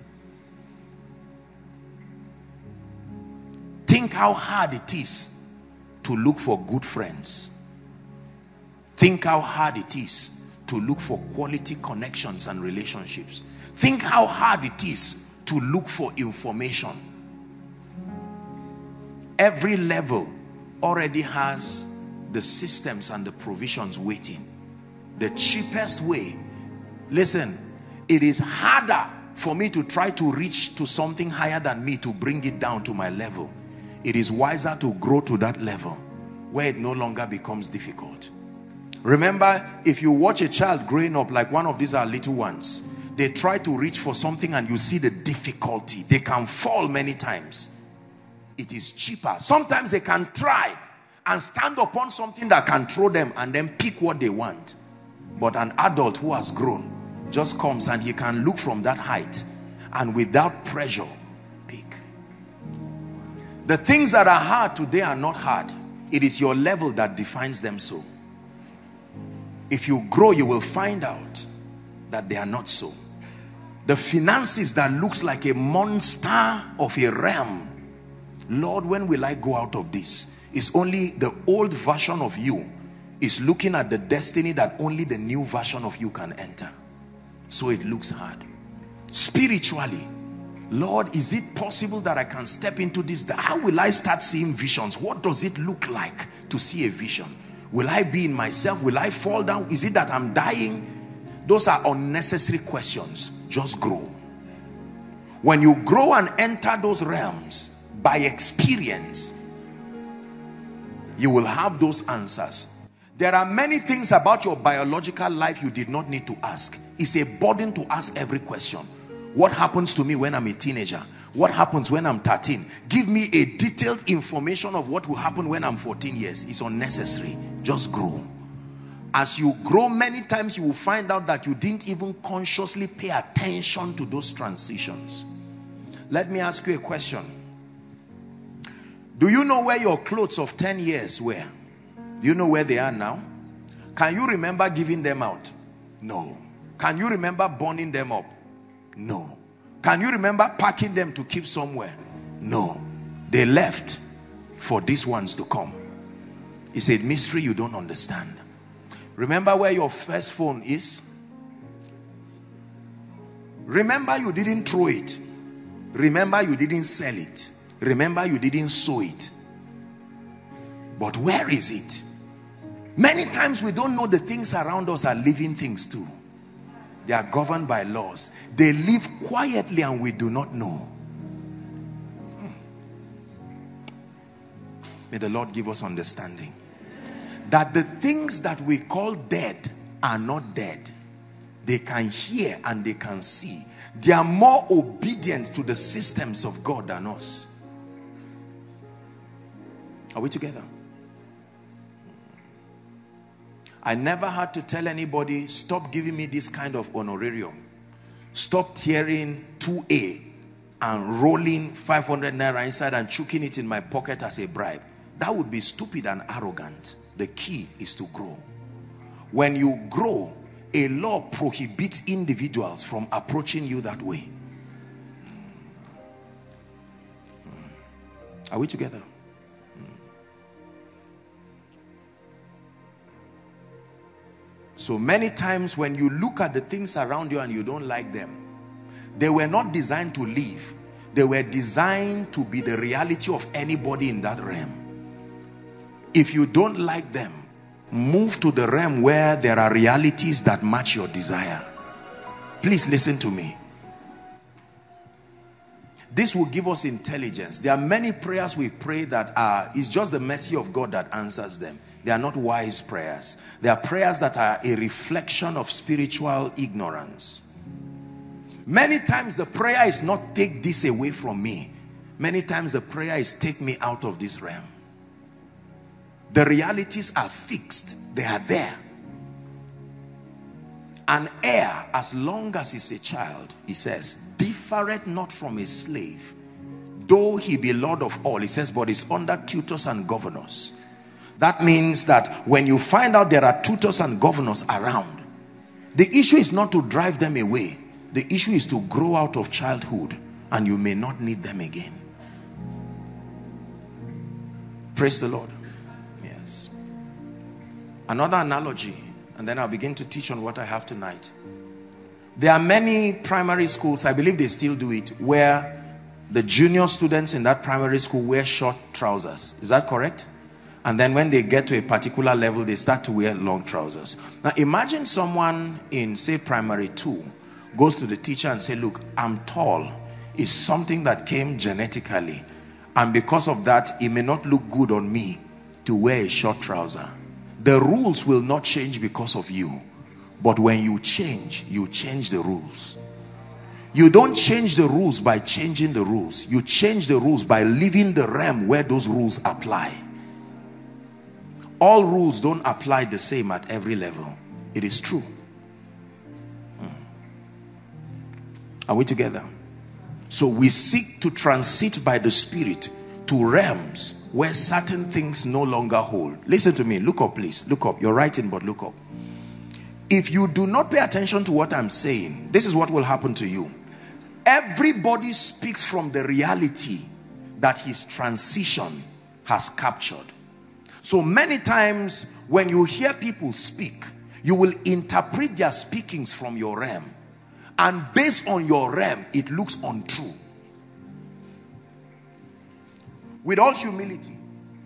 Think how hard it is to look for good friends. Think how hard it is to look for quality connections and relationships. Think how hard it is to look for information. Every level already has the systems and the provisions waiting. The cheapest way, listen, it is harder for me to try to reach to something higher than me to bring it down to my level. It is wiser to grow to that level where it no longer becomes difficult. Remember, if you watch a child growing up, like one of these are little ones, they try to reach for something and you see the difficulty. They can fall many times. It is cheaper. Sometimes they can try and stand upon something that can throw them and then pick what they want. But an adult who has grown just comes and he can look from that height and without pressure pick. The things that are hard today are not hard. It is your level that defines them so. If you grow, you will find out that they are not so. The finances that looks like a monster of a realm, Lord, when will I go out of this? It's only the old version of you is looking at the destiny that only the new version of you can enter. So it looks hard. Spiritually, Lord, is it possible that I can step into this? How will I start seeing visions? What does it look like to see a vision? Will I be in myself? Will I fall down? Is it that I'm dying? Those are unnecessary questions. Just grow. When you grow and enter those realms by experience, you will have those answers. There are many things about your biological life you did not need to ask. It's a burden to ask every question. What happens to me when I'm a teenager? What happens when I'm thirteen? Give me a detailed information of what will happen when I'm fourteen years. It's unnecessary. Just grow. As you grow, many times you will find out that you didn't even consciously pay attention to those transitions. Let me ask you a question. Do you know where your clothes of ten years were? Do you know where they are now? Can you remember giving them out? No. Can you remember burning them up? No. Can you remember packing them to keep somewhere? No. They left for these ones to come. It's a mystery you don't understand. Remember where your first phone is? Remember you didn't throw it. Remember you didn't sell it. Remember you didn't sow it. But where is it? Many times we don't know the things around us are living things too. They are governed by laws. They live quietly and we do not know. May the Lord give us understanding. That the things that we call dead are not dead. They can hear and they can see. They are more obedient to the systems of God than us. Are we together? I never had to tell anybody, stop giving me this kind of honorarium. Stop tearing two A and rolling five hundred naira inside and chucking it in my pocket as a bribe. That would be stupid and arrogant. The key is to grow. When you grow, a law prohibits individuals from approaching you that way. Are we together? So many times when you look at the things around you and you don't like them, they were not designed to live. They were designed to be the reality of anybody in that realm. If you don't like them, move to the realm where there are realities that match your desire. Please listen to me. This will give us intelligence. There are many prayers we pray that are, it's just the mercy of God that answers them. They are not wise prayers. They are prayers that are a reflection of spiritual ignorance. Many times the prayer is not take this away from me. Many times the prayer is take me out of this realm. The realities are fixed. They are there. An heir, as long as he's a child, he says, differeth not from a slave, though he be Lord of all. He says, but is under tutors and governors. That means that when you find out there are tutors and governors around, the issue is not to drive them away. The issue is to grow out of childhood and you may not need them again. Praise the Lord. Yes. Another analogy, and then I'll begin to teach on what I have tonight. There are many primary schools, I believe they still do it, where the junior students in that primary school wear short trousers. Is that correct? And then when they get to a particular level, they start to wear long trousers. Now imagine someone in, say, primary two goes to the teacher and say, look, I'm tall. It's something that came genetically. And because of that, it may not look good on me to wear a short trouser. The rules will not change because of you. But when you change, you change the rules. You don't change the rules by changing the rules. You change the rules by leaving the realm where those rules apply. All rules don't apply the same at every level. It is true. Hmm. Are we together? So we seek to transit by the Spirit to realms where certain things no longer hold. Listen to me. Look up, please. Look up. You're writing, but look up. If you do not pay attention to what I'm saying, this is what will happen to you. Everybody speaks from the reality that his transition has captured. So many times when you hear people speak, you will interpret their speakings from your realm. And based on your realm, it looks untrue. With all humility,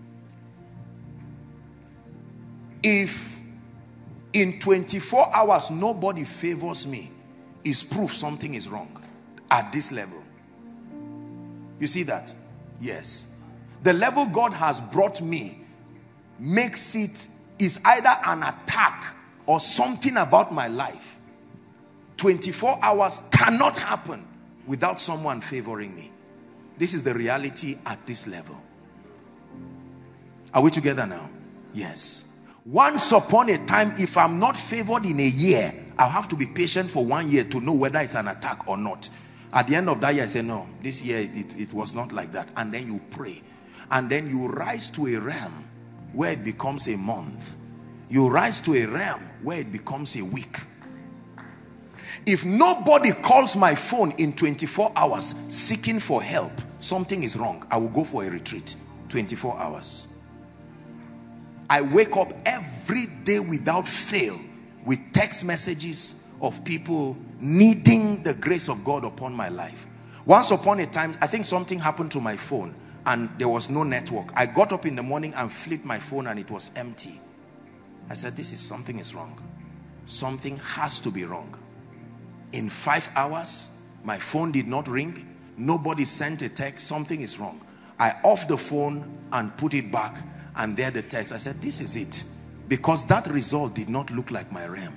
if in twenty-four hours nobody favors me, is proof something is wrong at this level. You see that? Yes. The level God has brought me makes it, is either an attack or something about my life. twenty-four hours cannot happen without someone favoring me. This is the reality at this level. Are we together now? Yes. Once upon a time, if I'm not favored in a year, I'll have to be patient for one year to know whether it's an attack or not. At the end of that year, I say, no, this year it, it was not like that. And then you pray. And then you rise to a realm where it becomes a month. You rise to a realm where it becomes a week. If nobody calls my phone in twenty-four hours seeking for help, something is wrong. I will go for a retreat. twenty-four hours. I wake up every day without fail with text messages of people needing the grace of God upon my life. Once upon a time, I think something happened to my phone and there was no network. I got up in the morning and flipped my phone and it was empty. I said, this is something is wrong. Something has to be wrong. In five hours, my phone did not ring. Nobody sent a text. Something is wrong. I off the phone and put it back, and there the text. I said, this is it. Because that result did not look like my realm.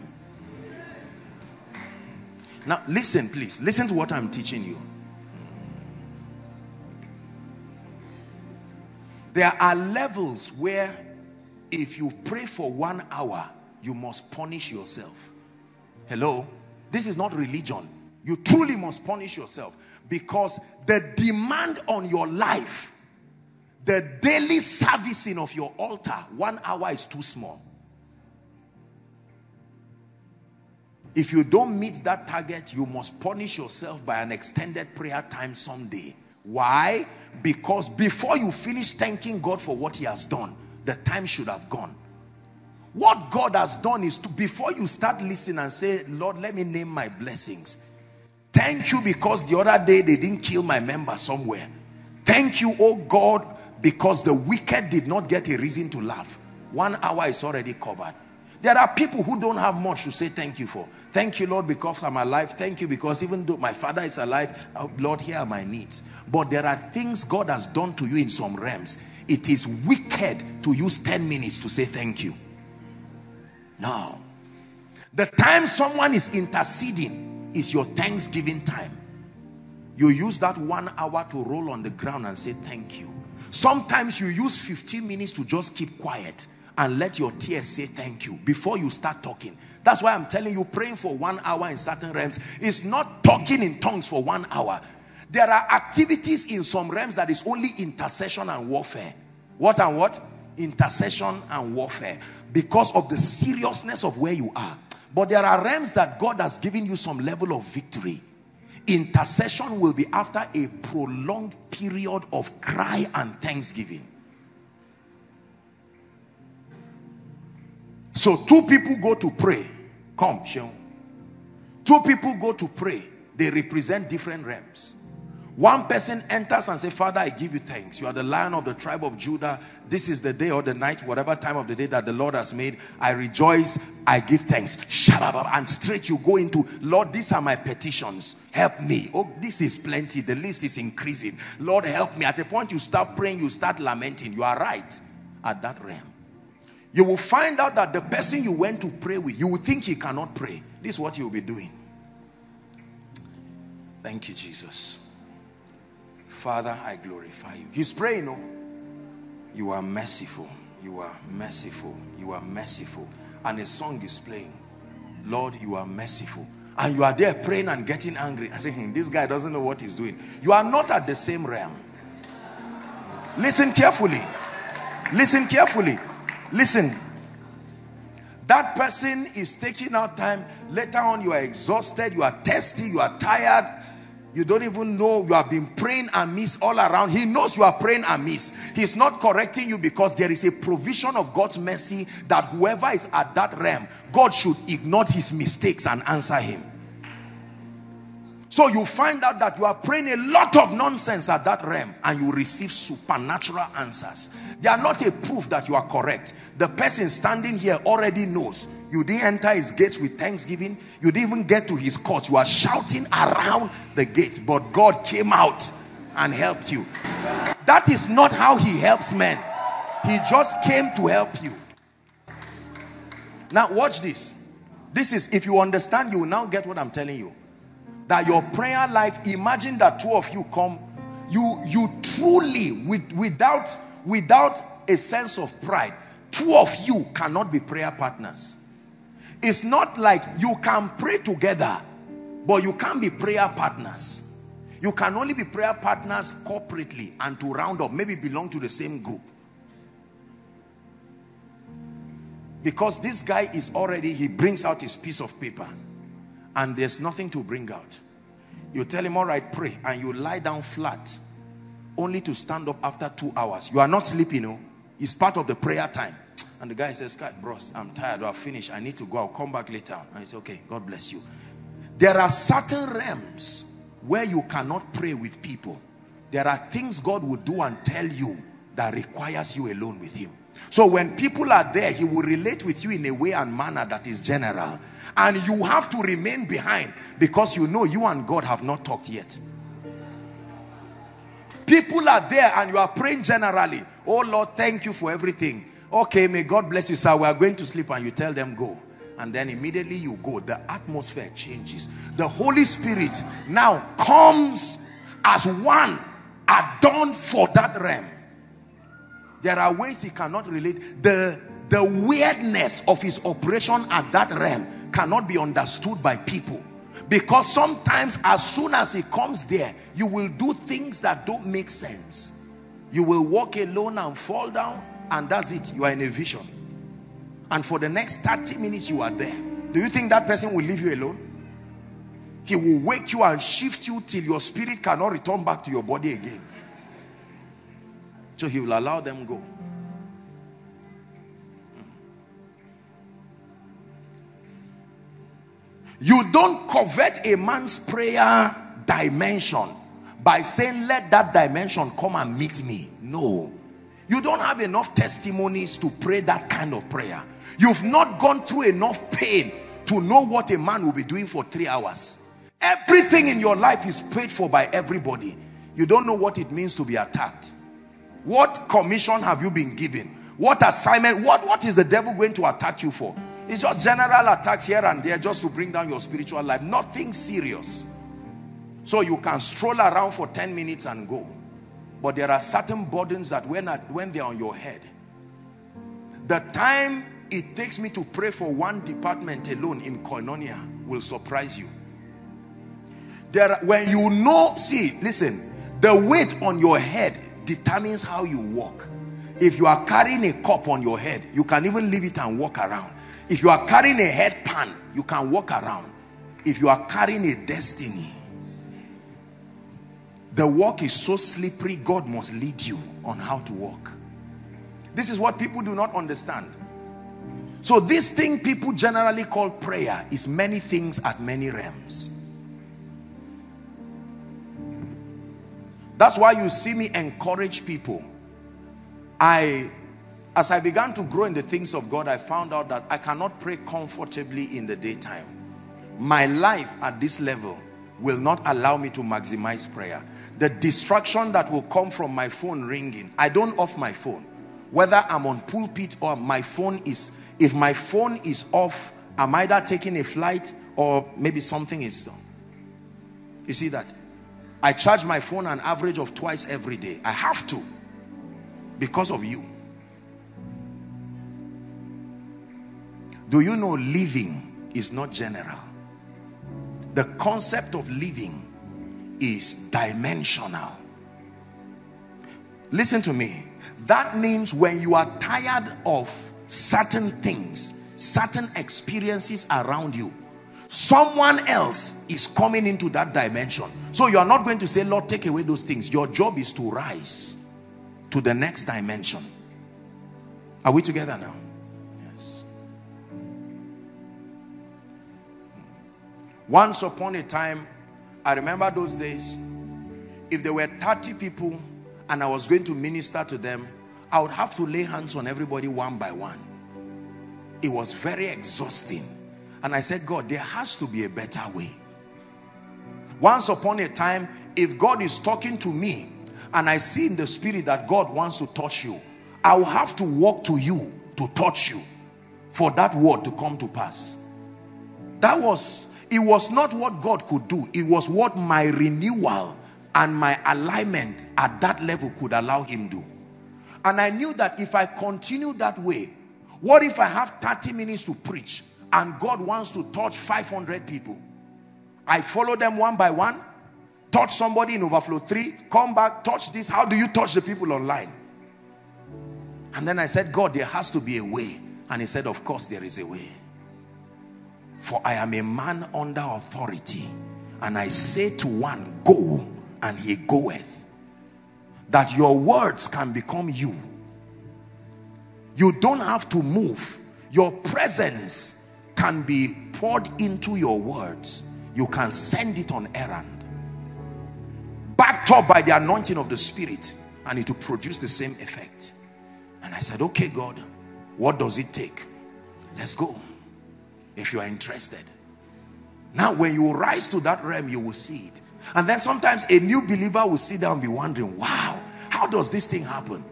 Now, listen, please. Listen to what I'm teaching you. There are levels where if you pray for one hour, you must punish yourself. Hello? This is not religion. You truly must punish yourself because the demand on your life, the daily servicing of your altar, one hour is too small. If you don't meet that target, you must punish yourself by an extended prayer time someday. Why? Because before you finish thanking God for what he has done, the time should have gone. What God has done is to, before you start listening and say, Lord, let me name my blessings. Thank you because the other day they didn't kill my member somewhere. Thank you, oh God, because the wicked did not get a reason to laugh. One hour is already covered. There are people who don't have much to say thank you for. Thank you, Lord, because I'm alive. Thank you because even though my father is alive, oh, Lord, here are my needs. But there are things God has done to you in some realms. It is wicked to use ten minutes to say thank you. No. The time someone is interceding is your Thanksgiving time. You use that one hour to roll on the ground and say thank you. Sometimes you use fifteen minutes to just keep quiet and let your tears say thank you before you start talking. That's why I'm telling you, praying for one hour in certain realms is not talking in tongues for one hour. There are activities in some realms that is only intercession and warfare. What and what? Intercession and warfare. Because of the seriousness of where you are. But there are realms that God has given you some level of victory. Intercession will be after a prolonged period of cry and thanksgiving. So two people go to pray. Come, Sean. Two people go to pray. They represent different realms. One person enters and says, Father, I give you thanks. You are the Lion of the tribe of Judah. This is the day or the night, whatever time of the day that the Lord has made. I rejoice. I give thanks. And straight you go into, Lord, these are my petitions. Help me. Oh, this is plenty. The list is increasing. Lord, help me. At the point you start praying, you start lamenting. You are right at that realm. You will find out that the person you went to pray with, you will think he cannot pray. This is what he will be doing. Thank you, Jesus. Father, I glorify you. He's praying, oh, you are merciful. You are merciful. You are merciful. And a song is playing. Lord, you are merciful. And you are there praying and getting angry and saying, this guy doesn't know what he's doing. You are not at the same realm. Listen carefully. Listen carefully. Listen. That person is taking out time. Later on, you are exhausted. You are thirsty. You are tired. You don't even know. You have been praying amiss all around. He knows you are praying amiss. He's not correcting you because there is a provision of God's mercy that whoever is at that realm, God should ignore his mistakes and answer him. So you find out that you are praying a lot of nonsense at that realm and you receive supernatural answers. They are not a proof that you are correct. The person standing here already knows. You didn't enter his gates with thanksgiving. You didn't even get to his court. You are shouting around the gate. But God came out and helped you. That is not how he helps men. He just came to help you. Now watch this. This is, if you understand, you will now get what I'm telling you. That your prayer life, imagine that two of you come. You, you truly, with, without, without a sense of pride, two of you cannot be prayer partners. It's not like you can pray together, but you can't be prayer partners. You can only be prayer partners corporately and to round up, maybe belong to the same group. Because this guy is already, he brings out his piece of paper and there's nothing to bring out. You tell him, all right, pray, and you lie down flat only to stand up after two hours. You are not sleeping, no? It's part of the prayer time. And the guy says, God, bros, I'm tired. I've finished. I need to go. I'll come back later. And he says, okay, God bless you. There are certain realms where you cannot pray with people. There are things God will do and tell you that requires you alone with him. So when people are there, he will relate with you in a way and manner that is general. And you have to remain behind because you know you and God have not talked yet. People are there and you are praying generally. Oh Lord, thank you for everything. Okay, may God bless you, sir. We are going to sleep, and you tell them go. And then immediately you go. The atmosphere changes. The Holy Spirit now comes as one adorned for that realm. There are ways he cannot relate. The, the weirdness of his operation at that realm cannot be understood by people. Because sometimes as soon as he comes there, you will do things that don't make sense. You will walk alone and fall down. And that's it. You are in a vision. And for the next thirty minutes you are there. Do you think that person will leave you alone? He will wake you and shift you till your spirit cannot return back to your body again. So he will allow them go. You don't covet a man's prayer dimension by saying, let that dimension come and meet me. No. You don't have enough testimonies to pray that kind of prayer. You've not gone through enough pain to know what a man will be doing for three hours. Everything in your life is paid for by everybody. You don't know what it means to be attacked. What commission have you been given? What assignment? What, what is the devil going to attack you for? It's just general attacks here and there just to bring down your spiritual life. Nothing serious. So you can stroll around for ten minutes and go. But there are certain burdens that when, when they're on your head, the time it takes me to pray for one department alone in Koinonia will surprise you. There, when you know, see, listen, the weight on your head determines how you walk. If you are carrying a cup on your head, you can even leave it and walk around. If you are carrying a headpan, you can walk around. If you are carrying a destiny, the walk is so slippery, God must lead you on how to walk. This is what people do not understand. So this thing people generally call prayer is many things at many realms. That's why you see me encourage people. I, as I began to grow in the things of God, I found out that I cannot pray comfortably in the daytime. My life at this level will not allow me to maximize prayer. The distraction that will come from my phone ringing, I don't off my phone. Whether I'm on pulpit or my phone is, if my phone is off, I'm either taking a flight or maybe something is done. You see that? I charge my phone an average of twice every day. I have to, because of you. Do you know living is not general? The concept of living is dimensional. Listen to me. That means when you are tired of certain things, certain experiences around you, someone else is coming into that dimension. So you are not going to say, Lord, take away those things. Your job is to rise to the next dimension. Are we together now? Yes. Once upon a time, I remember those days, if there were thirty people and I was going to minister to them, I would have to lay hands on everybody one by one. It was very exhausting. And I said, God, there has to be a better way. Once upon a time, if God is talking to me and I see in the spirit that God wants to touch you, I will have to walk to you to touch you for that word to come to pass. That was, it was not what God could do. It was what my renewal and my alignment at that level could allow him do. And I knew that if I continue that way, what if I have thirty minutes to preach and God wants to touch five hundred people? I follow them one by one, touch somebody in overflow three, come back, touch this. How do you touch the people online? And then I said, God, there has to be a way. And he said, of course there is a way. For I am a man under authority, and I say to one, go, and he goeth. That your words can become you. You don't have to move. Your presence can be poured into your words. You can send it on errand, backed up by the anointing of the Spirit, and it will produce the same effect. And I said, okay, God, what does it take? Let's go, if you are interested. Now when you rise to that realm, you will see it. And then sometimes a new believer will sit down and be wondering, wow, how does this thing happen?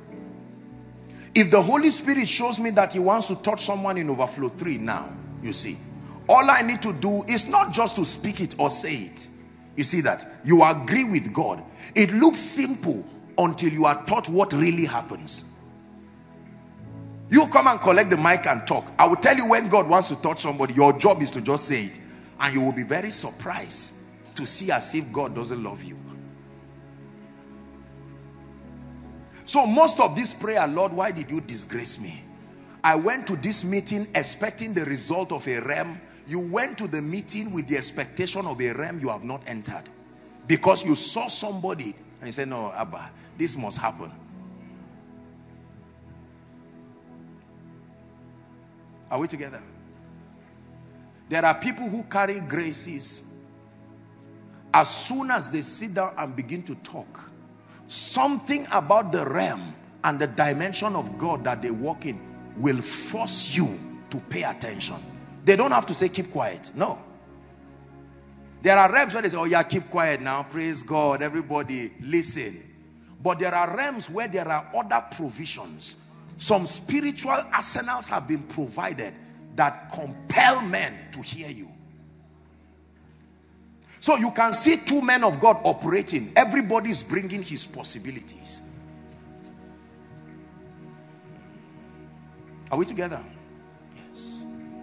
If the Holy Spirit shows me that he wants to touch someone in overflow three now, you see, all I need to do is not just to speak it or say it. You see that? You agree with God. It looks simple until you are taught what really happens. You come and collect the mic and talk. I will tell you, when God wants to touch somebody, your job is to just say it. And you will be very surprised to see as if God doesn't love you. So most of this prayer, Lord, why did you disgrace me? I went to this meeting expecting the result of a realm. You went to the meeting with the expectation of a realm you have not entered. Because you saw somebody and you said, no, Abba, this must happen. Are we together? There are people who carry graces. As soon as they sit down and begin to talk, something about the realm and the dimension of God that they walk in will force you to pay attention. They don't have to say keep quiet. No. There are realms where they say, oh yeah, keep quiet now, praise God, everybody listen. But there are realms where there are other provisions. Some spiritual arsenals have been provided that compel men to hear you. So you can see two men of God operating. Everybody is bringing his possibilities. Are we together? Yes.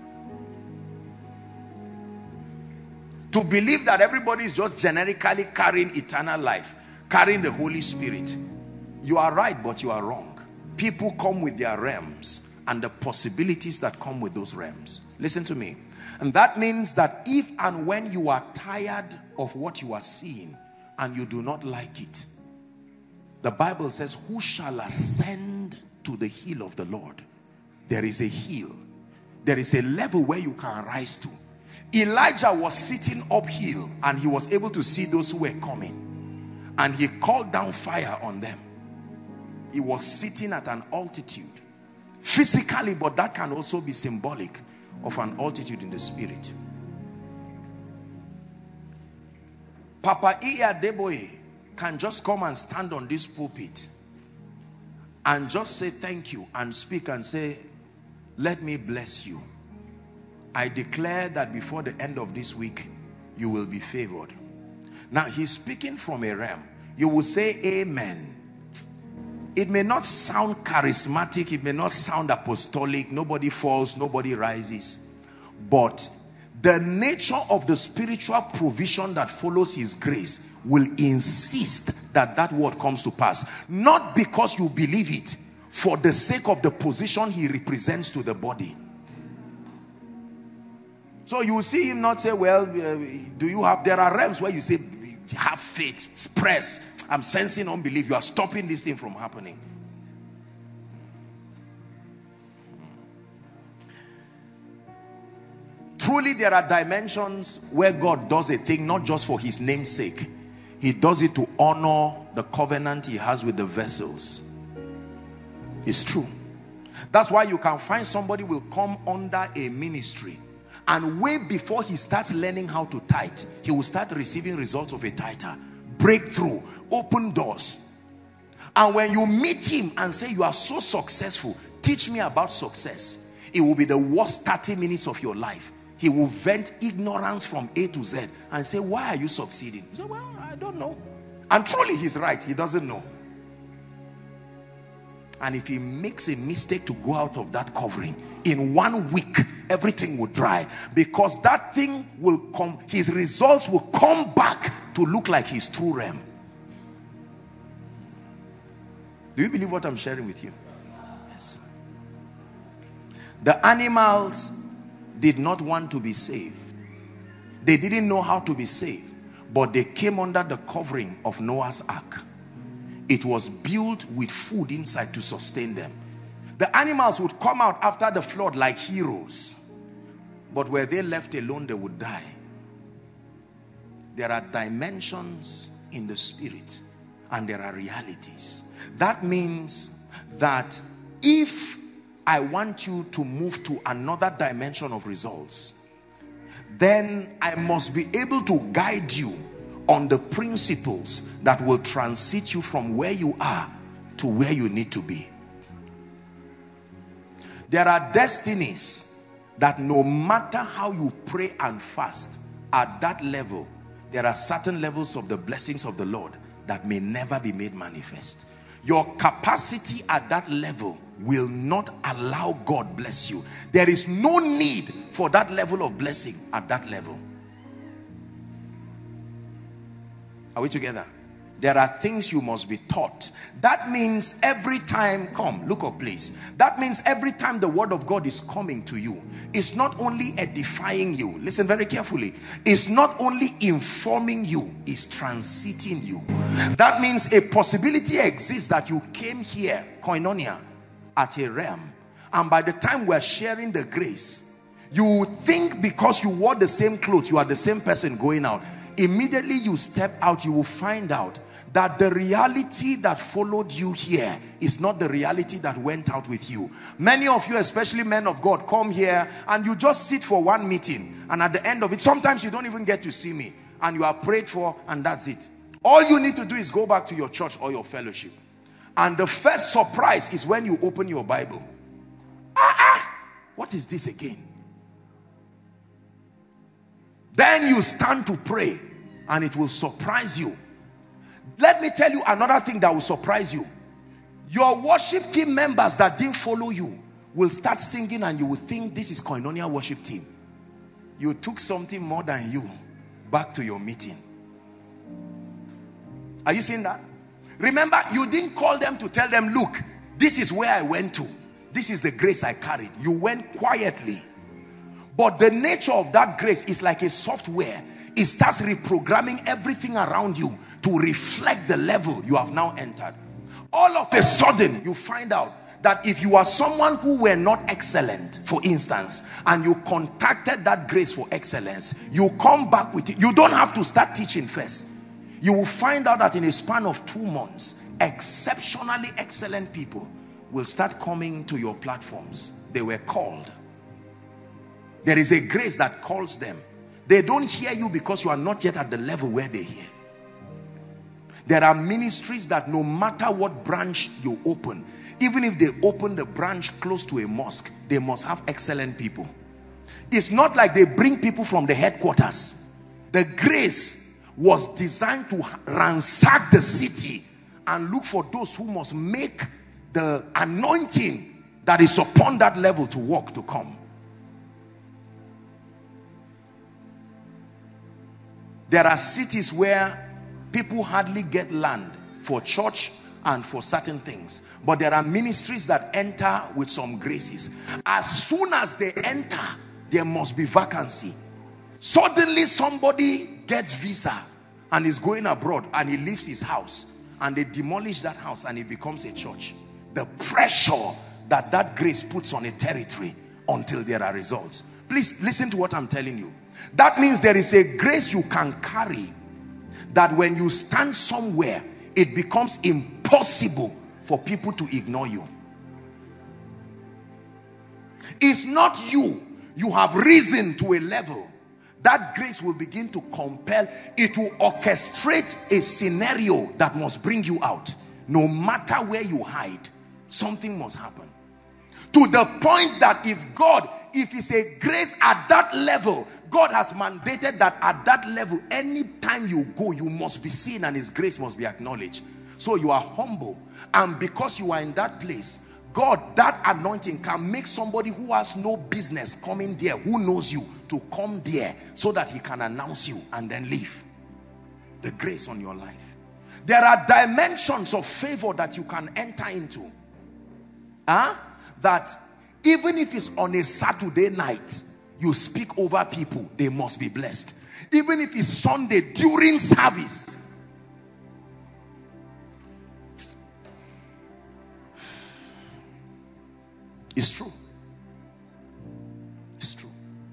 To believe that everybody is just generically carrying eternal life, carrying the Holy Spirit, you are right, but you are wrong. People come with their realms and the possibilities that come with those realms. Listen to me. And that means that if and when you are tired of what you are seeing and you do not like it, the Bible says, who shall ascend to the hill of the Lord? There is a hill. There is a level where you can rise to. Elijah was sitting uphill and he was able to see those who were coming. And he called down fire on them. He was sitting at an altitude. Physically, but that can also be symbolic of an altitude in the spirit. Papa Iya Deboe can just come and stand on this pulpit and just say thank you and speak and say, let me bless you. I declare that before the end of this week, you will be favored. Now, he's speaking from a realm. You will say amen. It may not sound charismatic. It may not sound apostolic. Nobody falls, nobody rises. But the nature of the spiritual provision that follows his grace will insist that that word comes to pass. Not because you believe it, for the sake of the position he represents to the body. So you will see him not say, well, uh, do you have, there are realms where you say, have faith, press. I'm sensing unbelief. You are stopping this thing from happening. Truly, there are dimensions where God does a thing not just for his name's sake. He does it to honor the covenant he has with the vessels. It's true. That's why you can find somebody will come under a ministry, and way before he starts learning how to tithe, he will start receiving results of a tither. Breakthrough, open doors. And when you meet him and say, you are so successful, teach me about success, it will be the worst thirty minutes of your life. He will vent ignorance from A to Z and say, why are you succeeding? You say, well, I don't know. And truly he's right, he doesn't know. And if he makes a mistake to go out of that covering, in one week everything will dry, because that thing will come, his results will come back to look like his true realm. Do you believe what I'm sharing with you? Yes. The animals did not want to be saved. They didn't know how to be saved, but they came under the covering of Noah's ark. It was built with food inside to sustain them. The animals would come out after the flood like heroes, but were they left alone, they would die. There are dimensions in the spirit, and there are realities. That means that if I want you to move to another dimension of results, then I must be able to guide you on the principles that will transit you from where you are to where you need to be. There are destinies that no matter how you pray and fast, at that level, there are certain levels of the blessings of the Lord that may never be made manifest. Your capacity at that level will not allow God bless you. There is no need for that level of blessing at that level. Are we together? There are things you must be taught. That means every time, come, look up please. That means every time the word of God is coming to you, it's not only edifying you. Listen very carefully. It's not only informing you, it's transiting you. That means a possibility exists that you came here, koinonia, at a realm, and by the time we're sharing the grace, you think because you wore the same clothes, you are the same person going out. Immediately you step out, you will find out that the reality that followed you here is not the reality that went out with you. Many of you, especially men of God, come here and you just sit for one meeting, and at the end of it, sometimes you don't even get to see me, and you are prayed for, and that's it. All you need to do is go back to your church or your fellowship, and the first surprise is when you open your Bible. Ah, ah, what is this again? Then you stand to pray, and it will surprise you. Let me tell you another thing that will surprise you. Your worship team members that didn't follow you will start singing, and you will think this is Koinonia worship team. You took something more than you back to your meeting. Are you seeing that? Remember, you didn't call them to tell them, look, this is where I went to. This is the grace I carried. You went quietly. But the nature of that grace is like a software. It starts reprogramming everything around you to reflect the level you have now entered. All of a sudden, you find out that if you are someone who were not excellent, for instance, and you contacted that grace for excellence, you come back with it. You don't have to start teaching first. You will find out that in a span of two months, exceptionally excellent people will start coming to your platforms. They were called. There is a grace that calls them. They don't hear you because you are not yet at the level where they hear. There are ministries that no matter what branch you open, even if they open the branch close to a mosque, they must have excellent people. It's not like they bring people from the headquarters. The grace was designed to ransack the city and look for those who must make the anointing that is upon that level to work, to come. There are cities where people hardly get land for church and for certain things, but there are ministries that enter with some graces. As soon as they enter, there must be vacancy. Suddenly somebody gets visa and is going abroad, and he leaves his house, and they demolish that house and it becomes a church. The pressure that that grace puts on a territory until there are results. Please listen to what I'm telling you. That means there is a grace you can carry that when you stand somewhere, it becomes impossible for people to ignore you. It's not you. You have risen to a level. That grace will begin to compel. It will orchestrate a scenario that must bring you out. No matter where you hide, something must happen. To the point that if God, if it's a grace at that level, God has mandated that at that level, anytime you go, you must be seen and his grace must be acknowledged. So you are humble, and because you are in that place, God, that anointing can make somebody who has no business coming there, who knows you, to come there so that he can announce you and then leave. The grace on your life. There are dimensions of favor that you can enter into. Huh? That even if it's on a Saturday night, you speak over people, they must be blessed. Even if it's Sunday during service. It's true. It's true.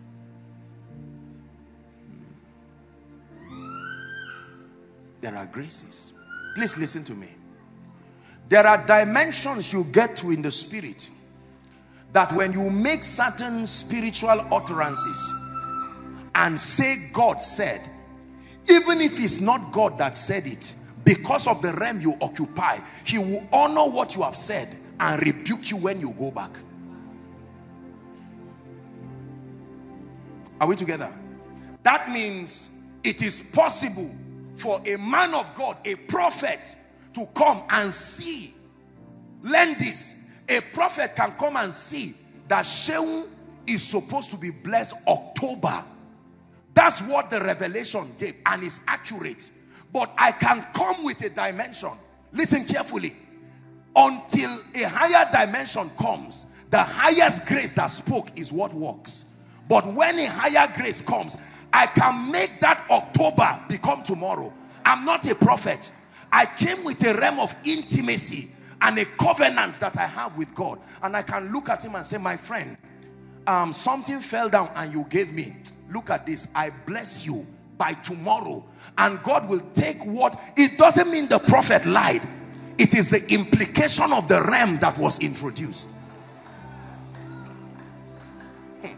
There are graces. Please listen to me. There are dimensions you get to in the spirit that when you make certain spiritual utterances and say God said, even if it's not God that said it, because of the realm you occupy, he will honor what you have said and rebuke you when you go back. Are we together? That means it is possible for a man of God, a prophet, to come and see. Learn this. A prophet can come and see that Shehu is supposed to be blessed October. That's what the revelation gave, and it's accurate. But I can come with a dimension. Listen carefully. Until a higher dimension comes, the highest grace that spoke is what works. But when a higher grace comes, I can make that October become tomorrow. I'm not a prophet. I came with a realm of intimacy and a covenant that I have with God. And I can look at him and say, my friend, um, something fell down and you gave me. Look at this. I bless you by tomorrow. And God will take what... It doesn't mean the prophet lied. It is the implication of the realm that was introduced. Hmm.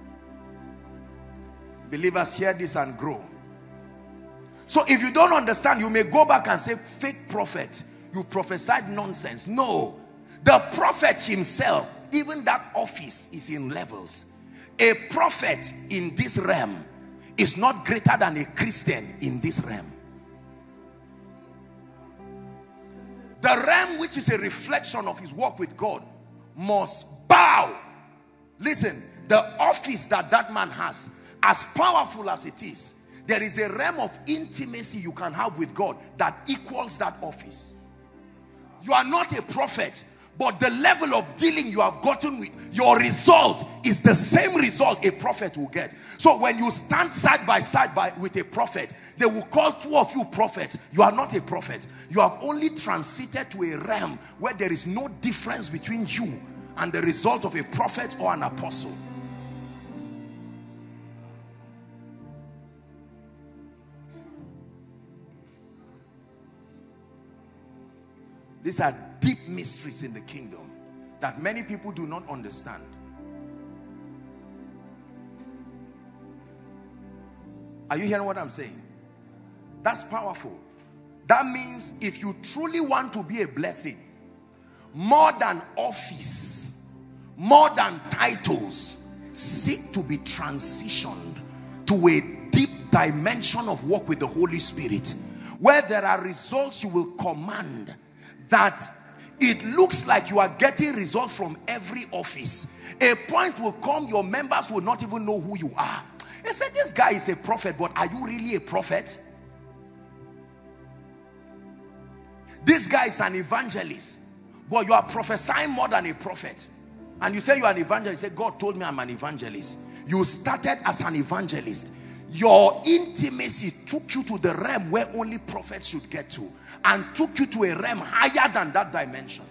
Believers, hear this and grow. So if you don't understand, you may go back and say, fake prophet, you prophesied nonsense. No, the prophet himself, even that office is in levels. A prophet in this realm is not greater than a Christian in this realm. The realm which is a reflection of his work with God must bow. Listen, the office that that man has, as powerful as it is, there is a realm of intimacy you can have with God that equals that office. You are not a prophet, but the level of dealing you have gotten with, your result is the same result a prophet will get. So when you stand side by side by, with a prophet, they will call two of you prophets. You are not a prophet. You have only transited to a realm where there is no difference between you and the result of a prophet or an apostle. These are deep mysteries in the kingdom that many people do not understand. Are you hearing what I'm saying? That's powerful. That means if you truly want to be a blessing, more than office, more than titles, seek to be transitioned to a deep dimension of work with the Holy Spirit, where there are results you will command that it looks like you are getting results from every office. A point will come, your members will not even know who you are. They said, this guy is a prophet, but are you really a prophet? This guy is an evangelist, but you are prophesying more than a prophet. And you say you are an evangelist. You say, God told me I'm an evangelist. You started as an evangelist. Your intimacy took you to the realm where only prophets should get to, and took you to a realm higher than that dimension.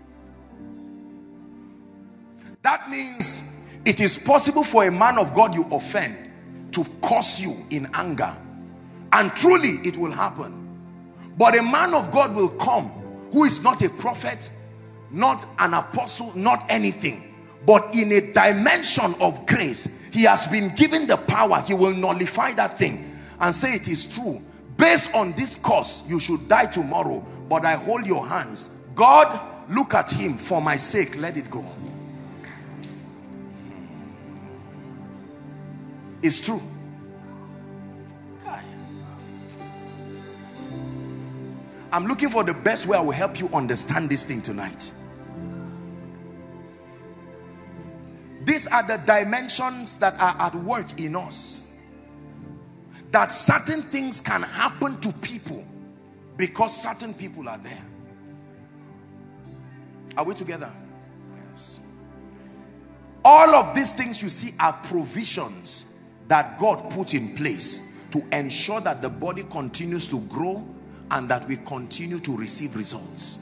That means it is possible for a man of God you offend to curse you in anger, and truly it will happen. But a man of God will come who is not a prophet, not an apostle, not anything, but in a dimension of grace. He has been given the power. He will nullify that thing and say it is true. Based on this cause, you should die tomorrow, but I hold your hands. God, look at him. For my sake, let it go. It's true. I'm looking for the best way I will help you understand this thing tonight. These are the dimensions that are at work in us. That certain things can happen to people because certain people are there. Are we together? Yes. All of these things you see are provisions that God put in place to ensure that the body continues to grow and that we continue to receive results.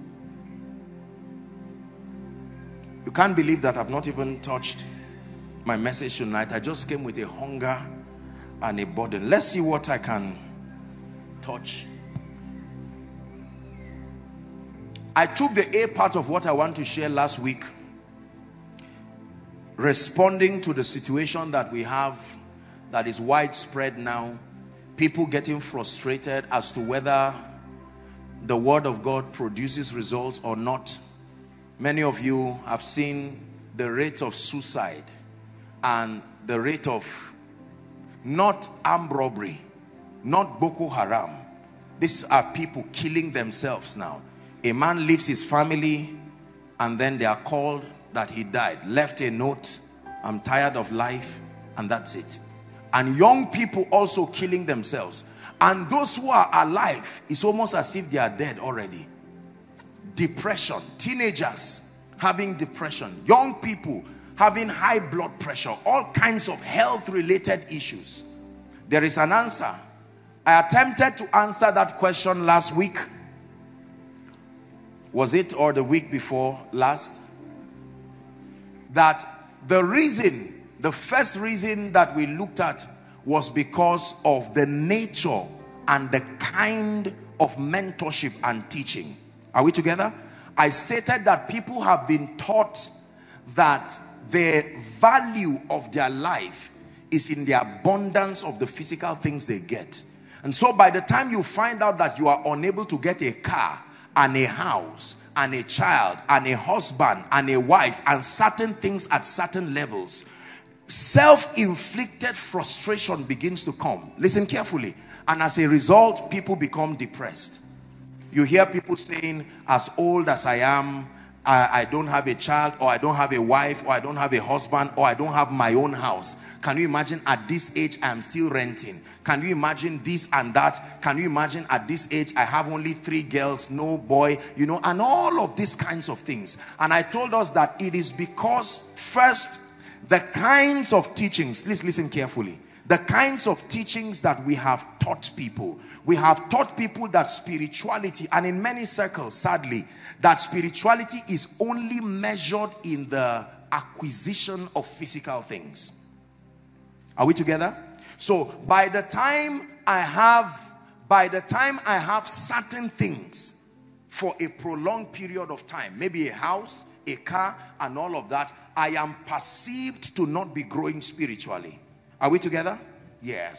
You can't believe that I've not even touched my message tonight. I just came with a hunger and a burden. Let's see what I can touch. I took the A part of what I want to share last week, responding to the situation that we have that is widespread now. People getting frustrated as to whether the word of God produces results or not. Many of you have seen the rate of suicide and the rate of not armed robbery, not Boko Haram. These are people killing themselves now. A man leaves his family and then they are called that he died. Left a note, I'm tired of life, and that's it. And young people also killing themselves. And those who are alive, it's almost as if they are dead already. Depression, teenagers having depression, young people having high blood pressure, all kinds of health related issues. There is an answer. I attempted to answer that question last week. Was it or the week before last? That the reason, the first reason that we looked at was because of the nature and the kind of mentorship and teaching. Are we together? I stated that people have been taught that the value of their life is in the abundance of the physical things they get. And so by the time you find out that you are unable to get a car and a house and a child and a husband and a wife and certain things at certain levels, self-inflicted frustration begins to come. Listen carefully. And as a result, people become depressed. You hear people saying, as old as I am, I, I don't have a child, or I don't have a wife, or I don't have a husband, or I don't have my own house. Can you imagine at this age I am still renting? Can you imagine this and that? Can you imagine at this age I have only three girls, no boy, you know, and all of these kinds of things. And I told us that it is because, first, the kinds of teachings, please listen carefully, the kinds of teachings that we have taught people. We have taught people that spirituality, and in many circles, sadly, that spirituality is only measured in the acquisition of physical things. Are we together? So by the time I have, by the time I have certain things for a prolonged period of time, maybe a house, a car, and all of that, I am perceived to not be growing spiritually. Are we together? Yes.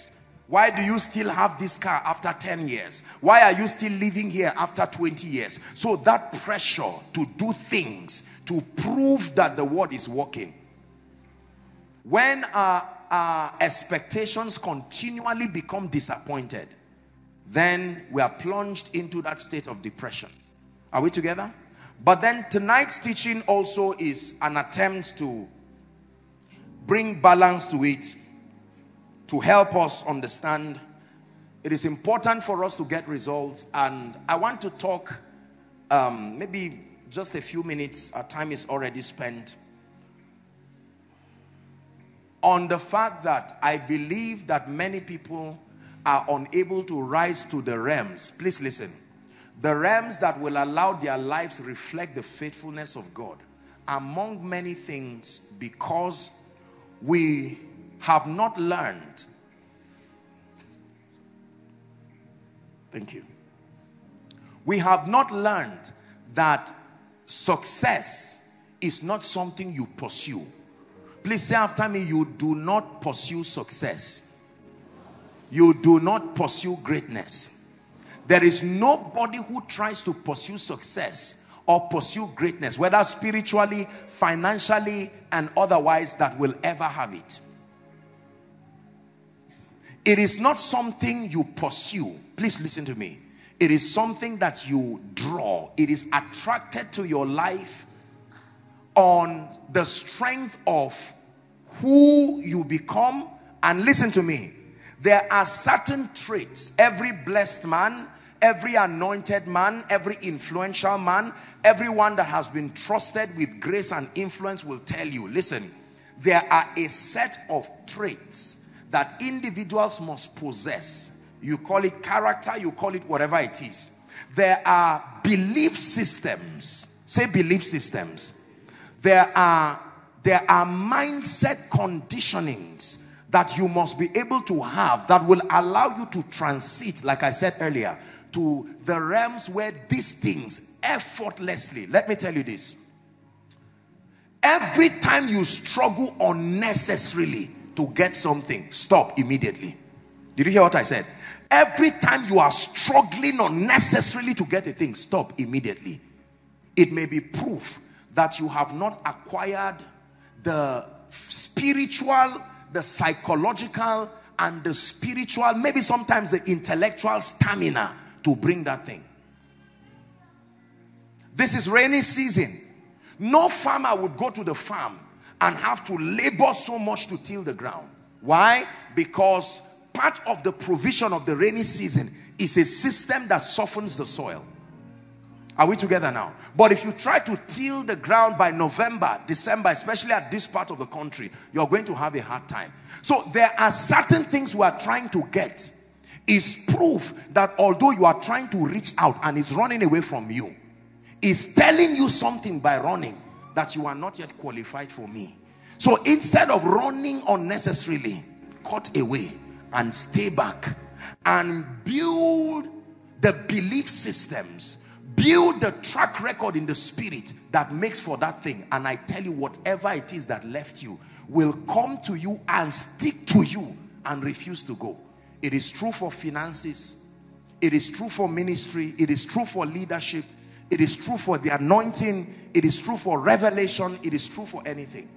Why do you still have this car after ten years? Why are you still living here after twenty years? So that pressure to do things to prove that the word is working. When our, our expectations continually become disappointed, then we are plunged into that state of depression. Are we together? But then tonight's teaching also is an attempt to bring balance to it, to help us understand it is important for us to get results. And I want to talk um, maybe just a few minutes, our time is already spent, on the fact that I believe that many people are unable to rise to the realms. Please listen. The realms that will allow their lives reflect the faithfulness of God, among many things, because we have not learned. Thank you. We have not learned that success is not something you pursue. Please say after me, you do not pursue success. You do not pursue greatness. There is nobody who tries to pursue success or pursue greatness, whether spiritually, financially, and otherwise, that will ever have it. It is not something you pursue. Please listen to me. It is something that you draw. It is attracted to your life on the strength of who you become. And listen to me. There are certain traits every blessed man, every anointed man, every influential man, everyone that has been trusted with grace and influence will tell you. Listen, there are a set of traits that individuals must possess. You call it character, you call it whatever it is. There are belief systems. Say belief systems. There are, there are mindset conditionings that you must be able to have that will allow you to transit, like I said earlier, to the realms where these things effortlessly. Let me tell you this. Every time you struggle unnecessarily to get something, stop immediately. Did you hear what I said? Every time you are struggling unnecessarily to get a thing, stop immediately. It may be proof that you have not acquired the spiritual, the psychological, and the spiritual, maybe sometimes the intellectual stamina to bring that thing. This is rainy season. No farmer would go to the farm and have to labor so much to till the ground. Why? Because part of the provision of the rainy season is a system that softens the soil. Are we together now? But if you try to till the ground by November, December, especially at this part of the country, you're going to have a hard time. So there are certain things we are trying to get. Is proof that although you are trying to reach out and it's running away from you, is telling you something by running that you are not yet qualified for me. So instead of running unnecessarily, cut away and stay back and build the belief systems, build the track record in the spirit that makes for that thing. And I tell you, whatever it is that left you will come to you and stick to you and refuse to go. It is true for finances. It is true for ministry. It is true for leadership. It is true for the anointing. It is true for revelation. It is true for anything.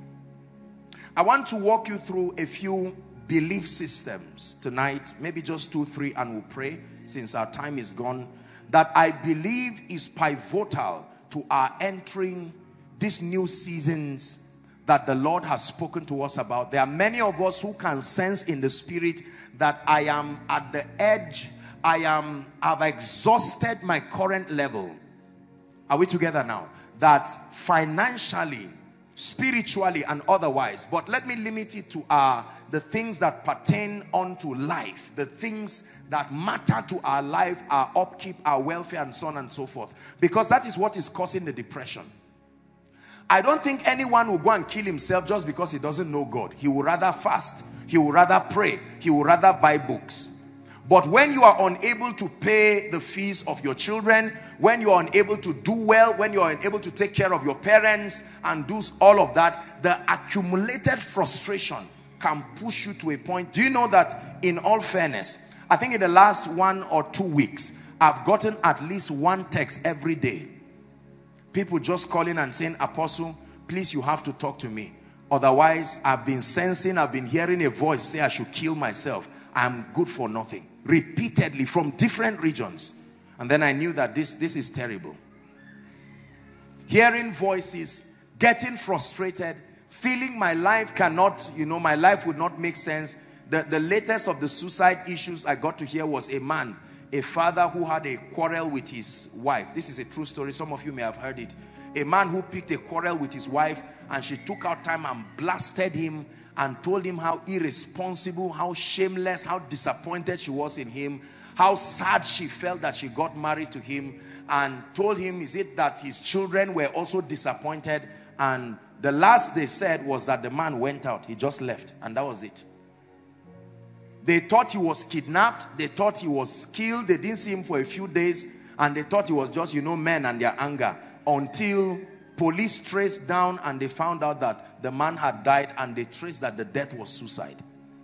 I want to walk you through a few belief systems tonight, maybe just two, three, and we'll pray since our time is gone, that I believe is pivotal to our entering these new seasons that the Lord has spoken to us about. There are many of us who can sense in the spirit that I am at the edge. I am, I've exhausted my current level. Are we together now? That financially, spiritually, and otherwise, but let me limit it to our, the things that pertain unto life, the things that matter to our life, our upkeep, our welfare, and so on and so forth. Because that is what is causing the depression. I don't think anyone will go and kill himself just because he doesn't know God. He would rather fast. He would rather pray. He would rather buy books. But when you are unable to pay the fees of your children, when you are unable to do well, when you are unable to take care of your parents and do all of that, the accumulated frustration can push you to a point. Do you know that, in all fairness, I think in the last one or two weeks, I've gotten at least one text every day. People just calling and saying, Apostle, please, you have to talk to me. Otherwise, I've been sensing, I've been hearing a voice say I should kill myself. I'm good for nothing. Repeatedly from different regions. And then I knew that this, this is terrible. Hearing voices, getting frustrated, feeling my life cannot, you know, my life would not make sense. The, the latest of the suicide issues I got to hear was a man, a father who had a quarrel with his wife. This is a true story. Some of you may have heard it. A man who picked a quarrel with his wife, and she took out time and blasted him and told him how irresponsible, how shameless, how disappointed she was in him, how sad she felt that she got married to him, and told him, is it that his children were also disappointed? And the last they said was that the man went out. He just left, and that was it. They thought he was kidnapped. They thought he was killed. They didn't see him for a few days, and they thought he was just, you know, men and their anger, until police traced down and they found out that the man had died, and they traced that the death was suicide.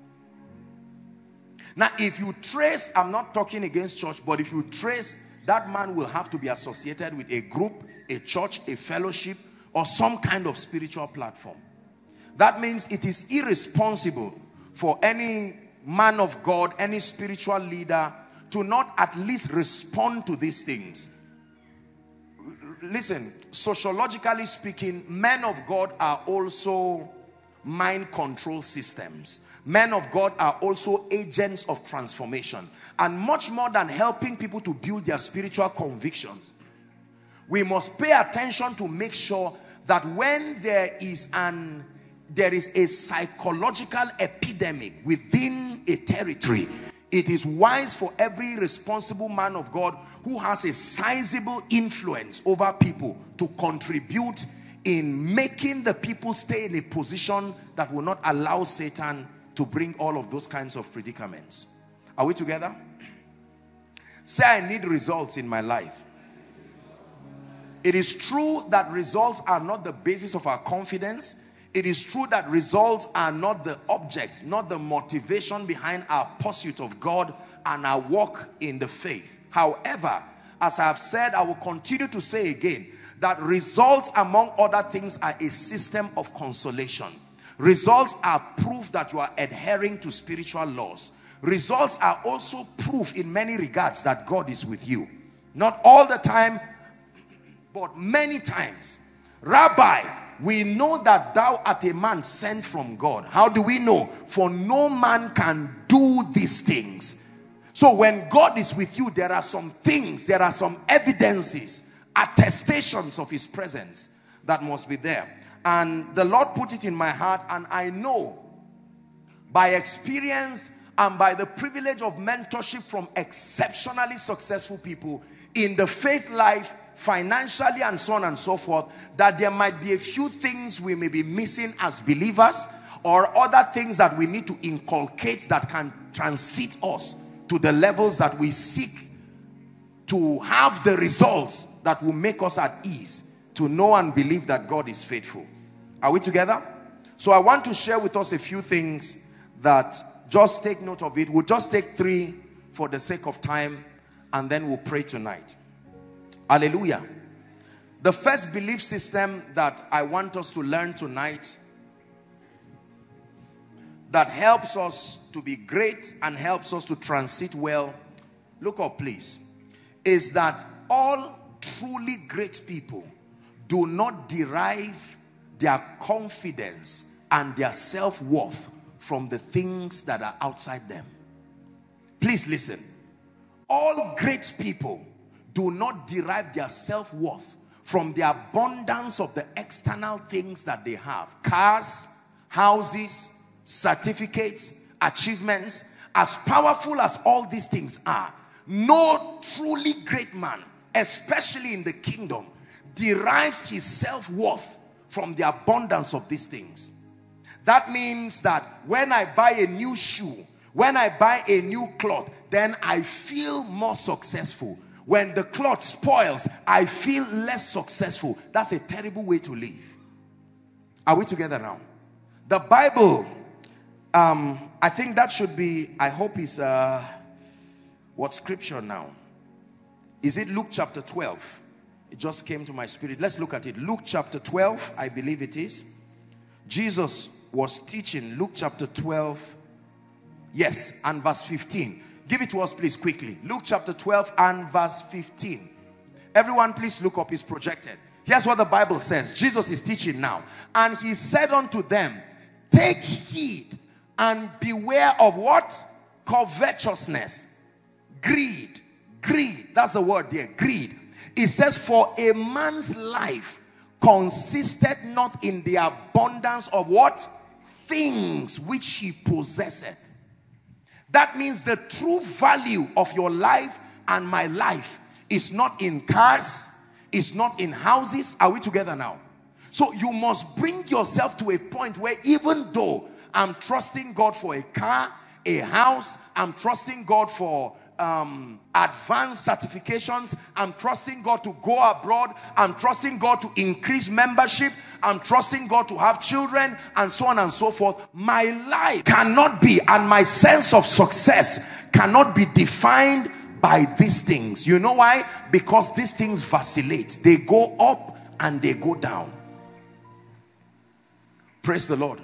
Now, if you trace, I'm not talking against church, but if you trace, that man will have to be associated with a group, a church, a fellowship, or some kind of spiritual platform. That means it is irresponsible for any man of God, any spiritual leader, to not at least respond to these things. Listen, sociologically speaking, men of God are also mind control systems. Men of God are also agents of transformation. And much more than helping people to build their spiritual convictions, we must pay attention to make sure that when there is an there is a psychological epidemic within a territory, it is wise for every responsible man of God who has a sizable influence over people to contribute in making the people stay in a position that will not allow Satan to bring all of those kinds of predicaments. Are we together? Say, I need results in my life. It is true that results are not the basis of our confidence. It is true that results are not the object, not the motivation behind our pursuit of God and our walk in the faith. However, as I have said, I will continue to say again, that results, among other things, are a system of consolation. Results are proof that you are adhering to spiritual laws. Results are also proof in many regards that God is with you. Not all the time, but many times. Rabbi, we know that thou art a man sent from God. How do we know? For no man can do these things. So when God is with you, there are some things, there are some evidences, attestations of his presence that must be there. And the Lord put it in my heart, and I know by experience and by the privilege of mentorship from exceptionally successful people in the faith life, financially, and so on and so forth, that there might be a few things we may be missing as believers, or other things that we need to inculcate that can transit us to the levels that we seek to have the results that will make us at ease, to know and believe that God is faithful. Are we together? So I want to share with us a few things that, just take note of it. We'll just take three for the sake of time, and then we'll pray tonight. Hallelujah. The first belief system that I want us to learn tonight, that helps us to be great and helps us to transit well, look up please, is that all truly great people do not derive their confidence and their self-worth from the things that are outside them. Please listen. All great people do not derive their self-worth from the abundance of the external things that they have. Cars, houses, certificates, achievements. As powerful as all these things are, no truly great man, especially in the kingdom, derives his self-worth from the abundance of these things. That means that when I buy a new shoe, when I buy a new cloth, then I feel more successful. When the cloth spoils, I feel less successful. That's a terrible way to live. Are we together now? The Bible Um, I think that should be, I hope is, uh, what scripture now? Is it Luke chapter twelve? It just came to my spirit. Let's look at it. Luke chapter twelve, I believe it is. Jesus was teaching, Luke chapter twelve. Yes, and verse fifteen. Give it to us, please, quickly. Luke chapter twelve and verse fifteen. Everyone, please look up. It's projected. Here's what the Bible says. Jesus is teaching now. And he said unto them, take heed and beware of what? Covetousness. Greed. Greed. That's the word there. Greed. It says, for a man's life consisted not in the abundance of what? Things which he possesseth. That means the true value of your life and my life is not in cars, is not in houses. Are we together now? So you must bring yourself to a point where even though I'm trusting God for a car, a house, I'm trusting God for um, advanced certifications, I'm trusting God to go abroad, I'm trusting God to increase membership, I'm trusting God to have children, and so on and so forth. My life cannot be, and my sense of success cannot be defined by these things. You know why? Because these things vacillate. They go up and they go down. Praise the Lord.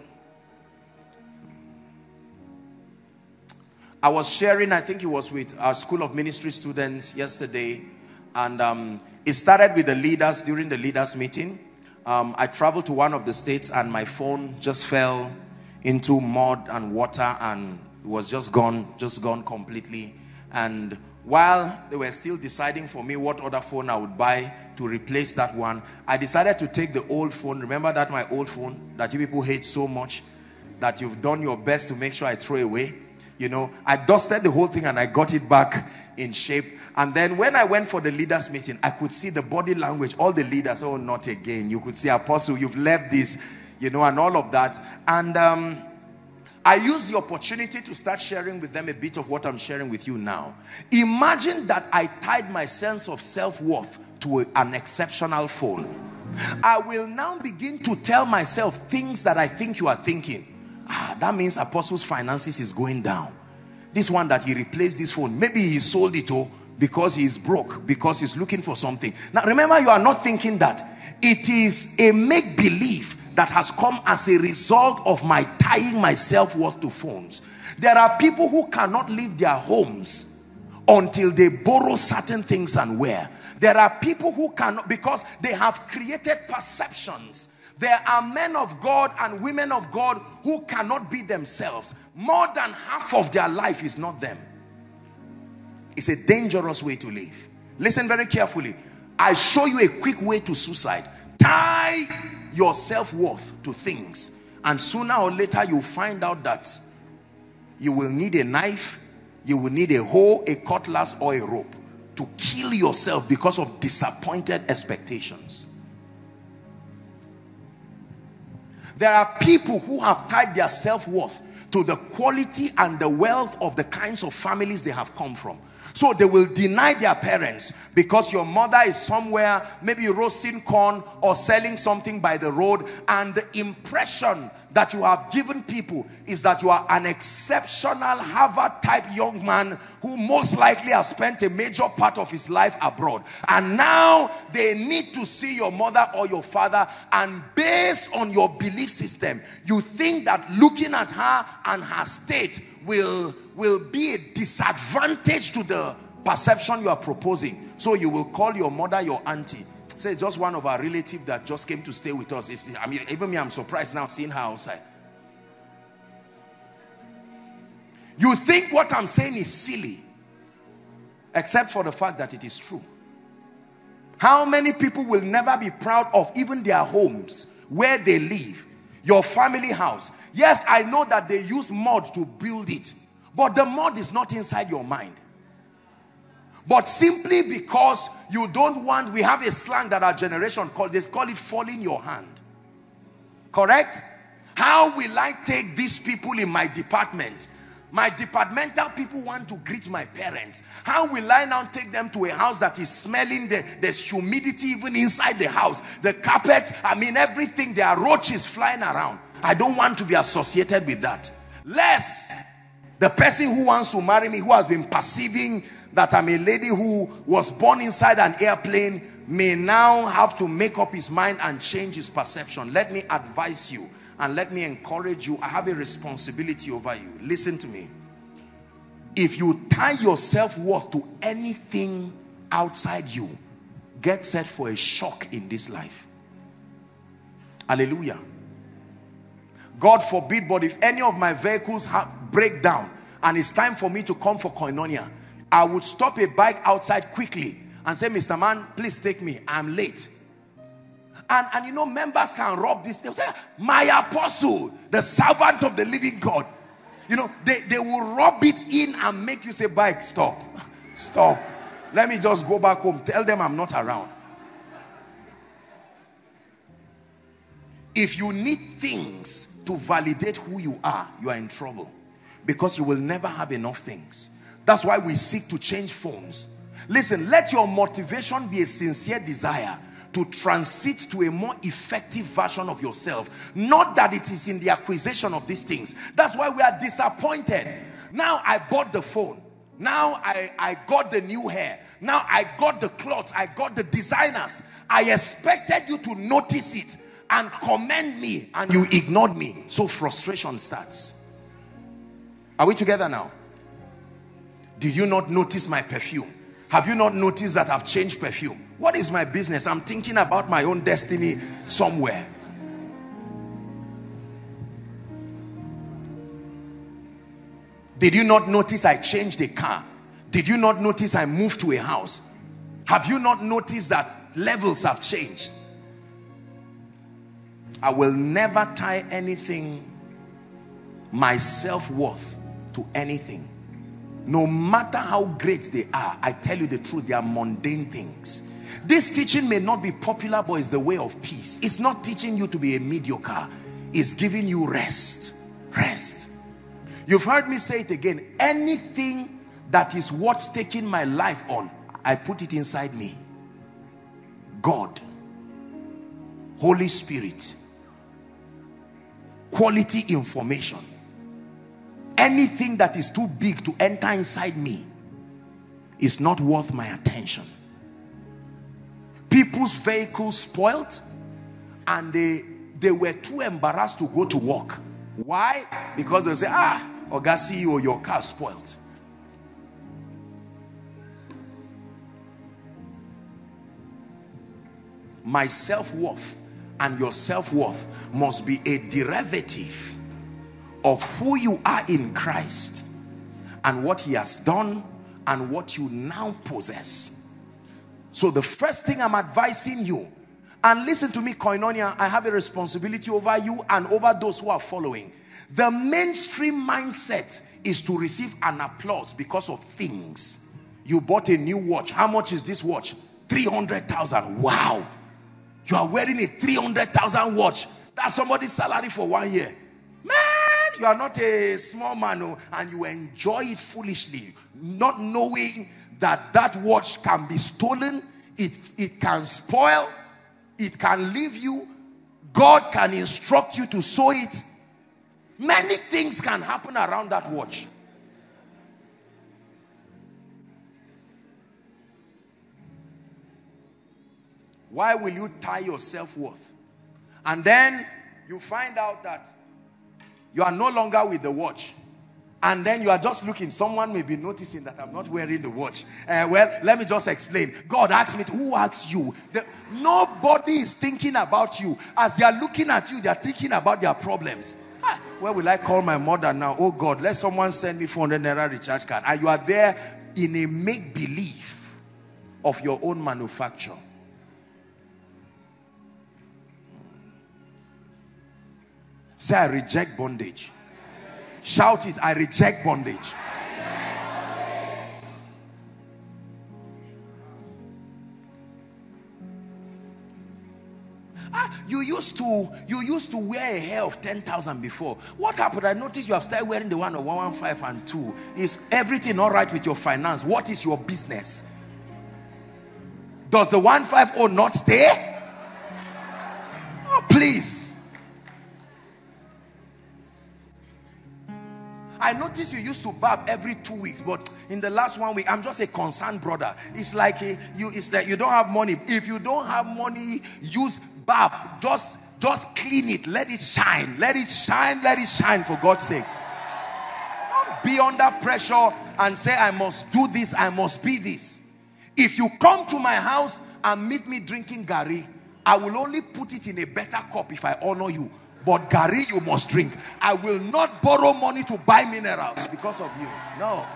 I was sharing, I think it was with our School of Ministry students yesterday, and um, it started with the leaders during the leaders meeting. Um, I traveled to one of the states and my phone just fell into mud and water and was just gone, just gone completely. And while they were still deciding for me what other phone I would buy to replace that one, I decided to take the old phone. Remember that my old phone that you people hate so much, that you've done your best to make sure I throw away. You know, I dusted the whole thing and I got it back in shape. And then when I went for the leaders meeting, I could see the body language. All the leaders, oh, not again. You could see, Apostle, you've left this, you know, and all of that. And um, I used the opportunity to start sharing with them a bit of what I'm sharing with you now. Imagine that I tied my sense of self-worth to a, an exceptional phone. I will now begin to tell myself things that I think you are thinking. Ah, that means Apostle's finances is going down. This one that he replaced this phone, maybe he sold it all because he is broke, because he's looking for something. Now remember, you are not thinking that. It is a make-believe that has come as a result of my tying my self-worth to phones. There are people who cannot leave their homes until they borrow certain things and wear. There are people who cannot, because they have created perceptions. There are men of God and women of God who cannot be themselves. More than half of their life is not them. It's a dangerous way to live. Listen very carefully. I show you a quick way to suicide. Tie your self-worth to things, and sooner or later you'll find out that you will need a knife, you will need a hoe, a cutlass, or a rope to kill yourself because of disappointed expectations. There are people who have tied their self-worth to the quality and the wealth of the kinds of families they have come from. So they will deny their parents because your mother is somewhere, maybe roasting corn or selling something by the road, and the impression that you have given people is that you are an exceptional Harvard type young man who most likely has spent a major part of his life abroad, and now they need to see your mother or your father, and based on your belief system you think that looking at her and her state will will be a disadvantage to the perception you are proposing. So you will call your mother your auntie. Say, it's just one of our relatives that just came to stay with us. It's, I mean, even me, I'm surprised now seeing her outside. You think what I'm saying is silly, except for the fact that it is true. How many people will never be proud of even their homes, where they live, your family house? Yes, I know that they use mud to build it, but the mud is not inside your mind. But simply because you don't want, we have a slang that our generation called, they call it falling your hand. Correct? How will I take these people in my department? My departmental people want to greet my parents. How will I now take them to a house that is smelling, the, there's humidity even inside the house, the carpet, I mean everything, there are roaches flying around. I don't want to be associated with that. Lest the person who wants to marry me, who has been perceiving that I'm a lady who was born inside an airplane, may now have to make up his mind and change his perception. Let me advise you and let me encourage you. I have a responsibility over you. Listen to me. If you tie your self-worth to anything outside you, get set for a shock in this life. Hallelujah. God forbid, but if any of my vehicles have break down and it's time for me to come for koinonia, I would stop a bike outside quickly and say, Mister Man, please take me, I'm late. And, and you know, members can rub this. They'll say, my apostle, the servant of the living God. You know, they, they will rub it in and make you say, bike, stop, stop. Let me just go back home. Tell them I'm not around. If you need things to validate who you are, you are in trouble. Because you will never have enough things. That's why we seek to change phones. Listen, let your motivation be a sincere desire to transit to a more effective version of yourself. Not that it is in the acquisition of these things. That's why we are disappointed. Now I bought the phone. Now I, I got the new hair. Now I got the clothes. I got the designers. I expected you to notice it and commend me, and you ignored me. So frustration starts. Are we together now? Did you not notice my perfume? Have you not noticed that I've changed perfume? What is my business? I'm thinking about my own destiny somewhere. Did you not notice I changed a car? Did you not notice I moved to a house? Have you not noticed that levels have changed? I will never tie anything, my self-worth, to anything. No matter how great they are, I tell you the truth, they are mundane things. This teaching may not be popular, but it's the way of peace. It's not teaching you to be a mediocre. It's giving you rest. Rest. You've heard me say it again. Anything that is what's taking my life on, I put it inside me. God, Holy Spirit, quality information. Anything that is too big to enter inside me is not worth my attention. People's vehicles spoiled, and they they were too embarrassed to go to work. Why? Because they say, ah, Oga C E O, your car spoiled. My self-worth and your self-worth must be a derivative of who you are in Christ and what he has done and what you now possess. So the first thing I'm advising you, and listen to me, Koinonia, I have a responsibility over you and over those who are following. The mainstream mindset is to receive an applause because of things. You bought a new watch. How much is this watch? three hundred thousand. Wow. You are wearing a three hundred thousand watch. That's somebody's salary for one year. Man, you are not a small man, oh, and you enjoy it foolishly, not knowing that that watch can be stolen, it, it can spoil, it can leave you, God can instruct you to sew it. Many things can happen around that watch. Why will you tie your self-worth? And then you find out that you are no longer with the watch. And then you are just looking. Someone may be noticing that I'm not wearing the watch. Uh, well, let me just explain. God asked me, to, who asked you? The, nobody is thinking about you. As they are looking at you, they are thinking about their problems. Ah, where will I call my mother now? Oh God, let someone send me four hundred naira recharge card. And you are there in a make-believe of your own manufacture. Say, I reject bondage. Shout it, I reject bondage. Ah, you used to you used to wear a hair of ten thousand before. What happened? I noticed you have started wearing the one of one fifteen and two. Is everything all right with your finance? What is your business? Does the one fifty not stay? Oh, please. I noticed you used to barb every two weeks, but in the last one week, I'm just a concerned brother. It's like a, you, it's like you don't have money. If you don't have money, use barb. Just, just clean it. Let it shine. Let it shine. Let it shine for God's sake. Don't be under pressure and say, I must do this. I must be this. If you come to my house and meet me drinking Gary, I will only put it in a better cup if I honor you. But Gary, you must drink. I will not borrow money to buy minerals because of you. No.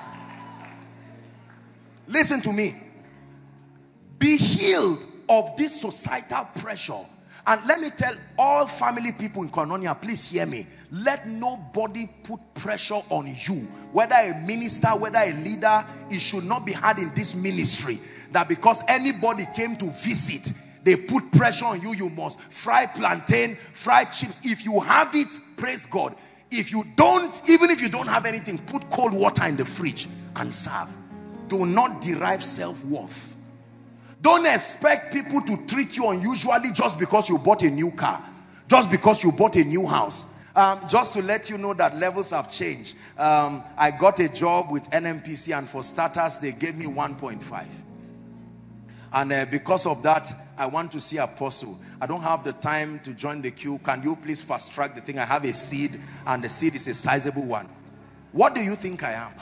Listen to me. Be healed of this societal pressure. And let me tell all family people in Koinonia, please hear me. Let nobody put pressure on you. Whether a minister, whether a leader, it should not be had in this ministry that because anybody came to visit, they put pressure on you. You must fry plantain, fry chips. If you have it, praise God. If you don't, even if you don't have anything, put cold water in the fridge and serve. Do not derive self-worth. Don't expect people to treat you unusually just because you bought a new car, just because you bought a new house. Um, just to let you know that levels have changed. Um, I got a job with N M P C, and for starters, they gave me one point five. And uh, because of that, I want to see Apostle. I don't have the time to join the queue. Can you please fast track the thing? I have a seed, and the seed is a sizable one. What do you think I am?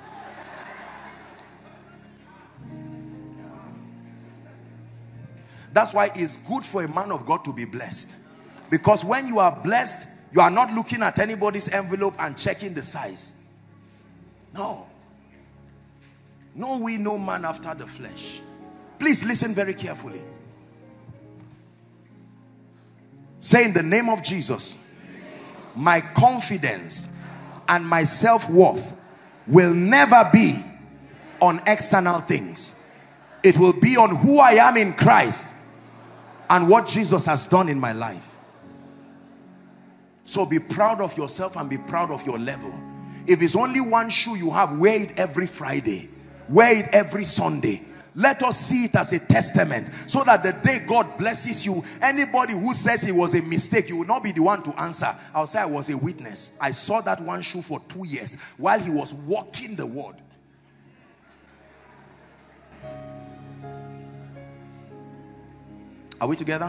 That's why it's good for a man of God to be blessed. Because when you are blessed, you are not looking at anybody's envelope and checking the size. No. No, we no man after the flesh. Please listen very carefully. Say, in the name of Jesus, my confidence and my self-worth will never be on external things. It will be on who I am in Christ and what Jesus has done in my life. So be proud of yourself and be proud of your level. If it's only one shoe you have, wear it every Friday. Wear it every Sunday. Let us see it as a testament, so that the day God blesses you, anybody who says it was a mistake, you will not be the one to answer. I'll say I was a witness. I saw that one shoe for two years while he was walking the word. Are we together?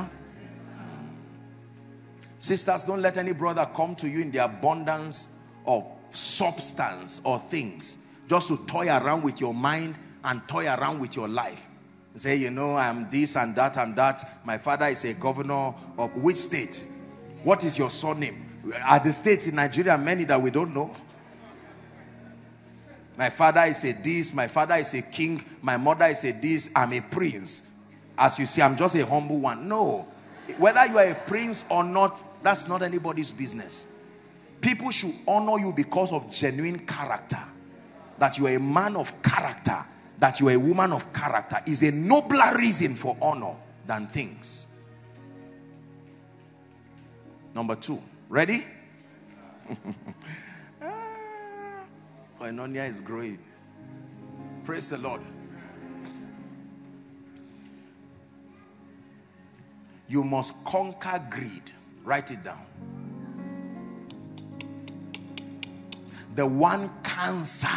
Sisters, don't let any brother come to you in the abundance of substance or things just to toy around with your mind and toy around with your life. Say, you know, I'm this and that and that. My father is a governor of which state? What is your surname? Are the states in Nigeria many that we don't know? My father is a this, my father is a king, my mother is a this, I'm a prince. As you see, I'm just a humble one. No. Whether you are a prince or not, that's not anybody's business. People should honor you because of genuine character. That you are a man of character, that you are a woman of character is a nobler reason for honor than things. Number two. Ready? Koinonia is growing. Praise the Lord. You must conquer greed. Write it down. The one cancer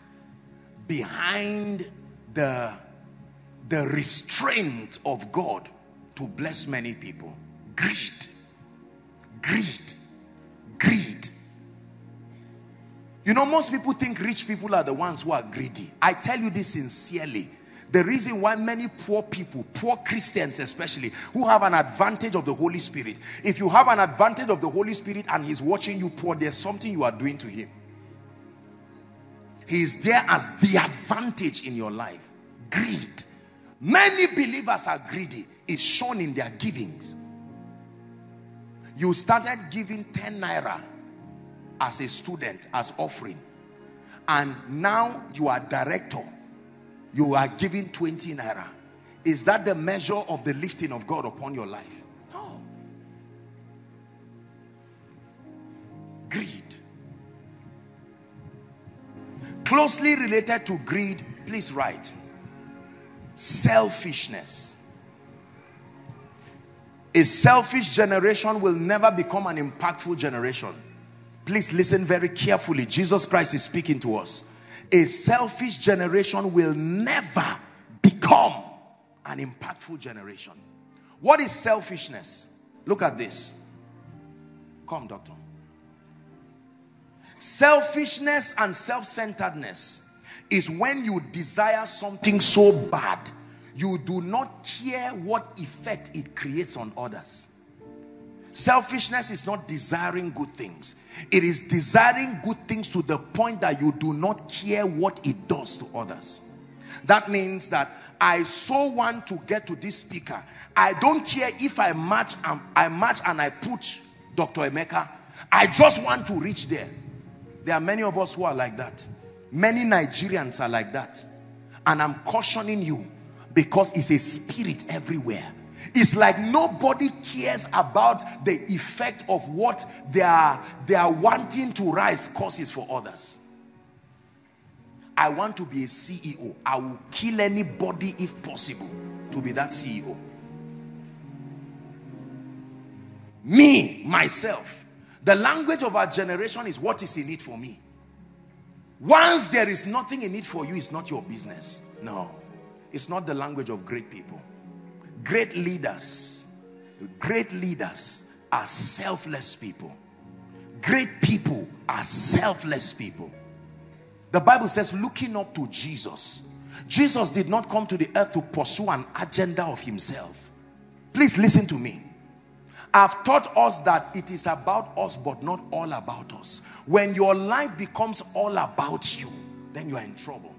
behind the, the restraint of God to bless many people. Greed. Greed. Greed. You know, most people think rich people are the ones who are greedy. I tell you this sincerely. The reason why many poor people, poor Christians especially, who have an advantage of the Holy Spirit, if you have an advantage of the Holy Spirit and he's watching you poor, there's something you are doing to him. He is there as the advantage in your life. Greed. Many believers are greedy. It's shown in their givings. You started giving ten naira as a student, as offering. And now you are director. You are giving twenty naira. Is that the measure of the lifting of God upon your life? No. Greed. Closely related to greed, please write. Selfishness. A selfish generation will never become an impactful generation. Please listen very carefully. Jesus Christ is speaking to us. A selfish generation will never become an impactful generation. What is selfishness? Look at this. Come, doctor. Selfishness and self-centeredness is when you desire something so bad, you do not care what effect it creates on others. Selfishness is not desiring good things. It is desiring good things to the point that you do not care what it does to others. That means that I so want to get to this speaker. I don't care if I match and I match and I put Doctor Emeka. I just want to reach there. There are many of us who are like that. Many Nigerians are like that. And I'm cautioning you because it's a spirit everywhere. It's like nobody cares about the effect of what they are, they are wanting to rise causes for others. I want to be a C E O. I will kill anybody if possible to be that C E O. Me, myself. The language of our generation is what is in it for me. Once there is nothing in it for you, it's not your business. No, it's not the language of great people. Great leaders, great leaders are selfless people. Great people are selfless people. The Bible says, looking up to Jesus. Jesus did not come to the earth to pursue an agenda of himself. Please listen to me. I've taught us that it is about us, but not all about us. When your life becomes all about you, then you are in trouble.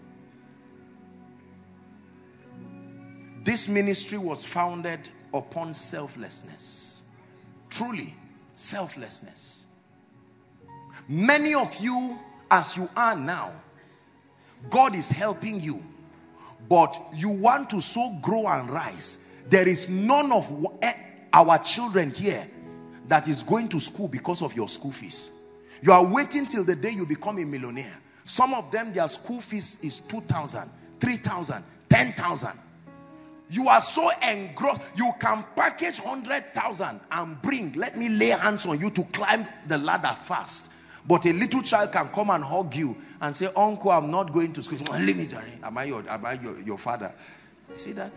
This ministry was founded upon selflessness. Truly, selflessness. Many of you, as you are now, God is helping you, but you want to so grow and rise. There is none of our children here that is going to school because of your school fees. You are waiting till the day you become a millionaire. Some of them, their school fees is two thousand, three thousand, ten thousand. You are so engrossed, you can package one hundred thousand and bring, let me lay hands on you to climb the ladder fast. But a little child can come and hug you and say, uncle, I'm not going to school. Leave me, Jerry. Am I your, am I your, your father? You see that?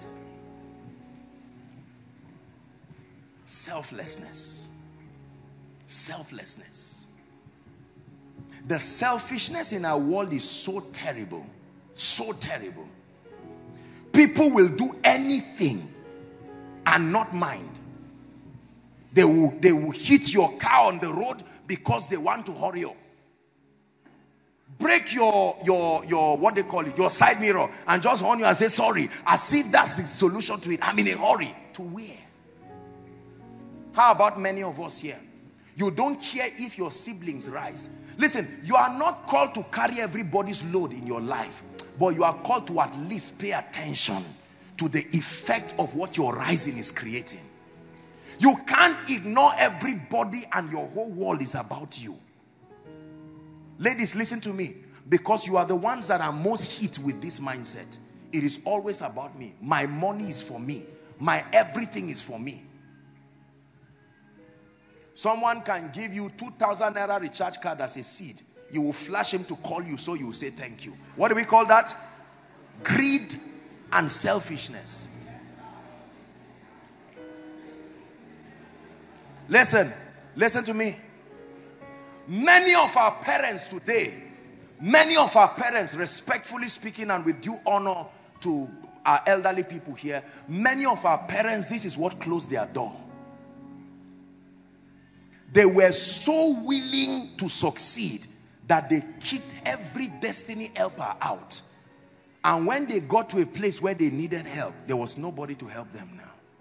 Selflessness. Selflessness. The selfishness in our world is so terrible. So terrible. People will do anything and not mind. They will, they will hit your car on the road because they want to hurry up. Break your, your, your, what they call it, your side mirror and just horn you and say sorry. As if that's the solution to it. I'm in a hurry. To where? How about many of us here? You don't care if your siblings rise. Listen, you are not called to carry everybody's load in your life, but you are called to at least pay attention to the effect of what your rising is creating. You can't ignore everybody and your whole world is about you. Ladies, listen to me, because you are the ones that are most hit with this mindset. It is always about me. My money is for me. My everything is for me. Someone can give you two thousand naira recharge card as a seed. You will flash him to call you, so you will say thank you. What do we call that? Greed and selfishness. Listen, listen to me. Many of our parents today, many of our parents, respectfully speaking and with due honor to our elderly people here, many of our parents, this is what closed their door. They were so willing to succeed that they kicked every destiny helper out. And when they got to a place where they needed help, there was nobody to help them now.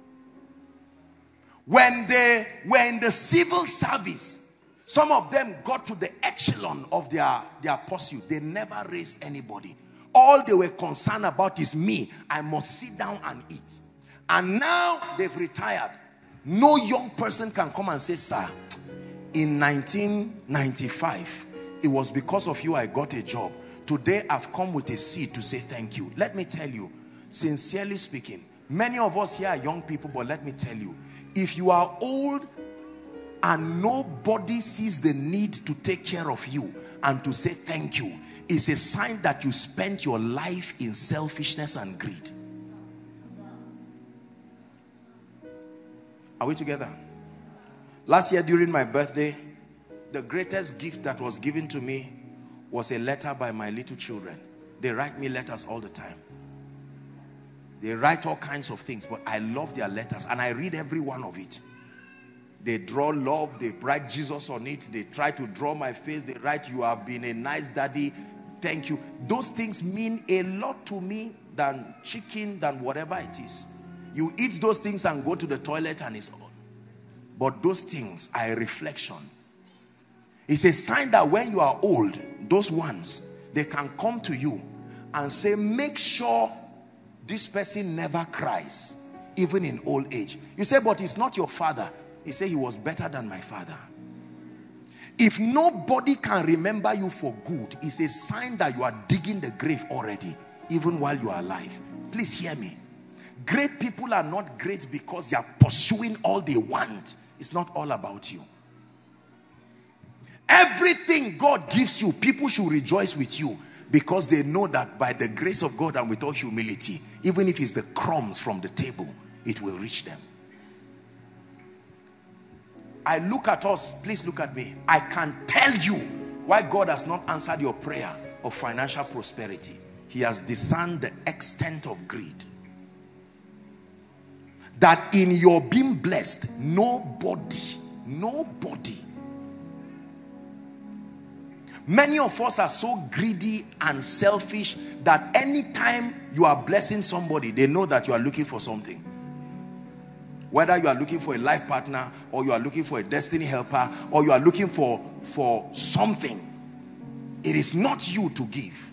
When they were in the civil service, some of them got to the echelon of their, their pursuit. They never raised anybody. All they were concerned about is me. I must sit down and eat. And now they've retired. No young person can come and say, sir, in nineteen ninety-five, it was because of you I got a job. Today I've come with a seed to say thank you. Let me tell you, sincerely speaking, many of us here are young people, but let me tell you, if you are old and nobody sees the need to take care of you and to say thank you, it's a sign that you spent your life in selfishness and greed. Are we together? Last year during my birthday, the greatest gift that was given to me was a letter by my little children. They write me letters all the time. They write all kinds of things, but I love their letters and I read every one of it. They draw love, they write Jesus on it, they try to draw my face, they write, you have been a nice daddy, thank you. Those things mean a lot to me than chicken, than whatever it is. You eat those things and go to the toilet and it's on. But those things are a reflection. It's a sign that when you are old, those ones, they can come to you and say, make sure this person never cries, even in old age. You say, but he's not your father. He said, he was better than my father. If nobody can remember you for good, it's a sign that you are digging the grave already, even while you are alive. Please hear me. Great people are not great because they are pursuing all they want. It's not all about you. Everything God gives you, people should rejoice with you because they know that by the grace of God and with all humility, even if it's the crumbs from the table, it will reach them. I look at us, please look at me. I can tell you why God has not answered your prayer of financial prosperity. He has discerned the extent of greed. That in your being blessed, nobody, nobody. Many of us are so greedy and selfish that anytime you are blessing somebody, they know that you are looking for something. Whether you are looking for a life partner, or you are looking for a destiny helper, or you are looking for, for something, it is not you to give.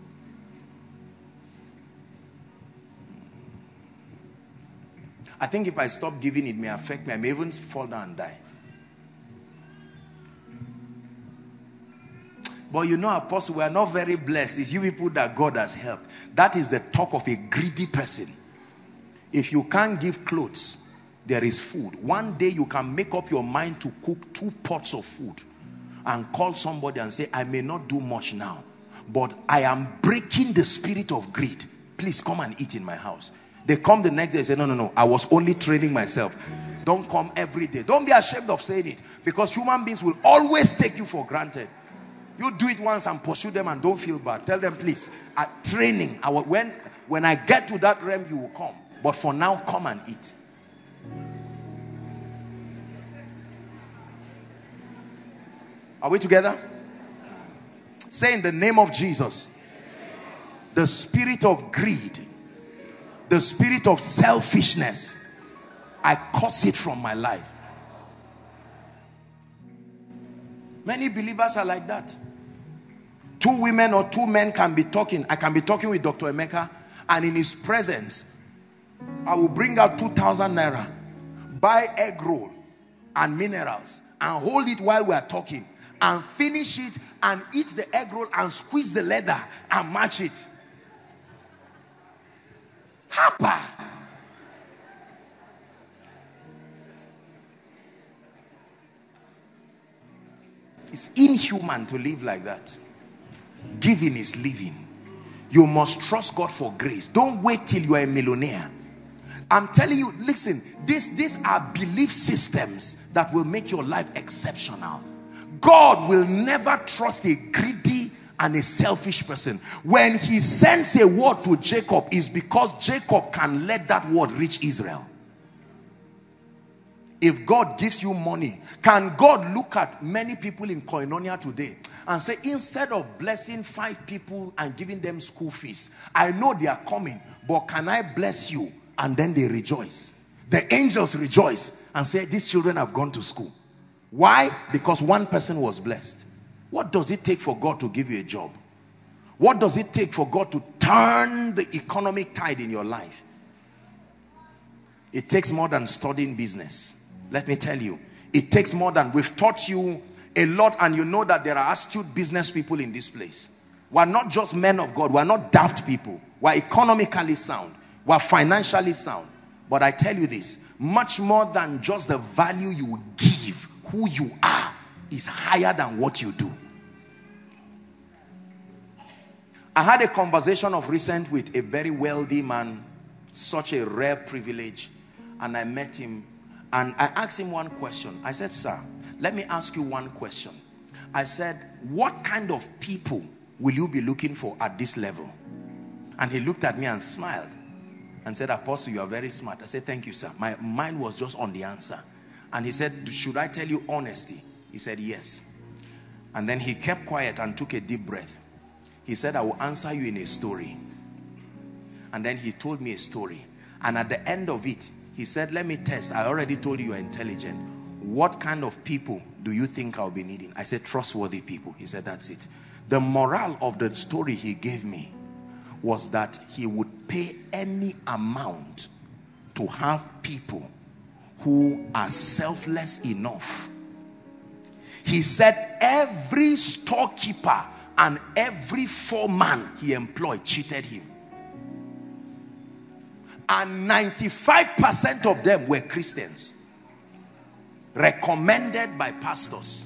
I think if I stop giving, it may affect me. I may even fall down and die. But you know, Apostle, we are not very blessed. It's you people that God has helped. That is the talk of a greedy person. If you can't give clothes, there is food. One day you can make up your mind to cook two pots of food and call somebody and say, I may not do much now, but I am breaking the spirit of greed. Please come and eat in my house. They come the next day and say, no, no, no, I was only training myself. Don't come every day. Don't be ashamed of saying it, because human beings will always take you for granted. You do it once and pursue them and don't feel bad. Tell them, please, at training, I will, when, when I get to that realm, you will come. But for now, come and eat. Are we together? Say, in the name of Jesus, the spirit of greed, the spirit of selfishness, I curse it from my life. Many believers are like that. Two women or two men can be talking. I can be talking with Doctor Emeka, and in his presence, I will bring out two thousand naira, buy egg roll and minerals, and hold it while we are talking, and finish it, and eat the egg roll, and squeeze the leather, and match it. Hapa. It's inhuman to live like that. Giving is living. You must trust God for grace. Don't wait till you are a millionaire. I'm telling you, listen, this, these are belief systems that will make your life exceptional. God will never trust a greedy and a selfish person. When he sends a word to Jacob, is because Jacob can let that word reach Israel. If God gives you money, can God look at many people in Koinonia today and say, instead of blessing five people and giving them school fees, I know they are coming, but can I bless you? And then they rejoice. The angels rejoice and say, these children have gone to school. Why? Because one person was blessed. What does it take for God to give you a job? What does it take for God to turn the economic tide in your life? It takes more than studying business. Let me tell you, it takes more than, we've taught you a lot, and you know that there are astute business people in this place. We're not just men of God. We're not daft people. We're economically sound. We're financially sound. But I tell you this, much more than just the value you give who you are is higher than what you do. I had a conversation of recent with a very wealthy man, such a rare privilege, and I met him and I asked him one question. I said, sir, let me ask you one question. I said, what kind of people will you be looking for at this level? And he looked at me and smiled and said, Apostle, you are very smart. I said, thank you, sir. My mind was just on the answer. And he said, should I tell you honesty? He said, yes. And then he kept quiet and took a deep breath. He said, I will answer you in a story. And then he told me a story. And at the end of it, he said, let me test. I already told you you're intelligent. What kind of people do you think I'll be needing? I said, trustworthy people. He said, that's it. The moral of the story he gave me was that he would pay any amount to have people who are selfless enough. He said every storekeeper and every foreman he employed cheated him. And ninety-five percent of them were Christians, recommended by pastors.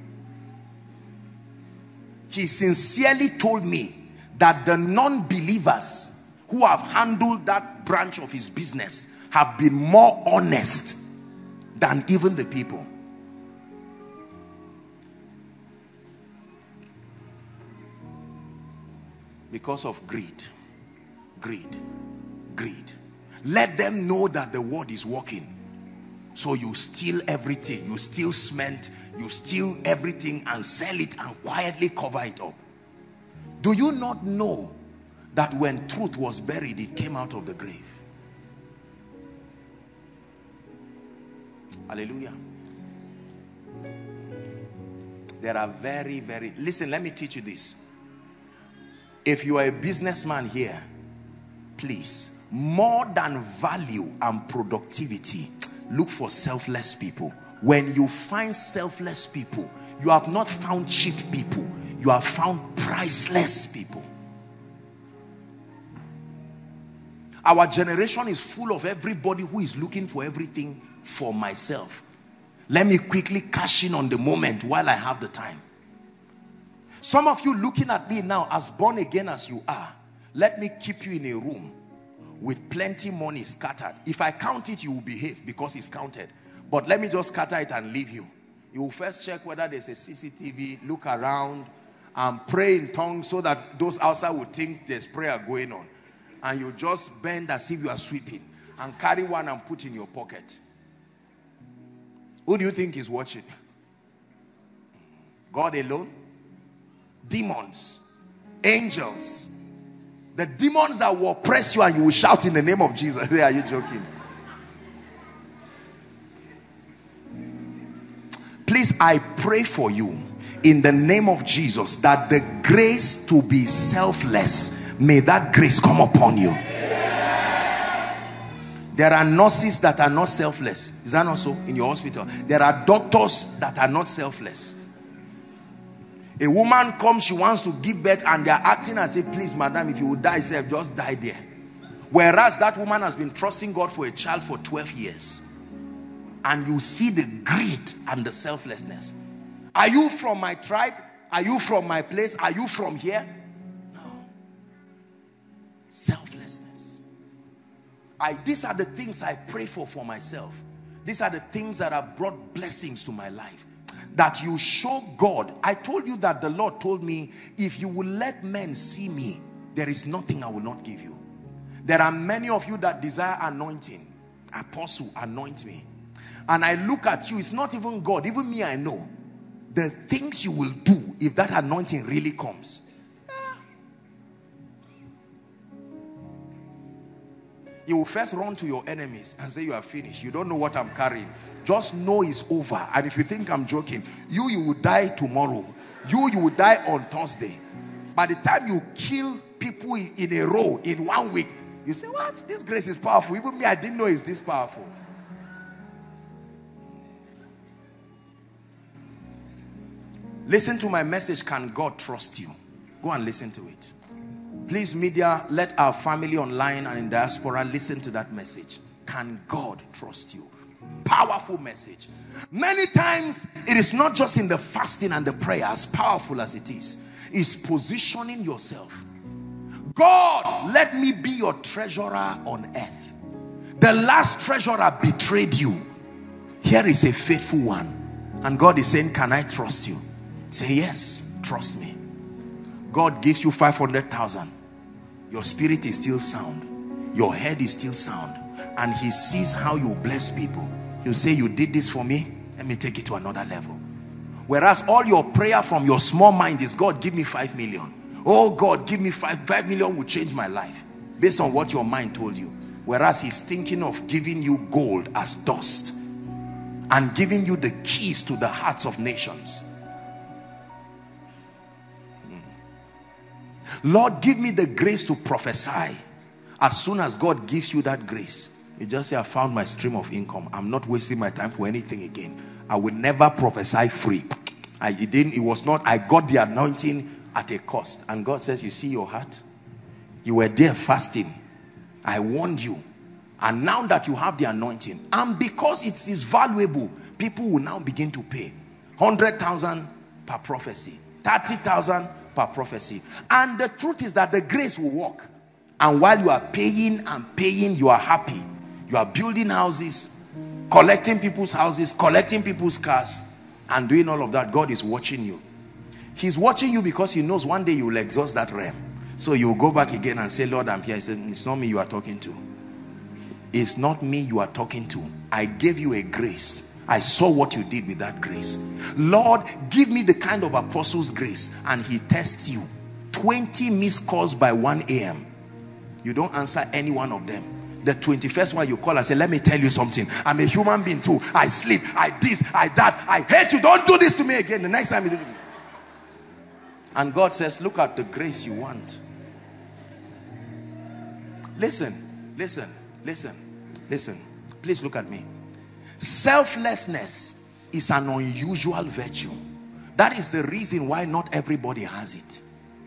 He sincerely told me that the non-believers who have handled that branch of his business have been more honest than even the people. Because of greed, greed, greed. Let them know that the word is working. So you steal everything, you steal cement, you steal everything and sell it and quietly cover it up. Do you not know that when truth was buried, it came out of the grave? Hallelujah. There are very, very, listen, let me teach you this. If you are a businessman here, please, more than value and productivity, look for selfless people. When you find selfless people, you have not found cheap people, you have found priceless people. Our generation is full of everybody who is looking for everything for myself. Let me quickly cash in on the moment while I have the time. Some of you looking at me now, as born again as you are, let me keep you in a room with plenty money scattered. If I count it, you will behave because it's counted. But let me just scatter it and leave you. You will first check whether there's a C C T V, look around, and pray in tongues so that those outside will think there's prayer going on. And you just bend as if you are sweeping and carry one and put in your pocket. Who do you think is watching? God alone? Demons, angels, the demons that will oppress you and you will shout in the name of Jesus. Are you joking? Please, I pray for you in the name of Jesus that the grace to be selfless, may that grace come upon you. There are nurses that are not selfless. Is that not so in your hospital? There are doctors that are not selfless. A woman comes, she wants to give birth, and they're acting as if, please, madam, if you would die, self, just die there. Whereas that woman has been trusting God for a child for twelve years. And you see the greed and the selflessness. Are you from my tribe? Are you from my place? Are you from here? No. Selflessness. I, these are the things I pray for for myself. These are the things that have brought blessings to my life. That you show God. I told you that the Lord told me, if you will let men see me, there is nothing I will not give you. There are many of you that desire anointing. Apostle, anoint me. And I look at you, it's not even God, even me, I know the things you will do if that anointing really comes. You will first run to your enemies and say you are finished. You don't know what I'm carrying. Just know it's over. And if you think I'm joking, you, you will die tomorrow. You, you will die on Thursday. By the time you kill people in, in a row in one week, you say, what? This grace is powerful. Even me, I didn't know it's this powerful. Listen to my message, Can God Trust You? Go and listen to it. Please, media, let our family online and in diaspora listen to that message. Can God trust you? Powerful message. Many times it is not just in the fasting and the prayer, as powerful as it is, it's positioning yourself. God, let me be your treasurer on earth. The last treasurer betrayed you. Here is a faithful one, and God is saying, can I trust you? Say yes, trust me. God gives you five hundred thousand. Your spirit is still sound, your head is still sound, and he sees how you bless people. You say, you did this for me, let me take it to another level. Whereas all your prayer from your small mind is, God, give me five million. Oh God, give me five, five million will change my life, based on what your mind told you. Whereas he's thinking of giving you gold as dust and giving you the keys to the hearts of nations. Lord, give me the grace to prophesy. As soon as God gives you that grace, you just say, I found my stream of income. I'm not wasting my time for anything again. I will never prophesy free. I it didn't, it was not, I got the anointing at a cost. And God says, you see your heart? You were there fasting. I warned you. And now that you have the anointing, and because it is valuable, people will now begin to pay. one hundred thousand per prophecy. thirty thousand per prophecy. And the truth is that the grace will work. And while you are paying and paying, you are happy. You are building houses, collecting people's houses, collecting people's cars, and doing all of that. God is watching you. He's watching you because he knows one day you will exhaust that realm. So you will go back again and say, Lord, I'm here. He said, it's not me you are talking to. It's not me you are talking to. I gave you a grace. I saw what you did with that grace. Lord, give me the kind of apostles' grace. And he tests you. twenty missed calls by one A M You don't answer any one of them. The twenty-first one you call and say, let me tell you something. I'm a human being too. I sleep, I this, I that. I hate you. Don't do this to me again. The next time you do it. And God says, look at the grace you want. Listen, listen, listen, listen. Please look at me. Selflessness is an unusual virtue. That is the reason why not everybody has it.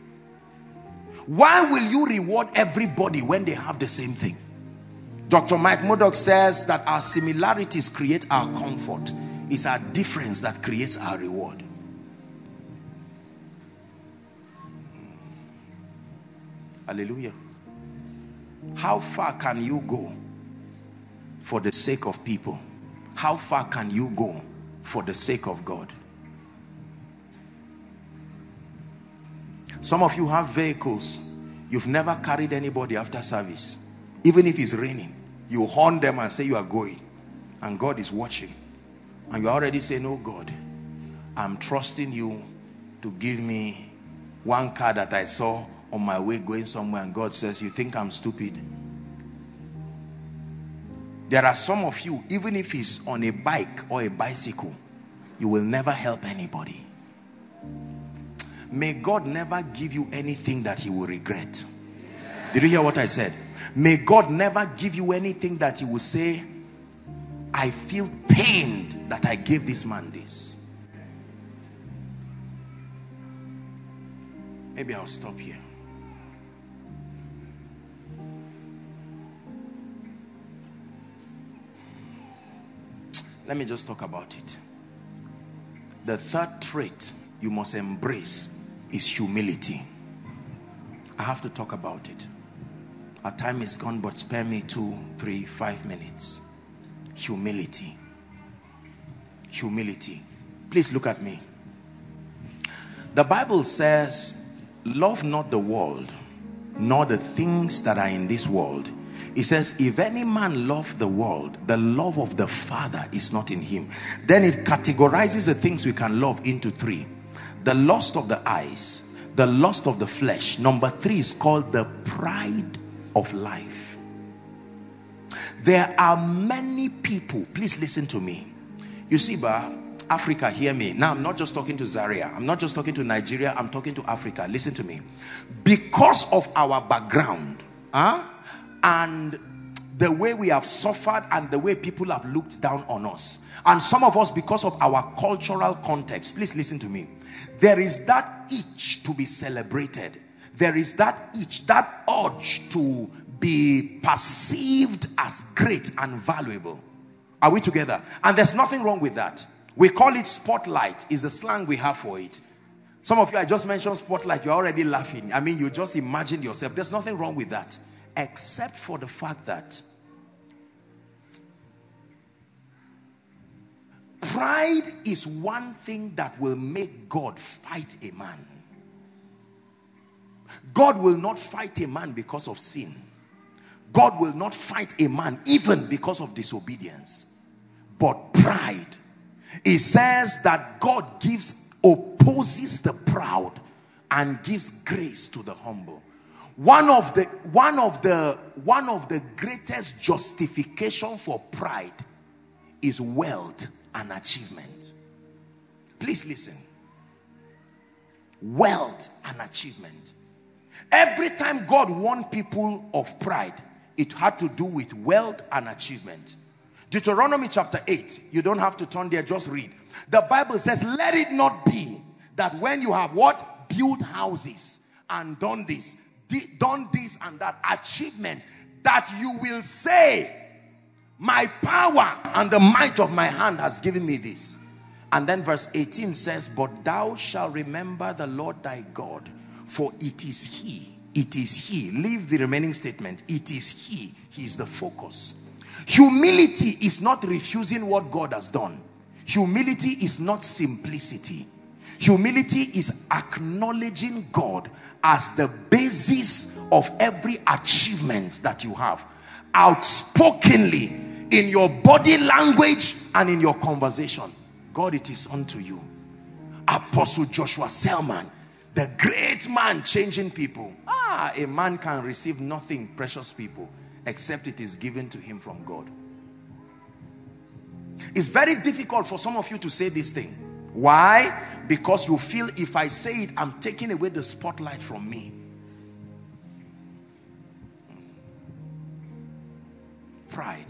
Why will you reward everybody when they have the same thing? Doctor Mike Murdock says that our similarities create our comfort. It's our difference that creates our reward. Hallelujah. How far can you go for the sake of people? How far can you go for the sake of God? Some of you have vehicles. You've never carried anybody after service. Even if it's raining, you horn them and say you are going. And God is watching. And you're already saying, oh God, I'm trusting you to give me one car that I saw on my way going somewhere. And God says, you think I'm stupid? There are some of you, even if it's on a bike or a bicycle, you will never help anybody. May God never give you anything that he will regret. Did you hear what I said? May God never give you anything that he will say, I feel pained that I gave this man this. Maybe I'll stop here. Let me just talk about it. The third trait you must embrace is humility. I have to talk about it. Our time is gone, but spare me two, three, five minutes. Humility. Humility. Please look at me. The Bible says, love not the world, nor the things that are in this world. It says, if any man love the world, the love of the Father is not in him. Then it categorizes the things we can love into three. The lust of the eyes, the lust of the flesh. Number three is called the pride of life. There are many people, please listen to me. You see, bah, Africa, hear me. Now, I'm not just talking to Zaria. I'm not just talking to Nigeria. I'm talking to Africa. Listen to me. Because of our background, huh, and the way we have suffered and the way people have looked down on us, and some of us because of our cultural context, please listen to me. There is that itch to be celebrated. There is that itch, that urge to be perceived as great and valuable. Are we together? And there's nothing wrong with that. We call it spotlight, is the slang we have for it. Some of you, I just mentioned spotlight, you're already laughing. I mean, you just imagine yourself. There's nothing wrong with that, except for the fact that pride is one thing that will make God fight a man. God will not fight a man because of sin. God will not fight a man even because of disobedience. But pride, it says that God gives, opposes the proud and gives grace to the humble. One of the one of the one of the greatest justification for pride is wealth and achievement. Please listen. Wealth and achievement. Every time God warned people of pride, it had to do with wealth and achievement. Deuteronomy chapter eight, you don't have to turn there, just read. The Bible says, let it not be that when you have what? Built houses and done this, done this and that, achievement, that you will say, my power and the might of my hand has given me this. And then verse eighteen says, but thou shalt remember the Lord thy God, for it is he, it is he. Leave the remaining statement. It is he. He is the focus. Humility is not refusing what God has done. Humility is not simplicity. Humility is acknowledging God as the basis of every achievement that you have. Outspokenly, in your body language and in your conversation. God, it is unto you. Apostle Joshua Selman, the great man changing people. Ah, a man can receive nothing, precious people, except it is given to him from God. It's very difficult for some of you to say this thing. Why? Because you feel if I say it, I'm taking away the spotlight from me. Pride.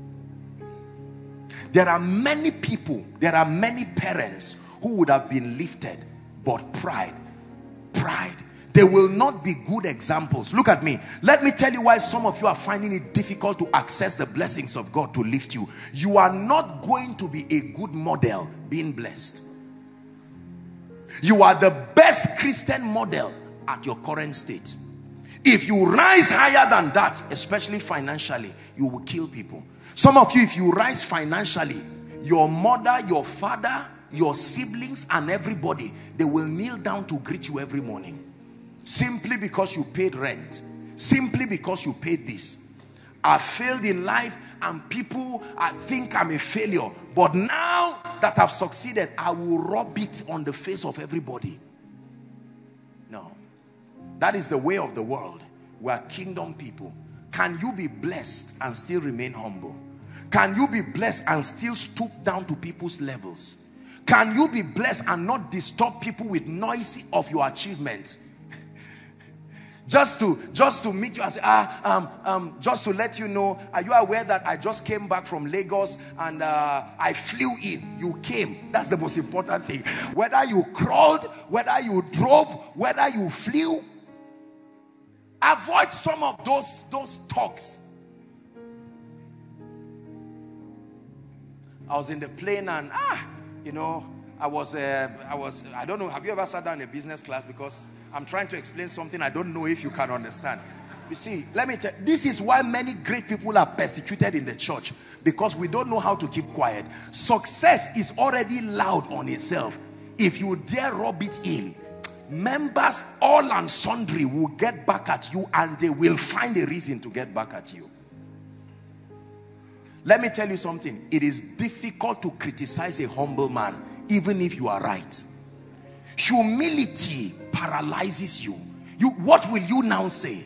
There are many people, there are many parents who would have been lifted, but pride, pride. They will not be good examples. Look at me. Let me tell you why some of you are finding it difficult to access the blessings of God to lift you. You are not going to be a good model being blessed. You are the best Christian model at your current state. If you rise higher than that, especially financially, you will kill people. Some of you, if you rise financially, your mother, your father, your siblings and everybody, they will kneel down to greet you every morning. Simply because you paid rent. Simply because you paid this. I failed in life and people I think I'm a failure. But now that I've succeeded, I will rub it on the face of everybody. No. That is the way of the world. We are kingdom people. Can you be blessed and still remain humble? Can you be blessed and still stoop down to people's levels? Can you be blessed and not disturb people with noise of your achievement? Just to, just to meet you and say, ah, um, um, just to let you know, are you aware that I just came back from Lagos and uh, I flew in? You came. That's the most important thing. Whether you crawled, whether you drove, whether you flew, avoid some of those, those talks. I was in the plane and, ah, you know, I was, uh, I was, I don't know, have you ever sat down in a business class? Because I'm trying to explain something I don't know if you can understand. You see, let me tell you, this is why many great people are persecuted in the church. Because we don't know how to keep quiet. Success is already loud on itself. If you dare rub it in, members all and sundry will get back at you and they will find a reason to get back at you. Let me tell you something. It is difficult to criticize a humble man, even if you are right. Humility paralyzes you. You, what will you now say?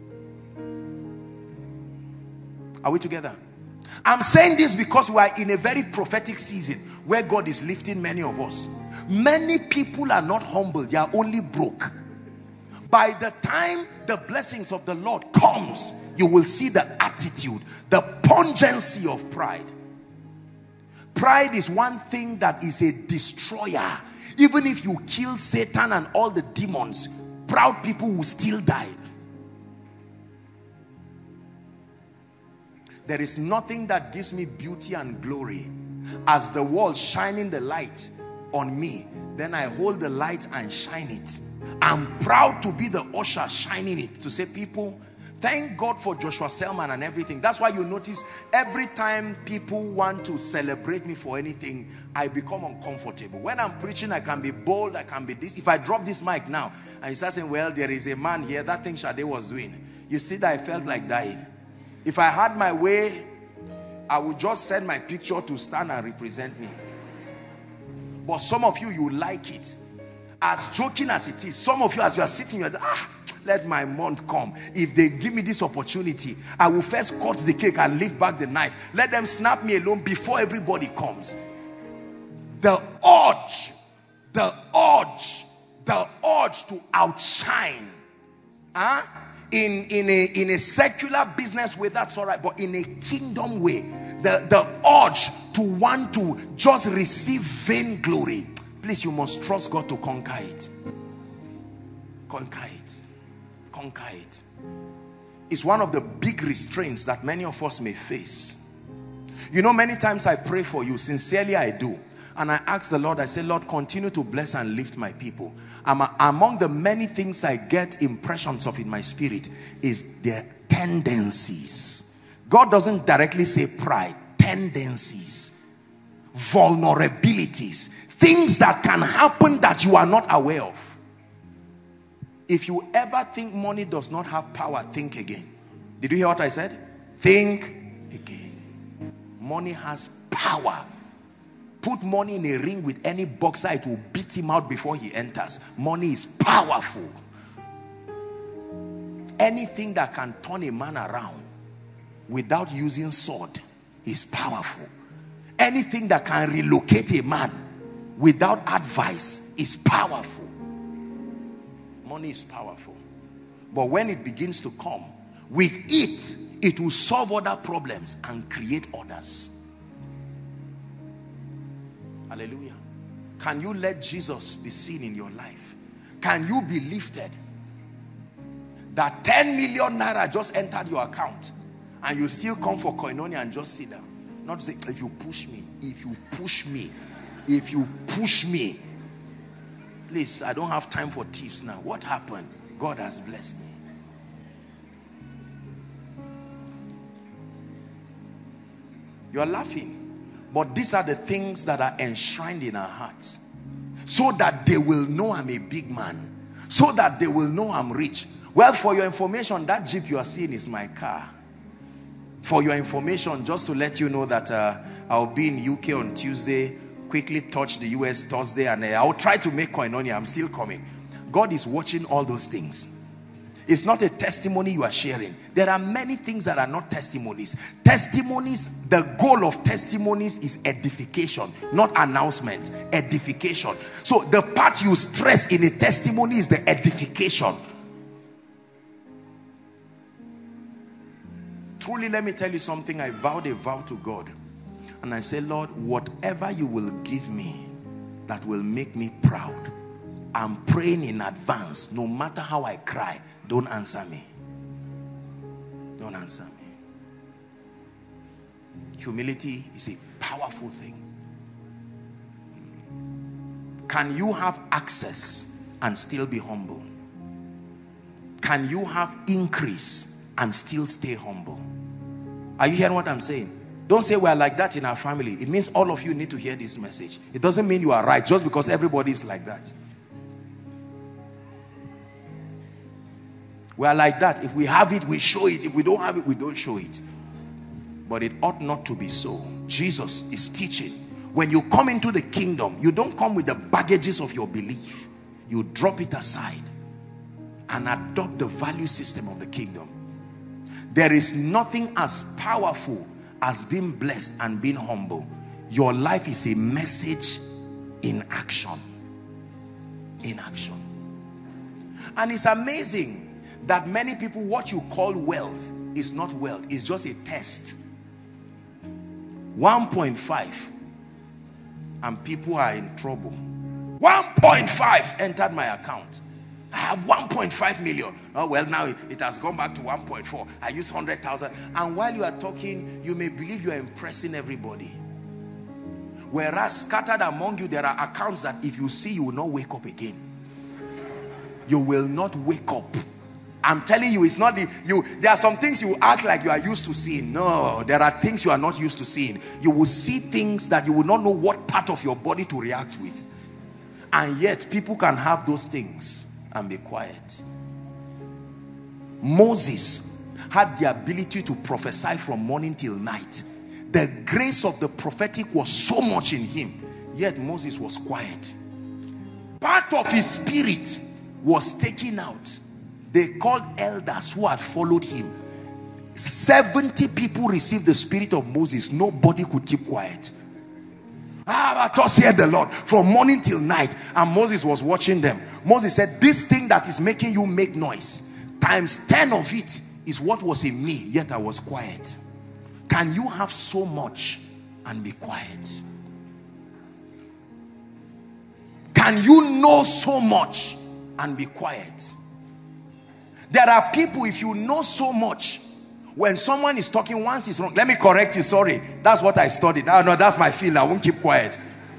Are we together? I'm saying this because we are in a very prophetic season where God is lifting many of us. Many people are not humble, they are only broke. By the time the blessings of the Lord comes, you will see the attitude, the pungency of pride. Pride is one thing that is a destroyer. Even if you kill Satan and all the demons, proud people will still die. there is nothing that gives me beauty and glory as the world shining the light on me. Then I hold the light and shine it. I'm proud to be the usher shining it, to say, people, thank God for Joshua Selman and everything. That's why you notice every time people want to celebrate me for anything, I become uncomfortable. When I'm preaching, I can be bold, I can be this. If I drop this mic now and you start saying, well, there is a man here, that thing Shade was doing, you see that I felt like dying. If I had my way, I would just send my picture to stand and represent me. But some of you, you like it. As joking as it is, some of you, as you are sitting, you're ah, let my month come. If they give me this opportunity, I will first cut the cake and lift back the knife. Let them snap me alone before everybody comes. The urge, the urge, the urge to outshine. Huh? In, in, a, in a secular business way, that's all right. But in a kingdom way, the, the urge to want to just receive vain glory. Please, you must trust God to conquer it. Conquer it. Conquer it. It's one of the big restraints that many of us may face. You know, many times I pray for you, sincerely I do. And I ask the Lord, I say, Lord, continue to bless and lift my people. Um, among the many things I get impressions of in my spirit is their tendencies. God doesn't directly say pride. Tendencies. Vulnerabilities. Things that can happen that you are not aware of. If you ever think money does not have power, think again. Did you hear what I said? Think again. Money has power. Put money in a ring with any boxer, it will beat him out before he enters. Money is powerful. Anything that can turn a man around without using sword is powerful. Anything that can relocate a man without advice is powerful. Money is powerful. But when it begins to come, with it, it will solve other problems and create others. Hallelujah. Can you let Jesus be seen in your life? Can you be lifted? That ten million naira just entered your account and you still come for koinonia and just sit down. Not to say, if you push me, if you push me, if you push me. Please, I don't have time for tips now. What happened? God has blessed me. You are laughing. But these are the things that are enshrined in our hearts. So that they will know I'm a big man. So that they will know I'm rich. Well, for your information, that Jeep you are seeing is my car. For your information, just to let you know that uh, I'll be in U K on Tuesday. Quickly touch the U S Thursday. And uh, I'll try to make koinonia. I'm still coming. God is watching all those things. It's not a testimony you are sharing. There are many things that are not testimonies. Testimonies, the goal of testimonies is edification, not announcement. Edification. So the part you stress in a testimony is the edification. Truly, let me tell you something. I vowed a vow to God. And I say, Lord, whatever you will give me that will make me proud, I'm praying in advance. No matter how I cry, don't answer me. Don't answer me. Humility is a powerful thing. Can you have access and still be humble? Can you have increase and still stay humble? Are you hearing what I'm saying? Don't say we're like that in our family. It means all of you need to hear this message. It doesn't mean you are right just because everybody is like that. We are like that. If we have it, we show it. If we don't have it, we don't show it. But it ought not to be so. Jesus is teaching. When you come into the kingdom, you don't come with the baggages of your belief. You drop it aside and adopt the value system of the kingdom. There is nothing as powerful as being blessed and being humble. Your life is a message in action. In action. And it's amazing that many people, what you call wealth is not wealth. It's just a test. one point five. And people are in trouble. one point five entered my account. I have one point five million. Oh, well, now it, it has gone back to one point four. I use one hundred thousand. And while you are talking, you may believe you are impressing everybody. Whereas scattered among you, there are accounts that if you see, you will not wake up again. You will not wake up. I'm telling you, it's not the, you, there are some things you act like you are used to seeing. No, there are things you are not used to seeing. You will see things that you will not know what part of your body to react with. And yet, people can have those things and be quiet. Moses had the ability to prophesy from morning till night. The grace of the prophetic was so much in him, yet Moses was quiet. Part of his spirit was taken out. They called elders who had followed him. seventy people received the spirit of Moses. Nobody could keep quiet. Ah, but thus said the Lord, from morning till night. And Moses was watching them. Moses said, this thing that is making you make noise, times ten of it is what was in me, yet I was quiet. Can you have so much and be quiet? Can you know so much and be quiet? There are people, if you know so much, when someone is talking, once is wrong, let me correct you, sorry, that's what I studied. No, no, that's my field, I won't keep quiet.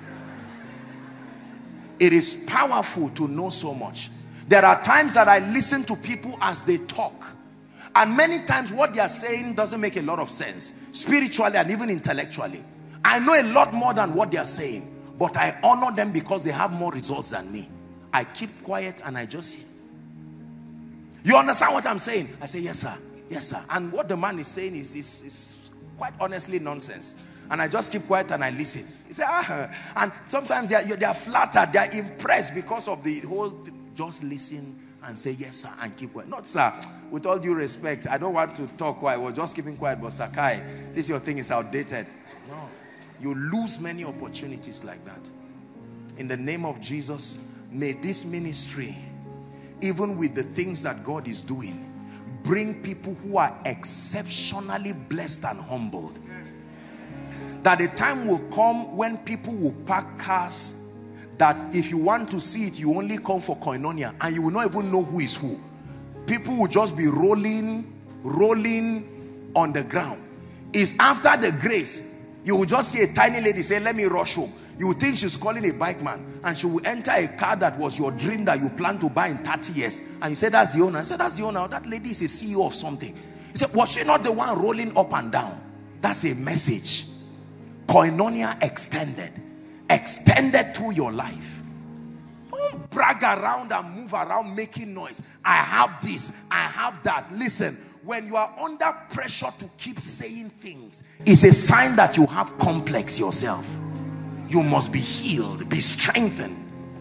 It is powerful to know so much. There are times that I listen to people as they talk, and many times what they are saying doesn't make a lot of sense, spiritually and even intellectually. I know a lot more than what they are saying, but I honor them because they have more results than me. I keep quiet and I just hear. You understand what I'm saying? I say, yes, sir. Yes, sir. And what the man is saying is, is, is quite honestly nonsense. And I just keep quiet and I listen. He said, ah. And sometimes they are, they are flattered, they are impressed because of the whole, just listen and say, yes, sir, and keep quiet. Not, sir, with all due respect, I don't want to talk while I was just keeping quiet, but Sakai, this your thing is outdated. No. You lose many opportunities like that. In the name of Jesus, may this ministry, even with the things that God is doing, bring people who are exceptionally blessed and humbled. That a time will come when people will park cars that if you want to see it, you only come for koinonia and you will not even know who is who. People will just be rolling, rolling on the ground. It's after the grace, you will just see a tiny lady say, let me rush home. You will think she's calling a bike man, and she will enter a car that was your dream that you plan to buy in thirty years. And you say, that's the owner. I said, that's the owner. That lady is a C E O of something. He said, was she not the one rolling up and down? That's a message. Koinonia extended. Extended through your life. Don't brag around and move around making noise. I have this, I have that. Listen, when you are under pressure to keep saying things, it's a sign that you have complex yourself. You must be healed, be strengthened.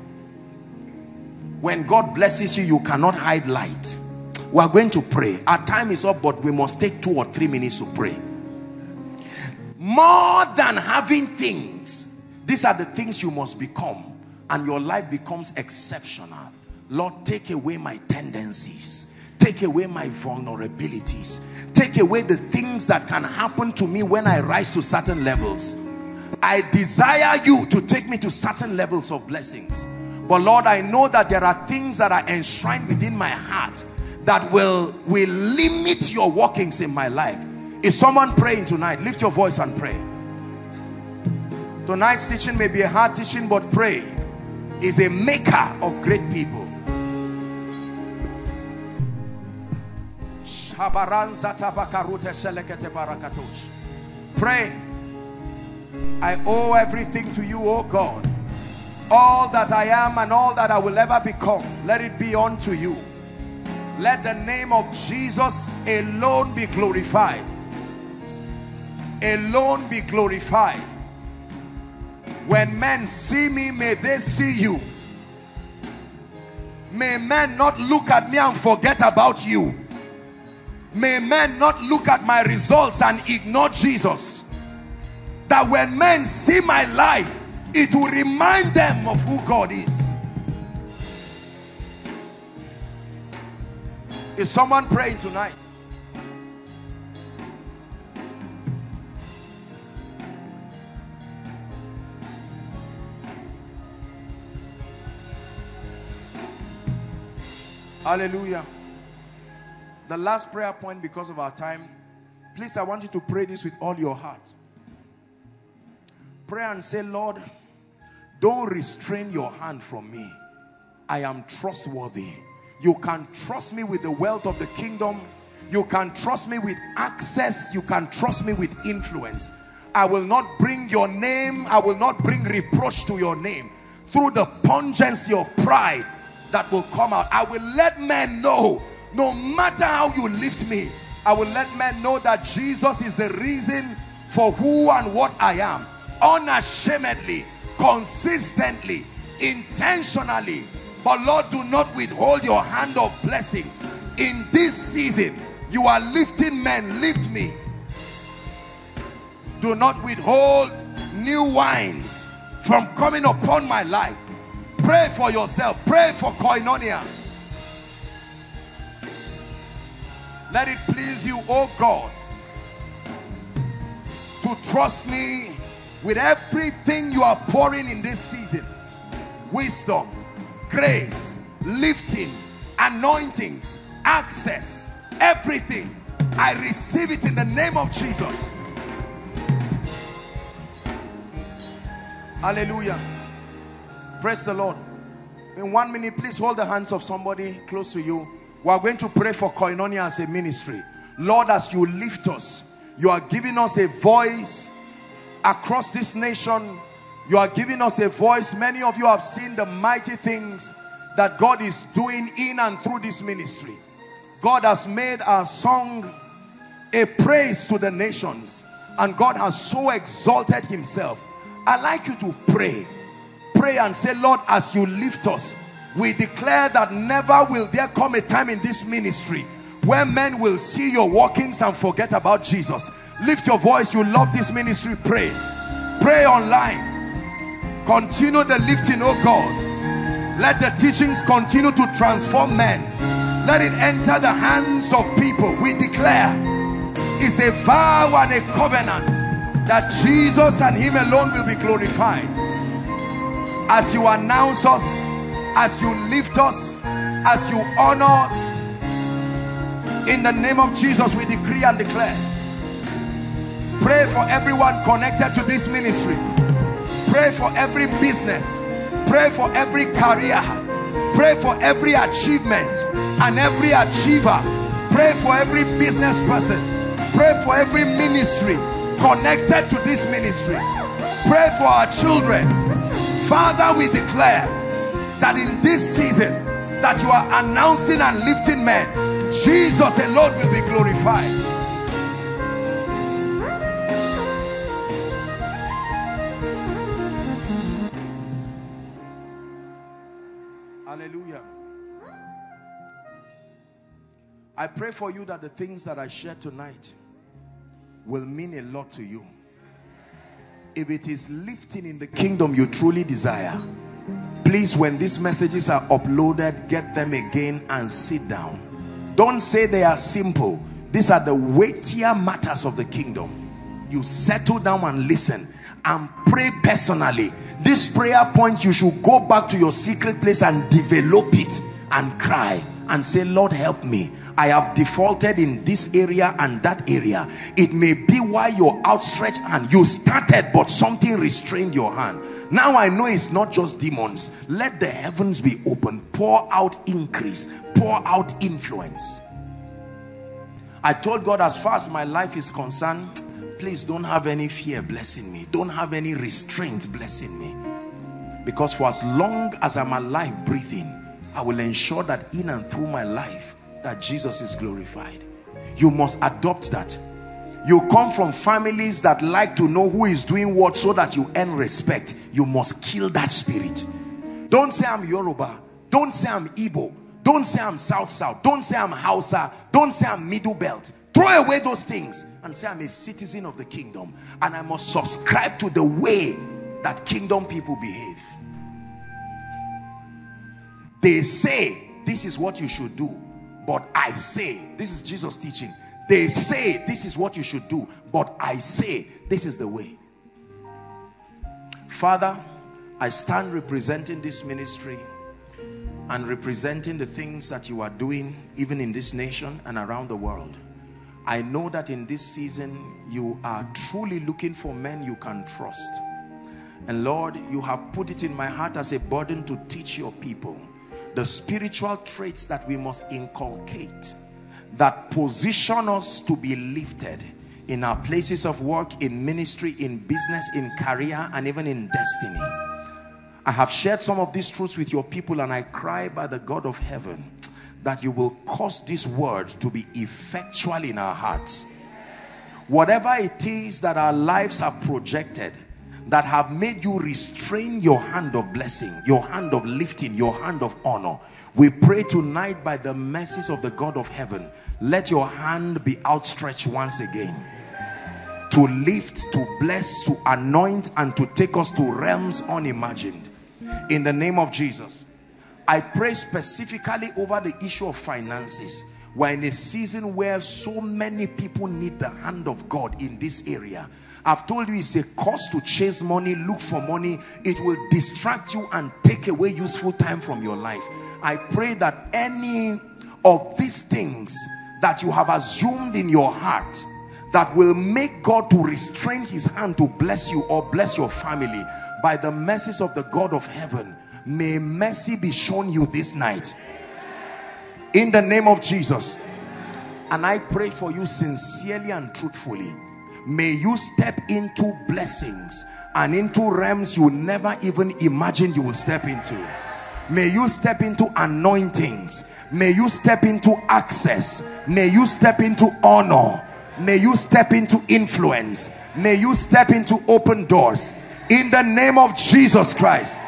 When God blesses you, you cannot hide light. We are going to pray. Our time is up, but we must take two or three minutes to pray. More than having things, these are the things you must become, and your life becomes exceptional. Lord, take away my tendencies. Take away my vulnerabilities. Take away the things that can happen to me when I rise to certain levels. I desire you to take me to certain levels of blessings. But Lord, I know that there are things that are enshrined within my heart that will, will limit your workings in my life. Is someone praying tonight? Lift your voice and pray. Tonight's teaching may be a hard teaching, but pray. Is a maker of great people. Pray. I owe everything to you, oh God. All that I am and all that I will ever become, let it be unto you. Let the name of Jesus alone be glorified. Alone be glorified. When men see me, may they see you. May men not look at me and forget about you. May men not look at my results and ignore Jesus. That when men see my life, it will remind them of who God is. Is someone praying tonight? Hallelujah. The last prayer point, because of our time, please, I want you to pray this with all your heart. Pray and say, Lord, don't restrain your hand from me. I am trustworthy. You can trust me with the wealth of the kingdom. You can trust me with access. You can trust me with influence. I will not bring your name. I will not bring reproach to your name through the pungency of pride that will come out. I will let men know, no matter how you lift me, I will let men know that Jesus is the reason for who and what I am. Unashamedly, consistently, intentionally. But Lord, do not withhold your hand of blessings. In this season, you are lifting men. Lift me. Do not withhold new wines from coming upon my life. Pray for yourself. Pray for koinonia. Let it please you, oh God, to trust me with everything you are pouring in this season. Wisdom, grace, lifting, anointings, access, everything. I receive it in the name of Jesus. Hallelujah. Praise the Lord. In one minute, please hold the hands of somebody close to you. We are going to pray for koinonia as a ministry. Lord, as you lift us, you are giving us a voice across this nation. You are giving us a voice. Many of you have seen the mighty things that God is doing in and through this ministry. God has made our song a praise to the nations, and God has so exalted himself. I'd like you to pray. Pray and say, Lord, as you lift us, we declare that never will there come a time in this ministry where men will see your workings and forget about Jesus. Lift your voice. You love this ministry. Pray. Pray online. Continue the lifting, oh God. Let the teachings continue to transform men. Let it enter the hands of people. We declare it's a vow and a covenant that Jesus and him alone will be glorified. As you announce us, as you lift us, as you honor us, in the name of Jesus we decree and declare. Pray for everyone connected to this ministry. Pray for every business. Pray for every career. Pray for every achievement and every achiever. Pray for every business person. Pray for every ministry connected to this ministry. Pray for our children. Father, we declare that in this season that you are announcing and lifting men, Jesus alone will be glorified. Hallelujah. I pray for you that the things that I share tonight will mean a lot to you. If it is lifting in the kingdom you truly desire, please, when these messages are uploaded, get them again and sit down. Don't say they are simple. These are the weightier matters of the kingdom. You settle down and listen and pray personally. This prayer point, you should go back to your secret place and develop it and cry and say, Lord, help me. I have defaulted in this area and that area. It may be why your outstretched hand, you started but something restrained your hand. Now I know it's not just demons. Let the heavens be open. Pour out increase. Pour out influence. I told God, as far as my life is concerned, please don't have any fear blessing me. Don't have any restraint blessing me. Because for as long as I'm alive breathing, I will ensure that in and through my life that Jesus is glorified. You must adopt that. You come from families that like to know who is doing what so that you earn respect. You must kill that spirit. Don't say I'm Yoruba. Don't say I'm Igbo. Don't say I'm South South. Don't say I'm Hausa. Don't say I'm Middle Belt. Throw away those things and say I'm a citizen of the kingdom, and I must subscribe to the way that kingdom people behave. They say this is what you should do, but I say, this is Jesus teaching. They say this is what you should do, but I say this is the way. Father, I stand representing this ministry, and representing the things that you are doing even in this nation and around the world. I know that in this season you are truly looking for men you can trust. And Lord, you have put it in my heart as a burden to teach your people the spiritual traits that we must inculcate, that position us to be lifted in our places of work, in ministry, in business, in career, and even in destiny. I have shared some of these truths with your people, and I cry by the God of heaven that you will cause this word to be effectual in our hearts. Whatever it is that our lives have projected, that have made you restrain your hand of blessing, your hand of lifting, your hand of honor, we pray tonight by the mercies of the God of heaven, let your hand be outstretched once again to lift, to bless, to anoint, and to take us to realms unimagined. In the name of Jesus, I pray specifically over the issue of finances. We're in a season where so many people need the hand of God in this area. I've told you it's a cost to chase money, look for money. It will distract you and take away useful time from your life. I pray that any of these things that you have assumed in your heart that will make God to restrain his hand to bless you or bless your family, by the mercies of the God of heaven, may mercy be shown you this night in the name of Jesus. And I pray for you sincerely and truthfully, may you step into blessings and into realms you never even imagined you will step into. May you step into anointings, may you step into access, may you step into honor, may you step into influence, may you step into open doors in the name of Jesus Christ.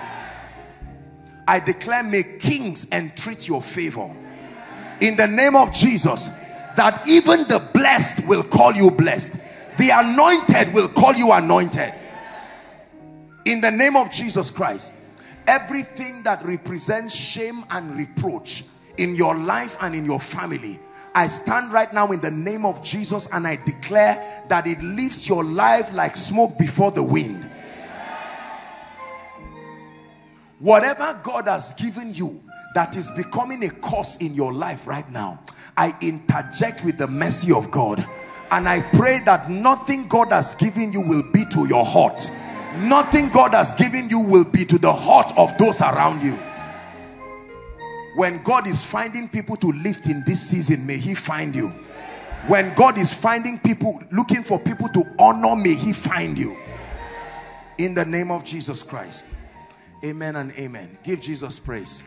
I declare, may kings entreat your favor in the name of Jesus, that even the blessed will call you blessed, the anointed will call you anointed in the name of Jesus Christ. Everything that represents shame and reproach in your life and in your family, I stand right now in the name of Jesus and I declare that it leaves your life like smoke before the wind. Whatever God has given you that is becoming a curse in your life right now, I interject with the mercy of God and I pray that nothing God has given you will be to your heart. Nothing God has given you will be to the heart of those around you. When God is finding people to lift in this season, may he find you. When God is finding people, looking for people to honor, may he find you. In the name of Jesus Christ. Amen and amen. Give Jesus praise.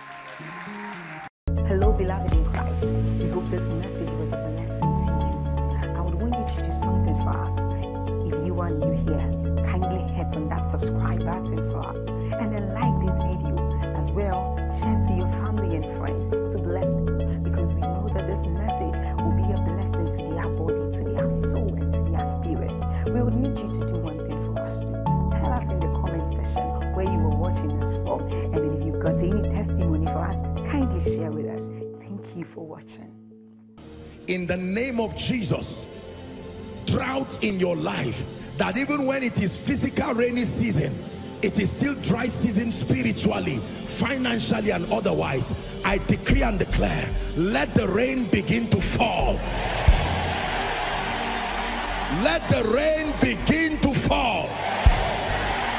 Hello, beloved in Christ. We hope this message was a blessing to you. I would want you to do something for us. If you are new here, kindly hit on that subscribe button for us. And then like this video as well. Share to your family and friends to bless them. Because we know that this message will be a blessing to their body, to their soul, and to their spirit. We would need you to do one thing for us too. Tell us in the comment section where you were watching us from, and then if you've got any testimony for us, kindly share with us. Thank you for watching. In the name of Jesus, drought in your life, that even when it is physical rainy season, it is still dry season spiritually, financially, and otherwise. I decree and declare, let the rain begin to fall. Let the rain begin to fall.